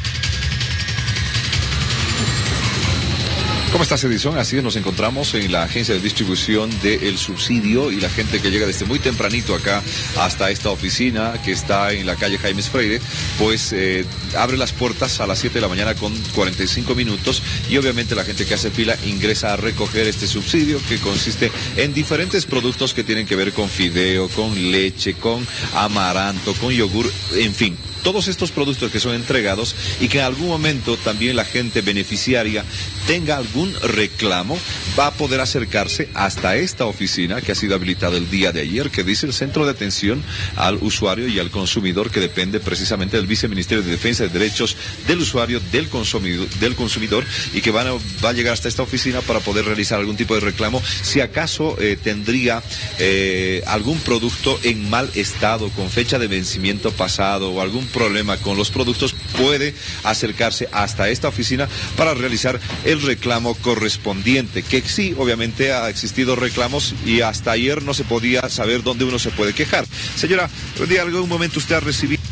¿Cómo estás, Edison? Así es, nos encontramos en la agencia de distribución del subsidio y la gente que llega desde muy tempranito acá hasta esta oficina que está en la calle Jaime Freire, pues abre las puertas a las 7 de la mañana con 45 minutos y obviamente la gente que hace fila ingresa a recoger este subsidio que consiste en diferentes productos que tienen que ver con fideo, con leche, con amaranto, con yogur, en fin. Todos estos productos que son entregados y que en algún momento también la gente beneficiaria tenga algún reclamo, va a poder acercarse hasta esta oficina que ha sido habilitada el día de ayer, que dice el Centro de Atención al Usuario y al Consumidor, que depende precisamente del Viceministerio de Defensa de Derechos del Usuario, del consumidor, y que va a llegar hasta esta oficina para poder realizar algún tipo de reclamo si acaso tendría algún producto en mal estado, con fecha de vencimiento pasado o algún problema con los productos, puede acercarse hasta esta oficina para realizar el reclamo correspondiente, que sí, obviamente ha existido reclamos y hasta ayer no se podía saber dónde uno se puede quejar. Señora, ¿en algún momento usted ha recibido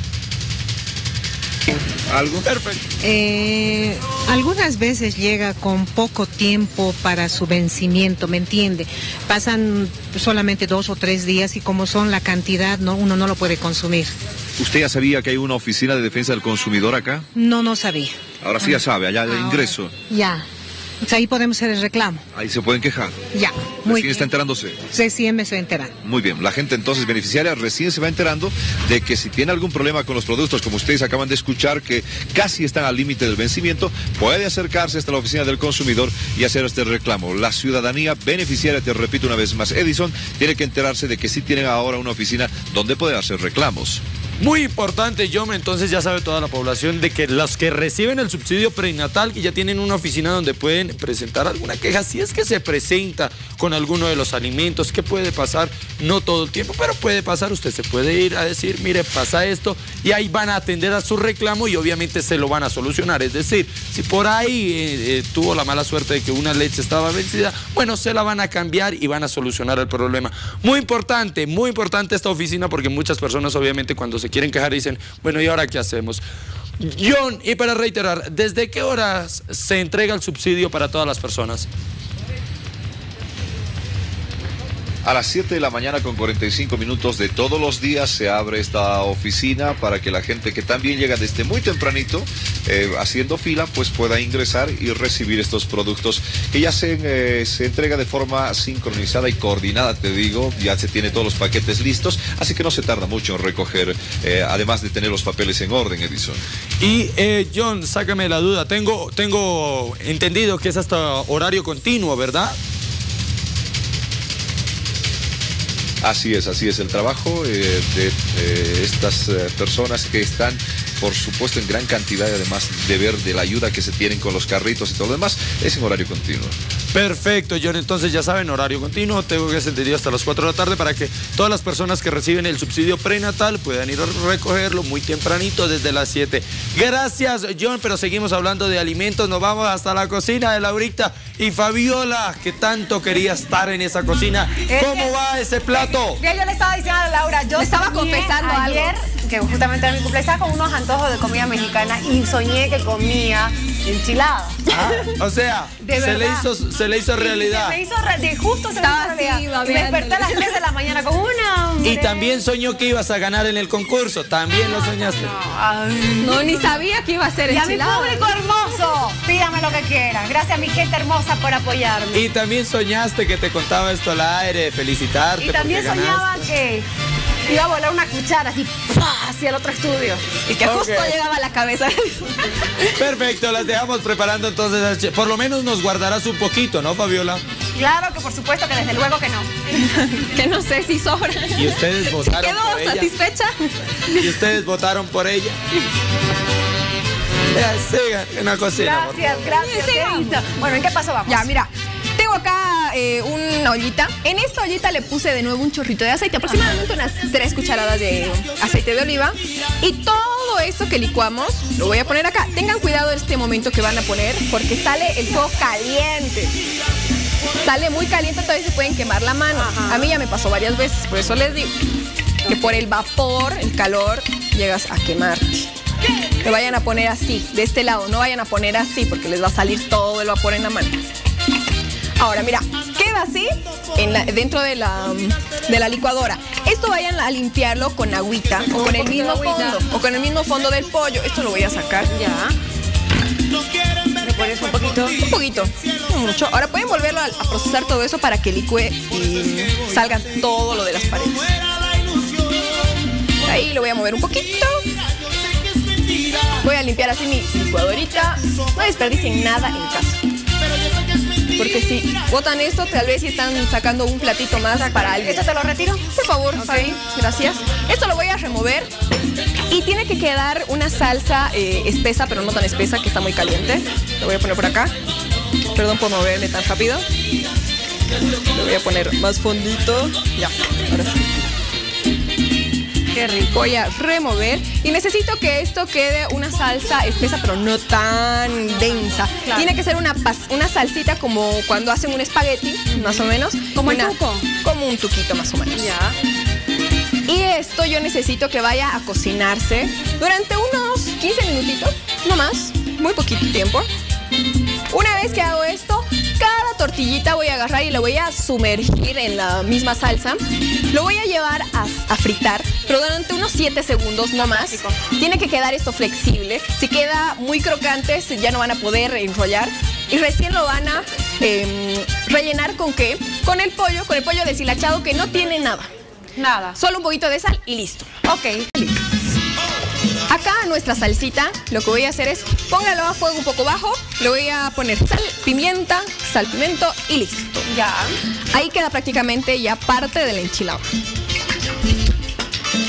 algo? Perfecto. Algunas veces llega con poco tiempo para su vencimiento, ¿me entiende? Pasan solamente 2 o 3 días y como son la cantidad, uno no lo puede consumir. ¿Usted ya sabía que hay una oficina de defensa del consumidor acá? No sabía. Ahora sí ya sabe, allá de ingreso. Ya. O sea, ahí podemos hacer el reclamo. Ahí se pueden quejar. Ya. Muy ¿Recién bien. está enterándose? Recién me estoy enterando. Muy bien. La gente entonces beneficiaria recién se va enterando de que si tiene algún problema con los productos, como ustedes acaban de escuchar, que casi están al límite del vencimiento, puede acercarse hasta la oficina del consumidor y hacer este reclamo. La ciudadanía beneficiaria, te repito una vez más, Edison, tiene que enterarse de que sí tienen ahora una oficina donde poder hacer reclamos. Muy importante, John, entonces ya sabe toda la población de que los que reciben el subsidio prenatal y ya tienen una oficina donde pueden presentar alguna queja, si es que se presenta con alguno de los alimentos, ¿qué puede pasar? No todo el tiempo, pero puede pasar, usted se puede ir a decir, mire, pasa esto, y ahí van a atender a su reclamo y obviamente se lo van a solucionar. Es decir, si por ahí tuvo la mala suerte de que una leche estaba vencida, bueno, se la van a cambiar y van a solucionar el problema. Muy importante esta oficina, porque muchas personas obviamente cuando se quieren quejar dicen, bueno, ¿y ahora qué hacemos? John, y para reiterar, ¿desde qué horas se entrega el subsidio para todas las personas? A las 7 de la mañana con 45 minutos de todos los días se abre esta oficina para que la gente que también llega desde muy tempranito haciendo fila pues pueda ingresar y recibir estos productos que ya se entrega de forma sincronizada y coordinada, te digo, ya se tiene todos los paquetes listos, así que no se tarda mucho en recoger, además de tener los papeles en orden, Edison. Y John, sácame la duda, tengo entendido que es hasta horario continuo, ¿verdad? Así es el trabajo de estas personas que están, por supuesto, en gran cantidad, y además de ver de la ayuda que se tienen con los carritos y todo lo demás, es en horario continuo. Perfecto, John, entonces ya saben, horario continuo, tengo que ser entendido hasta las 4 de la tarde para que todas las personas que reciben el subsidio prenatal puedan ir a recogerlo muy tempranito desde las 7. Gracias, John, pero seguimos hablando de alimentos, nos vamos hasta la cocina de Laurita y Fabiola, que tanto quería estar en esa cocina. ¿Cómo va ese plato? Bien, yo le estaba diciendo a Laura, yo estaba confesando ayer que justamente era mi cumpleaños, estaba con unos antojos de comida mexicana y soñé que comía enchiladas. O sea, se le hizo realidad. Se me hizo justo se me hizo realidad. Y me desperté a las 3 de la mañana con una hambre. Y también soñó que ibas a ganar en el concurso, también lo soñaste. No, ni sabía que iba a ser enchilada. Y a mi público hermoso, pídame lo que quieran. Gracias a mi gente hermosa por apoyarme. Y también soñaste que te contaba esto al aire, felicitarte. Y también soñaba que iba a volar una cuchara así hacia el otro estudio. Y que justo llegaba a la cabeza. Perfecto, las dejamos preparando entonces. Por lo menos nos guardarás un poquito, ¿no, Fabiola? Claro que por supuesto que desde luego que no. Que no sé si sobra. Y ustedes votaron por ella. ¿Quedó satisfecha? Y ustedes votaron por ella. Ya, sigan en la cocina. Gracias. Bueno, ¿en qué paso vamos? Ya, mira. Tengo acá una ollita. En esta ollita le puse de nuevo un chorrito de aceite, aproximadamente unas 3 cucharadas de aceite de oliva. Y todo esto que licuamos lo voy a poner acá. Tengan cuidado en este momento que van a poner, porque sale el fuego caliente. Sale muy caliente, todavía se pueden quemar la mano. A mí ya me pasó varias veces, por eso les digo que por el vapor, el calor, llegas a quemarte. Lo vayan a poner así, de este lado, no vayan a poner así porque les va a salir todo el vapor en la mano. Ahora, mira, queda así dentro de la licuadora. Esto vayan a limpiarlo con agüita o con el mismo fondo. O con el mismo fondo del pollo. Esto lo voy a sacar. Ya. ¿Me pones un poquito? Un poquito, no mucho. Ahora pueden volverlo a procesar todo eso para que licúe y salga todo lo de las paredes. Ahí lo voy a mover un poquito. Voy a limpiar así mi licuadorita. No desperdicien nada en casa. Porque si botan esto, tal vez si están sacando un platito más para alguien. ¿Esto te lo retiro? Por favor, Fabi, gracias. Esto lo voy a remover y tiene que quedar una salsa espesa, pero no tan espesa, que está muy caliente. Lo voy a poner por acá. Perdón por moverme tan rápido. Lo voy a poner más fondito. Ya, ahora sí. Qué rico. Voy a remover y necesito que esto quede una salsa espesa, pero no tan densa. Claro. Tiene que ser una salsita como cuando hacen un espagueti, más o menos. ¿Como el tuco? Como un tuquito, más o menos. Ya. Y esto yo necesito que vaya a cocinarse durante unos 15 minutitos, no más, muy poquito tiempo. Una vez que hago esto, cada tortillita voy a agarrar y la voy a sumergir en la misma salsa. Lo voy a llevar a fritar, pero durante unos 7 segundos, no más. Tiene que quedar esto flexible. Si queda muy crocante, ya no van a poder enrollar. Y recién lo van a rellenar ¿con qué? Con el pollo deshilachado, que no tiene nada. Nada. Solo un poquito de sal y listo. Ok. Listo. Acá nuestra salsita, lo que voy a hacer es, póngalo a fuego un poco bajo, le voy a poner sal, pimiento y listo. Ya. Ahí queda prácticamente ya parte del enchilado.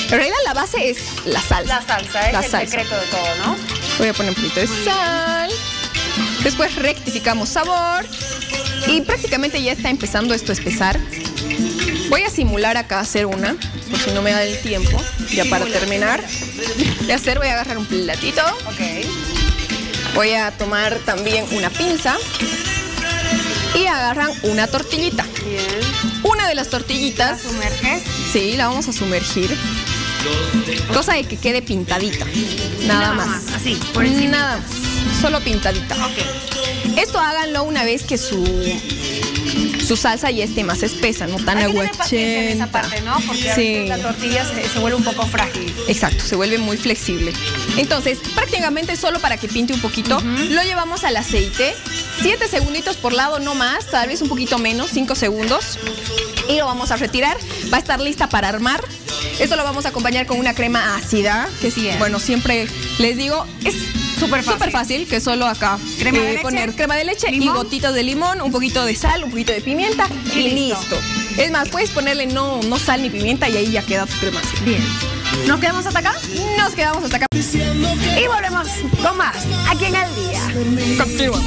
En realidad la base es la salsa. La salsa es La el salsa. secreto de todo, ¿no? Voy a poner un poquito de sal. Después rectificamos sabor. Y prácticamente ya está empezando esto a espesar. Voy a simular acá hacer una, por si no me da el tiempo. Ya para terminar de hacer, voy a agarrar un platito. Ok. Voy a tomar también una pinza. Y agarran una tortillita. Bien. Una de las tortillitas. ¿La sumerges? Sí, la vamos a sumergir. Cosa de que quede pintadita. Nada más. Así, por encima. Nada más. Solo pintadita. Ok. Esto háganlo una vez que su salsa ya esté más espesa, no tan Hay que tener paciencia en esa aguachenta. parte, ¿no? Porque a Sí. veces la tortilla se vuelve un poco frágil. Exacto, se vuelve muy flexible. Entonces, prácticamente solo para que pinte un poquito, lo llevamos al aceite. 7 segunditos por lado, no más, tal vez un poquito menos, 5 segundos. Y lo vamos a retirar. Va a estar lista para armar. Esto lo vamos a acompañar con una crema ácida, que sí, bueno, siempre les digo, es súper fácil, que solo acá Crema de leche, poner crema de leche y limón. gotitas de limón, un poquito de sal, un poquito de pimienta y listo. Es más, puedes ponerle no sal ni pimienta y ahí ya queda tu crema ácida. Bien. ¿Nos quedamos hasta acá? Nos quedamos hasta acá. Y volvemos con más aquí en Al Día. Continuamos.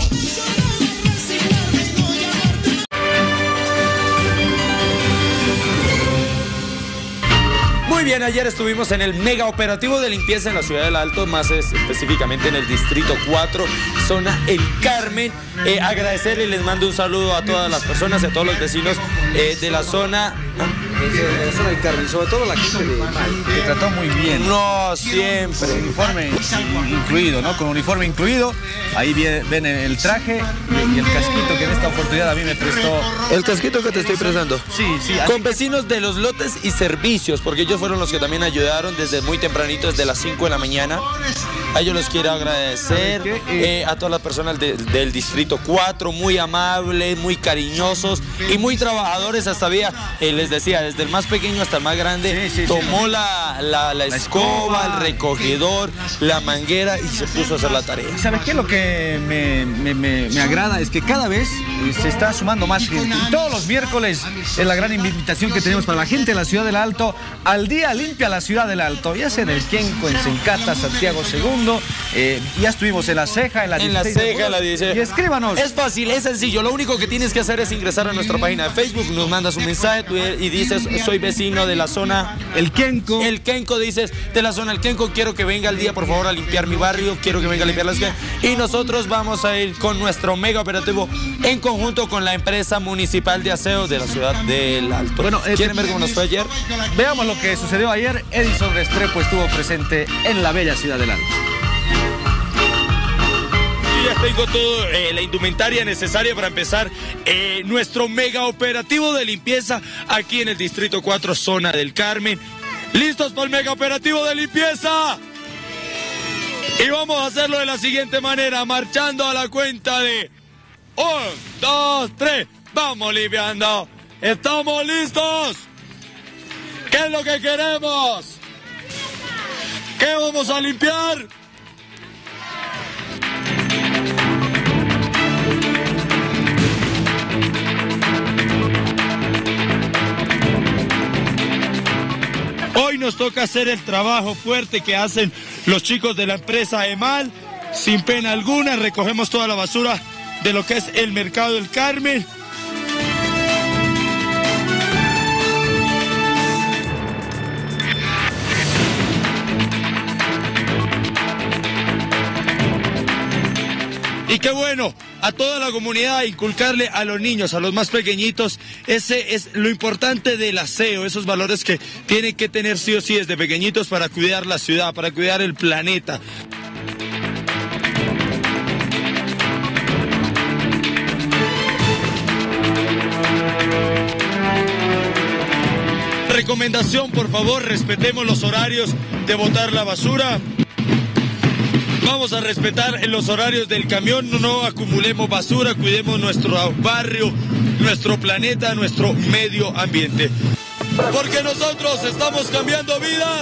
Muy bien, ayer estuvimos en el mega operativo de limpieza en la ciudad del Alto, más específicamente en el distrito 4, zona El Carmen. Agradecerle y les mando un saludo a todas las personas y a todos los vecinos de la zona. De la zona del Carmen, sobre todo la gente de Mal, que trató muy bien. No, siempre. Con uniforme incluido, ¿no? Con uniforme incluido. Ahí ven el traje y el casquito que en esta oportunidad a mí me prestó. El casquito que te estoy prestando. Sí. Con vecinos de los lotes y servicios, porque ellos fueron los que también ayudaron desde muy tempranito, desde las 5 de la mañana. A ellos los quiero agradecer. A todas las personas del distrito 4, muy amables, muy cariñosos y muy trabajadores hasta vía. Les decía, desde el más pequeño hasta el más grande, tomó la escoba, el recogedor, la manguera y se puso a hacer la tarea. ¿Sabes qué? Lo que me agrada es que cada vez se está sumando más gente. Y todos los miércoles es la gran invitación que tenemos para la gente de la ciudad del Alto. Al día limpia la ciudad del Alto, ya sea en el Quenco, en Sencata, Santiago II. Ya estuvimos en La Ceja, en la 16. En La Ceja, en la 16. Y escríbanos. Es fácil, es sencillo. Lo único que tienes que hacer es ingresar a nuestra página de Facebook, nos mandas un mensaje y dices, soy vecino de la zona El Quenco. El Quenco, dices, de la zona El Quenco, quiero que venga el día, por favor, a limpiar mi barrio, quiero que venga a limpiar las calles. Y nosotros vamos a ir con nuestro mega operativo en conjunto con la empresa municipal de aseo de la ciudad del Alto. Bueno, ¿quieren ver cómo nos fue ayer? Veamos lo que sucedió ayer. Edison Restrepo estuvo presente en la bella ciudad del Alto. Yo ya tengo toda la indumentaria necesaria para empezar nuestro mega operativo de limpieza aquí en el distrito 4, zona del Carmen. ¿Listos para el mega operativo de limpieza? Y vamos a hacerlo de la siguiente manera, marchando a la cuenta de 1, 2, 3, vamos limpiando. ¿Estamos listos? ¿Qué es lo que queremos? ¿Qué vamos a limpiar? Hoy nos toca hacer el trabajo fuerte que hacen los chicos de la empresa EMAL. Sin pena alguna, recogemos toda la basura de lo que es el mercado del Carmen. Y qué bueno, a toda la comunidad inculcarle a los niños, a los más pequeñitos, ese es lo importante del aseo, esos valores que tienen que tener sí o sí desde pequeñitos para cuidar la ciudad, para cuidar el planeta. Recomendación, por favor, respetemos los horarios de botar la basura. Vamos a respetar los horarios del camión, no acumulemos basura, cuidemos nuestro barrio, nuestro planeta, nuestro medio ambiente. Porque nosotros estamos cambiando vidas.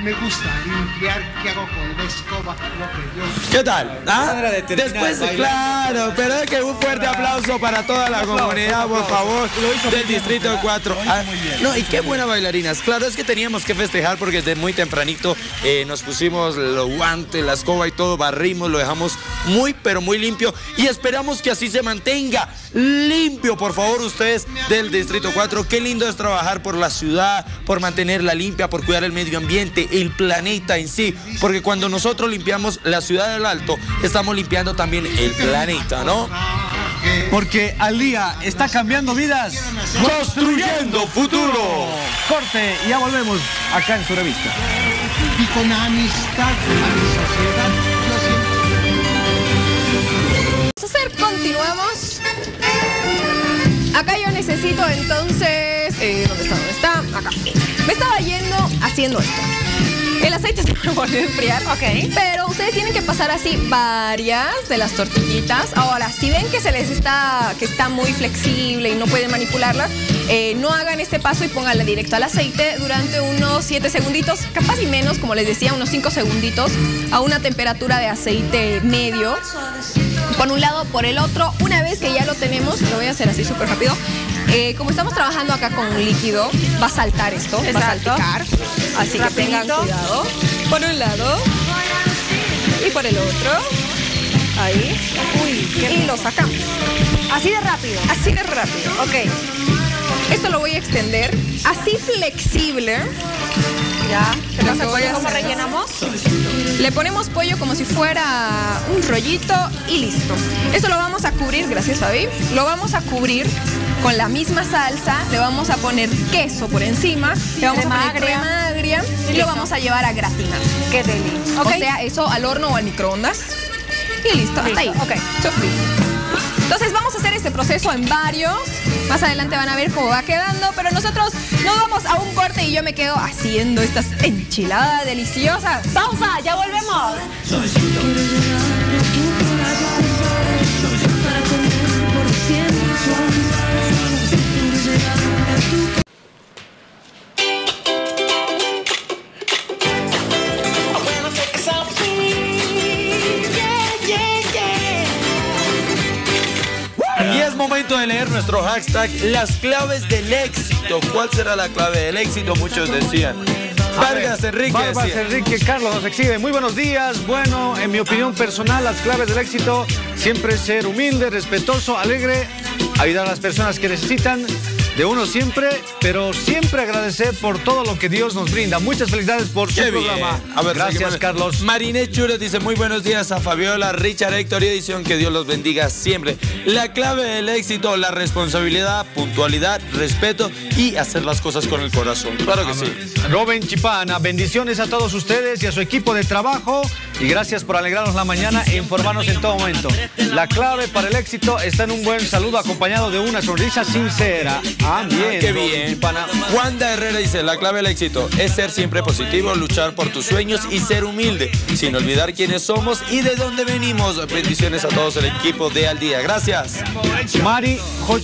me gusta limpiar, ¿qué hago con la escoba? Lo que Dios... ¿Qué tal? ¿Ah? Después, claro, pero es que un fuerte aplauso para toda la comunidad, por favor, del Distrito 4. No, y qué buenas bailarinas. Claro, es que teníamos que festejar porque desde muy tempranito nos pusimos los guantes, la escoba y todo, barrimos, lo dejamos muy, pero muy limpio y esperamos que así se mantenga limpio, por favor, ustedes del Distrito 4. Qué lindo es trabajar por la ciudad, por mantenerla limpia, por cuidar el medio ambiente, el planeta en sí, porque cuando nosotros limpiamos la ciudad del Alto, estamos limpiando también el planeta, ¿no? Porque al día está cambiando vidas, construyendo futuro. Corte y ya volvemos acá en su revista. Y con amistad a mi sociedad, lo siento. Continuamos. Acá yo necesito entonces... ¿Dónde está? Acá. Me estaba yendo haciendo esto. El aceite se me volvió a enfriar. Ok. Pero ustedes tienen que pasar así varias de las tortillitas. Ahora, si ven que está muy flexible y no pueden manipularla, no hagan este paso y pónganla directo al aceite durante unos 7 segunditos, capaz y menos, como les decía, unos 5 segunditos, a una temperatura de aceite medio. Por un lado, por el otro. Una vez que ya lo tenemos, lo voy a hacer así súper rápido. Como estamos trabajando acá con un líquido, va a saltar esto, va a salpicar. Así que tengan cuidado. Por un lado y por el otro. Ahí. Y lo sacamos. Así de rápido. Así de rápido. Ok. Esto lo voy a extender así flexible. Ya. ¿Cómo rellenamos? Le ponemos pollo como si fuera un rollito y listo. Esto lo vamos a cubrir, gracias Fabi. Lo vamos a cubrir con la misma salsa. Le vamos a poner queso por encima. Le vamos a poner crema agria y lo vamos a llevar a gratinar. Qué deli. Okay. O sea, eso al horno o al microondas. Y listo. Hasta ahí. Ok. Chufli. Entonces vamos a hacer este proceso en varios. Más adelante van a ver cómo va quedando, pero nosotros nos vamos a un corte y yo me quedo haciendo estas enchiladas deliciosas. Pausa, ya volvemos. Y es momento de leer nuestro hashtag, las claves del éxito. ¿Cuál será la clave del éxito? Muchos decían. Vargas Enrique Carlos nos exhibe. Muy buenos días. Bueno, en mi opinión personal, las claves del éxito siempre es ser humilde, respetuoso, alegre, ayudar a las personas que necesitan de uno siempre, pero siempre agradecer por todo lo que Dios nos brinda. Muchas felicidades por su programa. A ver, gracias, Carlos. Marinette Chures dice, muy buenos días a Fabiola, Richard, Héctor y Edición, que Dios los bendiga siempre. La clave del éxito, la responsabilidad, puntualidad, respeto y hacer las cosas con el corazón. Claro que sí. Robin Chipana, bendiciones a todos ustedes y a su equipo de trabajo y gracias por alegrarnos la mañana e informarnos en todo momento. La clave para el éxito está en un buen saludo acompañado de una sonrisa sincera. Bien, qué bien. Wanda Herrera dice, la clave del éxito es ser siempre positivo, luchar por tus sueños y ser humilde, sin olvidar quiénes somos y de dónde venimos. Bendiciones a todos el equipo de Al Día. Gracias. Mari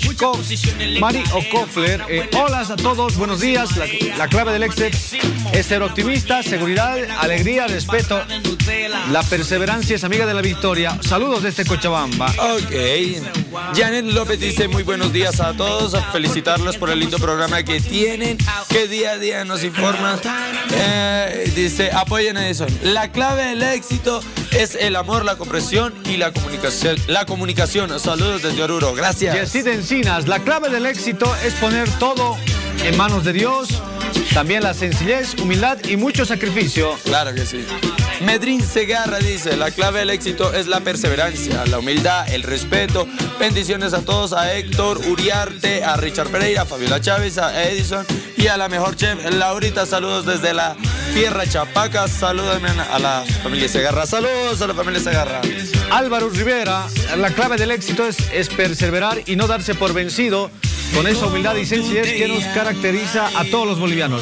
O'Kofler, hola a todos, buenos días. La clave del éxito es ser optimista, seguridad, alegría, respeto. La perseverancia es amiga de la victoria. Saludos desde Cochabamba. Ok. Janet López dice, muy buenos días a todos. Felicitarlos por el lindo programa que tienen, que día a día nos informan. Dice, apoyen a eso. La clave del éxito es el amor, la comprensión y la comunicación. Saludos desde Oruro. Gracias. Yesid Encinas, la clave del éxito es poner todo en manos de Dios. También la sencillez, humildad y mucho sacrificio. Claro que sí. Medrín Segarra dice, la clave del éxito es la perseverancia, la humildad, el respeto. Bendiciones a todos, a Héctor Uriarte, a Richard Pereira, a Fabiola Chávez, a Edison y a la mejor chef Laurita. Saludos desde la Tierra Chapaca. Salúdenme a la familia Segarra. Saludos a la familia Segarra. Álvaro Rivera, la clave del éxito es perseverar y no darse por vencido. Con esa humildad y sencillez que nos caracteriza a todos los bolivianos.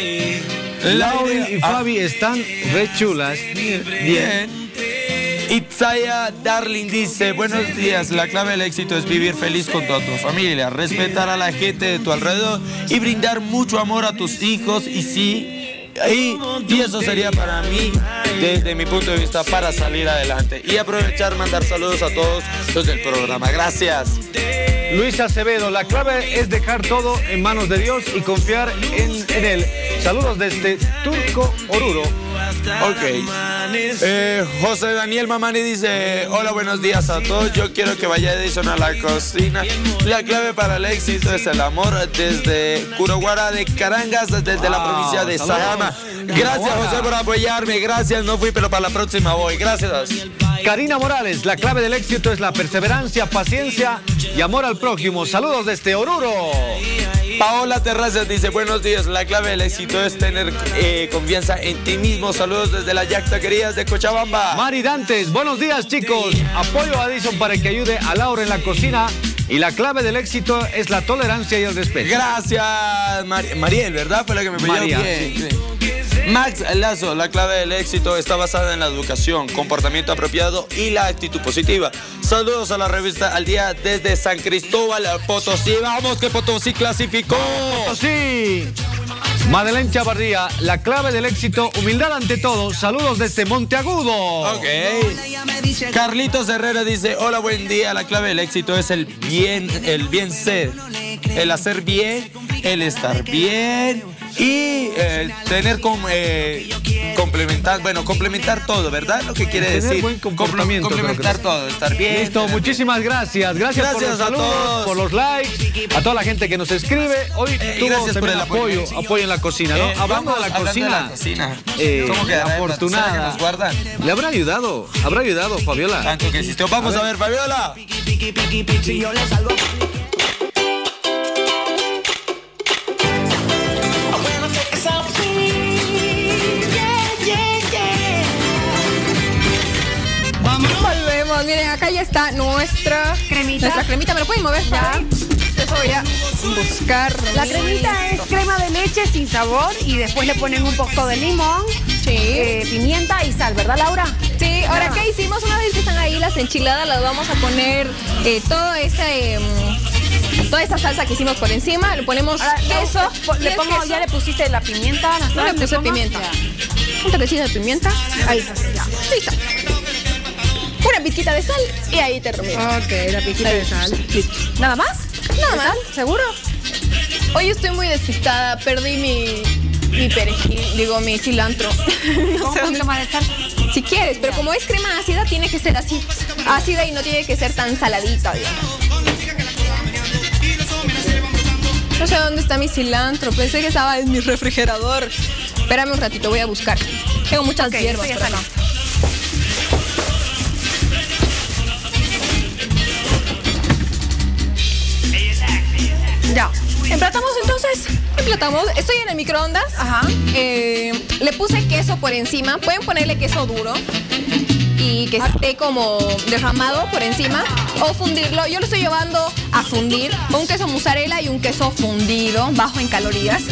Laura y Fabi están re chulas. Bien. Itzaya Darling dice, buenos días, la clave del éxito es vivir feliz con toda tu familia, respetar a la gente de tu alrededor y brindar mucho amor a tus hijos y sí, Y eso sería para mí, desde mi punto de vista, para salir adelante. Y aprovechar, mandar saludos a todos los del programa. Gracias. Luis Acevedo, la clave es dejar todo en manos de Dios y confiar en Él. Saludos desde Turco, Oruro. Ok. José Daniel Mamani dice: hola, buenos días a todos. Yo quiero que vaya Edison a la cocina. La clave para el éxito es el amor. Desde Curoguara de Carangas, desde la provincia de Sajama. Gracias, José, por apoyarme. Gracias, no fui, pero para la próxima voy. Gracias. Karina Morales, la clave del éxito es la perseverancia, paciencia y amor al prójimo. Saludos desde Oruro. Paola Terrazas dice: buenos días, la clave del éxito es tener confianza en ti mismo. Saludos desde la Yactaquerías de Cochabamba. Mari Dantes, buenos días, chicos. Apoyo a Edison para que ayude a Laura en la cocina. Y la clave del éxito es la tolerancia y el respeto. Gracias, Mariel, ¿verdad? Fue la que me pidió. María, bien. sí. Max Lazo, la clave del éxito está basada en la educación, comportamiento apropiado y la actitud positiva. Saludos a la revista Al Día desde San Cristóbal, Potosí. Vamos, que Potosí clasificó. Potosí. Madeleine Chavardía, la clave del éxito, humildad ante todo. Saludos desde Monteagudo. Ok. Carlitos Herrera dice: hola, buen día. La clave del éxito es el bien ser, el hacer bien, el estar bien y tener como complementar todo, ¿verdad? Lo que quiere tener decir. Buen comportamiento. Complementar todo, estar bien. Listo, muchísimas gracias. Gracias por los saludos, todos, por los likes, a toda la gente que nos escribe. Hoy tuvo también apoyo en la cocina, ¿no? Hablando de la cocina. ¿Cómo que afortunada. Nos guardan? Le habrá ayudado Fabiola. Tanto que existió. Vamos a ver, Fabiola. Si yo le salgo. Volvemos, miren, acá ya está nuestra cremita. ¿Me lo pueden mover? Ya. Eso voy a buscar. La cremita es crema de leche sin sabor y después le ponen un poco de limón, pimienta y sal, ¿verdad, Laura? Sí, ahora, ¿qué hicimos? Una vez que están ahí las enchiladas, las vamos a poner toda esa salsa que hicimos por encima. Le ponemos queso. ¿Ya le pusiste la pimienta? La sal, no le puse pimienta. Un toquecito de pimienta. Ahí está. Ya. Listo. Una pizquita de sal y ahí termino. Ok, la pizquita de sal. ¿Nada más? Nada más. ¿Seguro? Hoy estoy muy despistada. Perdí mi perejil, mi cilantro. No sé dónde más de sal. Si quieres, pero como es crema ácida, tiene que ser así. Ácida y no tiene que ser tan saladita, digamos. No sé dónde está mi cilantro. Pensé que estaba en mi refrigerador. Espérame un ratito, voy a buscar. Tengo muchas hierbas por acá. Ya. ¿Emplatamos entonces? Emplatamos. Estoy en el microondas. Ajá. Le puse queso por encima. Pueden ponerle queso duro y que esté como derramado por encima o fundirlo. Yo lo estoy llevando a fundir con un queso mozzarella y un queso fundido, bajo en calorías.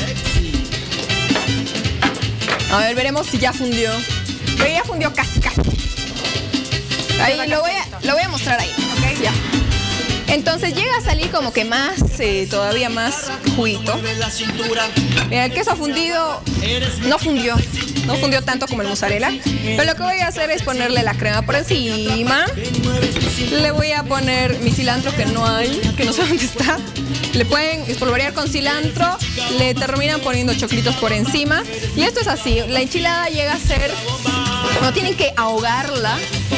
A ver, veremos si ya fundió. Pero ya fundió casi. Ahí lo voy a mostrar ahí. Okay. Ya. Entonces llega a salir como que más, todavía más juguito. Mira, el queso fundido no fundió tanto como el mozzarella. Pero lo que voy a hacer es ponerle la crema por encima. Le voy a poner mi cilantro que no hay, que no sé dónde está. Le pueden espolvorear con cilantro, le terminan poniendo choclitos por encima. Y esto es así, la enchilada llega a ser, no tienen que ahogarla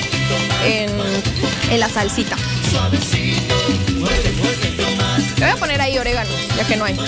en la salsita. Le voy a poner ahí orégano, ya que no hay.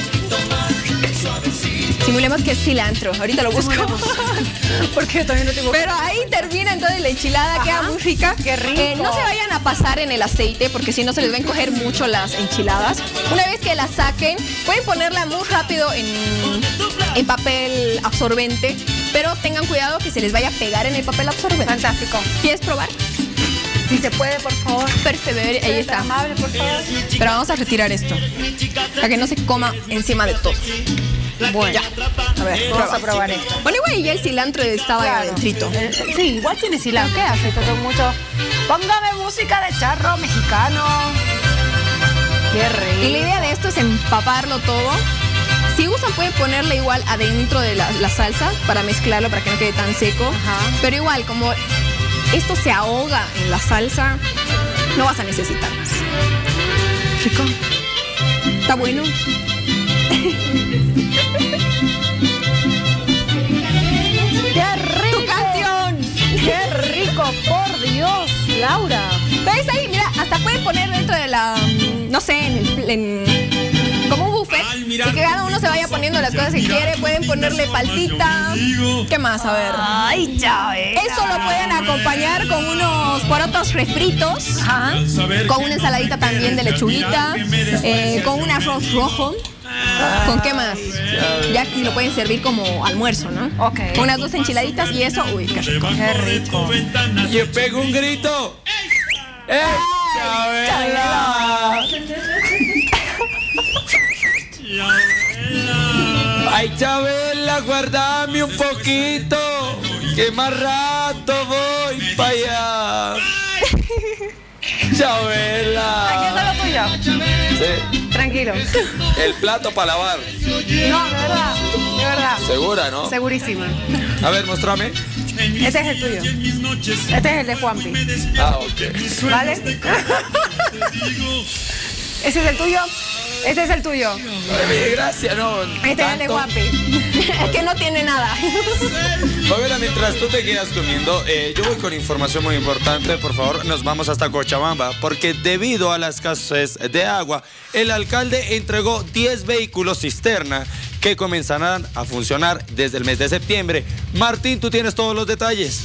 Simulemos que es cilantro. Ahorita lo busco. Porque yo también no tengo. Pero ahí termina entonces la enchilada. Ajá. Queda muy rica. Qué rico. No se vayan a pasar en el aceite porque si no se les va a encoger mucho las enchiladas. Una vez que la saquen, pueden ponerla muy rápido en papel absorbente. Pero tengan cuidado que se les vaya a pegar en el papel absorbente. Fantástico. ¿Quieres probar? Si se puede, por favor. Perfecto, ahí está. Amable, por favor. Pero vamos a retirar esto para que no se coma encima de todo. Bueno, ya. A ver, vamos a probar esto. Bueno, igual ya el cilantro estaba adentrito. Sí, igual tiene cilantro. ¿Qué hace? Todo mucho. Póngame música de charro mexicano. Qué rico. Y la idea de esto es empaparlo todo. Si gustan pueden ponerle igual adentro de la salsa para mezclarlo, para que no quede tan seco. Pero igual, como esto se ahoga en la salsa, no vas a necesitar más. Rico. Está bueno. ¡Qué rico! ¡Tu canción! ¡Qué rico! ¡Por Dios, Laura! ¿Ves ahí? Mira, hasta pueden poner dentro de la... No sé, como un buffet. Y que cada uno se vaya poniendo las cosas que quiere. Pueden ponerle paltita. ¿Qué más? A ver. ¡Ay, Chabela! Eso lo pueden acompañar con unos porotos refritos. Con una ensaladita también de lechuguita. Con un arroz rojo. ¿Con qué más? Ya lo pueden servir como almuerzo, ¿no? Ok. Con unas 2 enchiladitas y eso, uy, qué rico. ¡Qué rico! Y pego un grito. ¡Eh, Chabela! Ay, Chabela, guardame un poquito, que más rato voy para allá. Chabela. ¿Aquí está lo tuyo? Sí. Tranquilo. El plato para lavar. No, de verdad. De verdad. ¿Segura, no? Segurísima. A ver, mostrame. Este es el tuyo. Este es el de Juanpi. Ah, ok. ¿Vale? Ese es el tuyo. Este es el tuyo. Ay, gracias, no. Este es el de Juanpi. Es que no tiene nada. Fabiola, mientras tú te quedas comiendo, yo voy con información muy importante. Por favor, nos vamos hasta Cochabamba, porque debido a la escasez de agua, el alcalde entregó 10 vehículos cisterna que comenzarán a funcionar desde el mes de septiembre. Martín, tú tienes todos los detalles.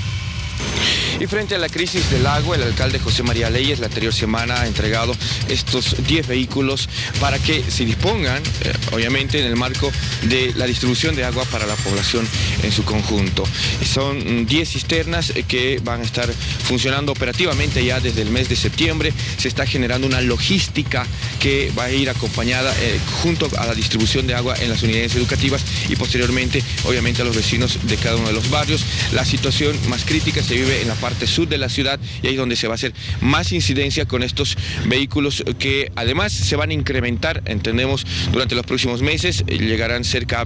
Y frente a la crisis del agua, el alcalde José María Leyes la anterior semana ha entregado estos 10 vehículos para que se dispongan, obviamente, en el marco de la distribución de agua para la población en su conjunto. Son 10 cisternas que van a estar funcionando operativamente ya desde el mes de septiembre. Se está generando una logística que va a ir acompañada junto a la distribución de agua en las unidades educativas y posteriormente, obviamente, a los vecinos de cada uno de los barrios. La situación más crítica se vive en la parte sur de la ciudad y ahí es donde se va a hacer más incidencia con estos vehículos que además se van a incrementar, entendemos, durante los próximos meses. Llegarán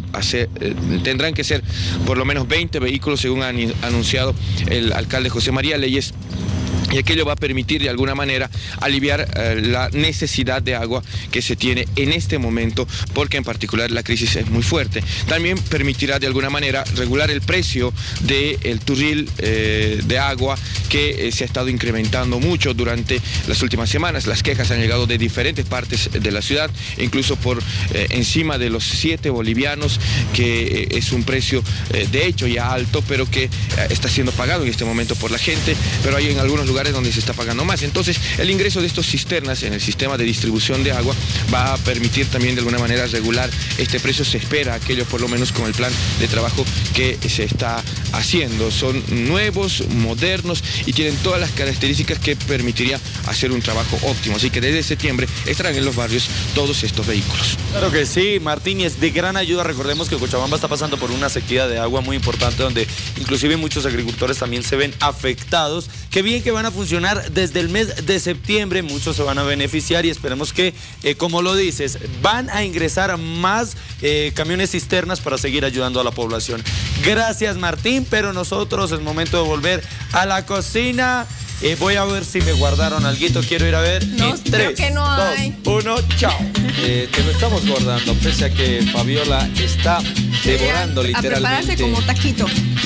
tendrán que ser por lo menos 20 vehículos según ha anunciado el alcalde José María Leyes. Y aquello va a permitir de alguna manera aliviar la necesidad de agua que se tiene en este momento, porque en particular la crisis es muy fuerte. También permitirá de alguna manera regular el precio del turril de agua que se ha estado incrementando mucho durante las últimas semanas. Las quejas han llegado de diferentes partes de la ciudad, incluso por encima de los 7 bolivianos, que es un precio de hecho ya alto, pero que está siendo pagado en este momento por la gente, pero hay en algunos lugares donde se está pagando más. Entonces, el ingreso de estos cisternas en el sistema de distribución de agua va a permitir también de alguna manera regular este precio. Se espera aquello, por lo menos con el plan de trabajo que se está haciendo. Son nuevos, modernos y tienen todas las características que permitiría hacer un trabajo óptimo. Así que desde septiembre estarán en los barrios todos estos vehículos. Claro que sí, Martín, y es de gran ayuda. Recordemos que Cochabamba está pasando por una sequía de agua muy importante, donde inclusive muchos agricultores también se ven afectados. Qué bien que van a funcionar desde el mes de septiembre, muchos se van a beneficiar y esperemos que, como lo dices, van a ingresar más camiones cisternas para seguir ayudando a la población. Gracias, Martín, pero nosotros es momento de volver a la cocina. Voy a ver si me guardaron alguito, quiero ir a ver. No, creo que no hay. 2, 1, chao. Te lo estamos guardando, pese a que Fabiola está devorando literalmente. A prepararse como taquito.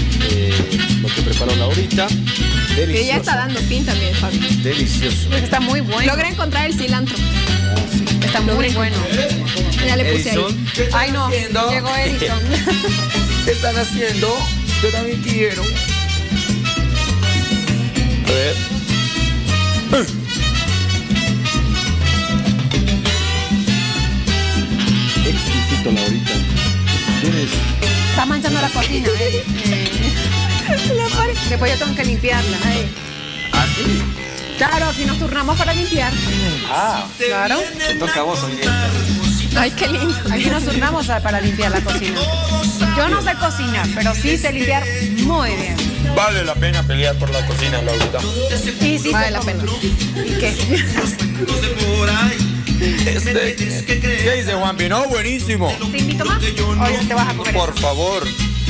Lo que preparó Laurita. Delicioso. Que ya está dando fin también, Fabi. Delicioso. Está muy bueno. Logré encontrar el cilantro. Está muy bueno. Ya le puse Edison, ahí. Ay, no. Llegó Edison. ¿Qué están haciendo? Yo también quiero. A ver. Exquisito, Laurita. Tienes... Está manchando la cocina, Después yo tengo que limpiarla. ¿Ah, sí? Claro, aquí nos turnamos para limpiar. Ah, claro. Te toca a vos hoy día. Ay, qué lindo. Aquí nos turnamos para limpiar la cocina. Yo no sé cocinar, pero sí sé limpiar muy bien. Vale la pena pelear por la cocina, Laurita. Sí, vale la pena. ¿Y qué? ¿Qué dice Juanpi? No, buenísimo. ¿Te invito más? ¿O te vas a comer? Por favor.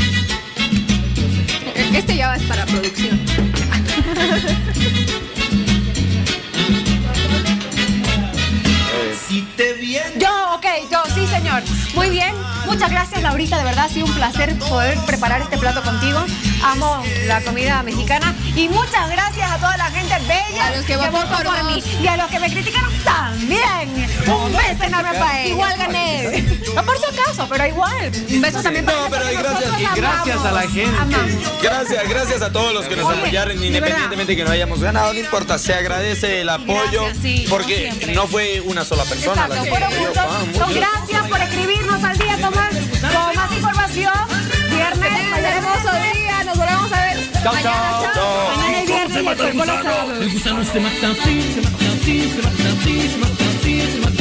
Este ya va a estar para producción. Yo, sí, señor. Muy bien. Muchas gracias, Laurita. De verdad ha sido un placer poder preparar este plato contigo. Amo la comida mexicana. Y muchas gracias a toda la gente bella a los que votó por mí. Y a los que me criticaron también. Un beso enorme para ellos. Igual gané. No por si acaso, pero igual. Un beso también para ellos. No, pero gracias a la gente. Gracias a todos los que nos apoyaron, independientemente de que no hayamos ganado, no importa, se agradece el apoyo, porque no fue una sola persona. Exacto, fueron muchos. Gracias por escribirnos al día, Tomás, con más información. Viernes, mañana hermoso día, nos volvemos a ver. Chao, Mañana, chao. Mañana es viernes y el cuerpo lo sabe. El gusano se mata así, se mata así, se mata así, se mata así, se mata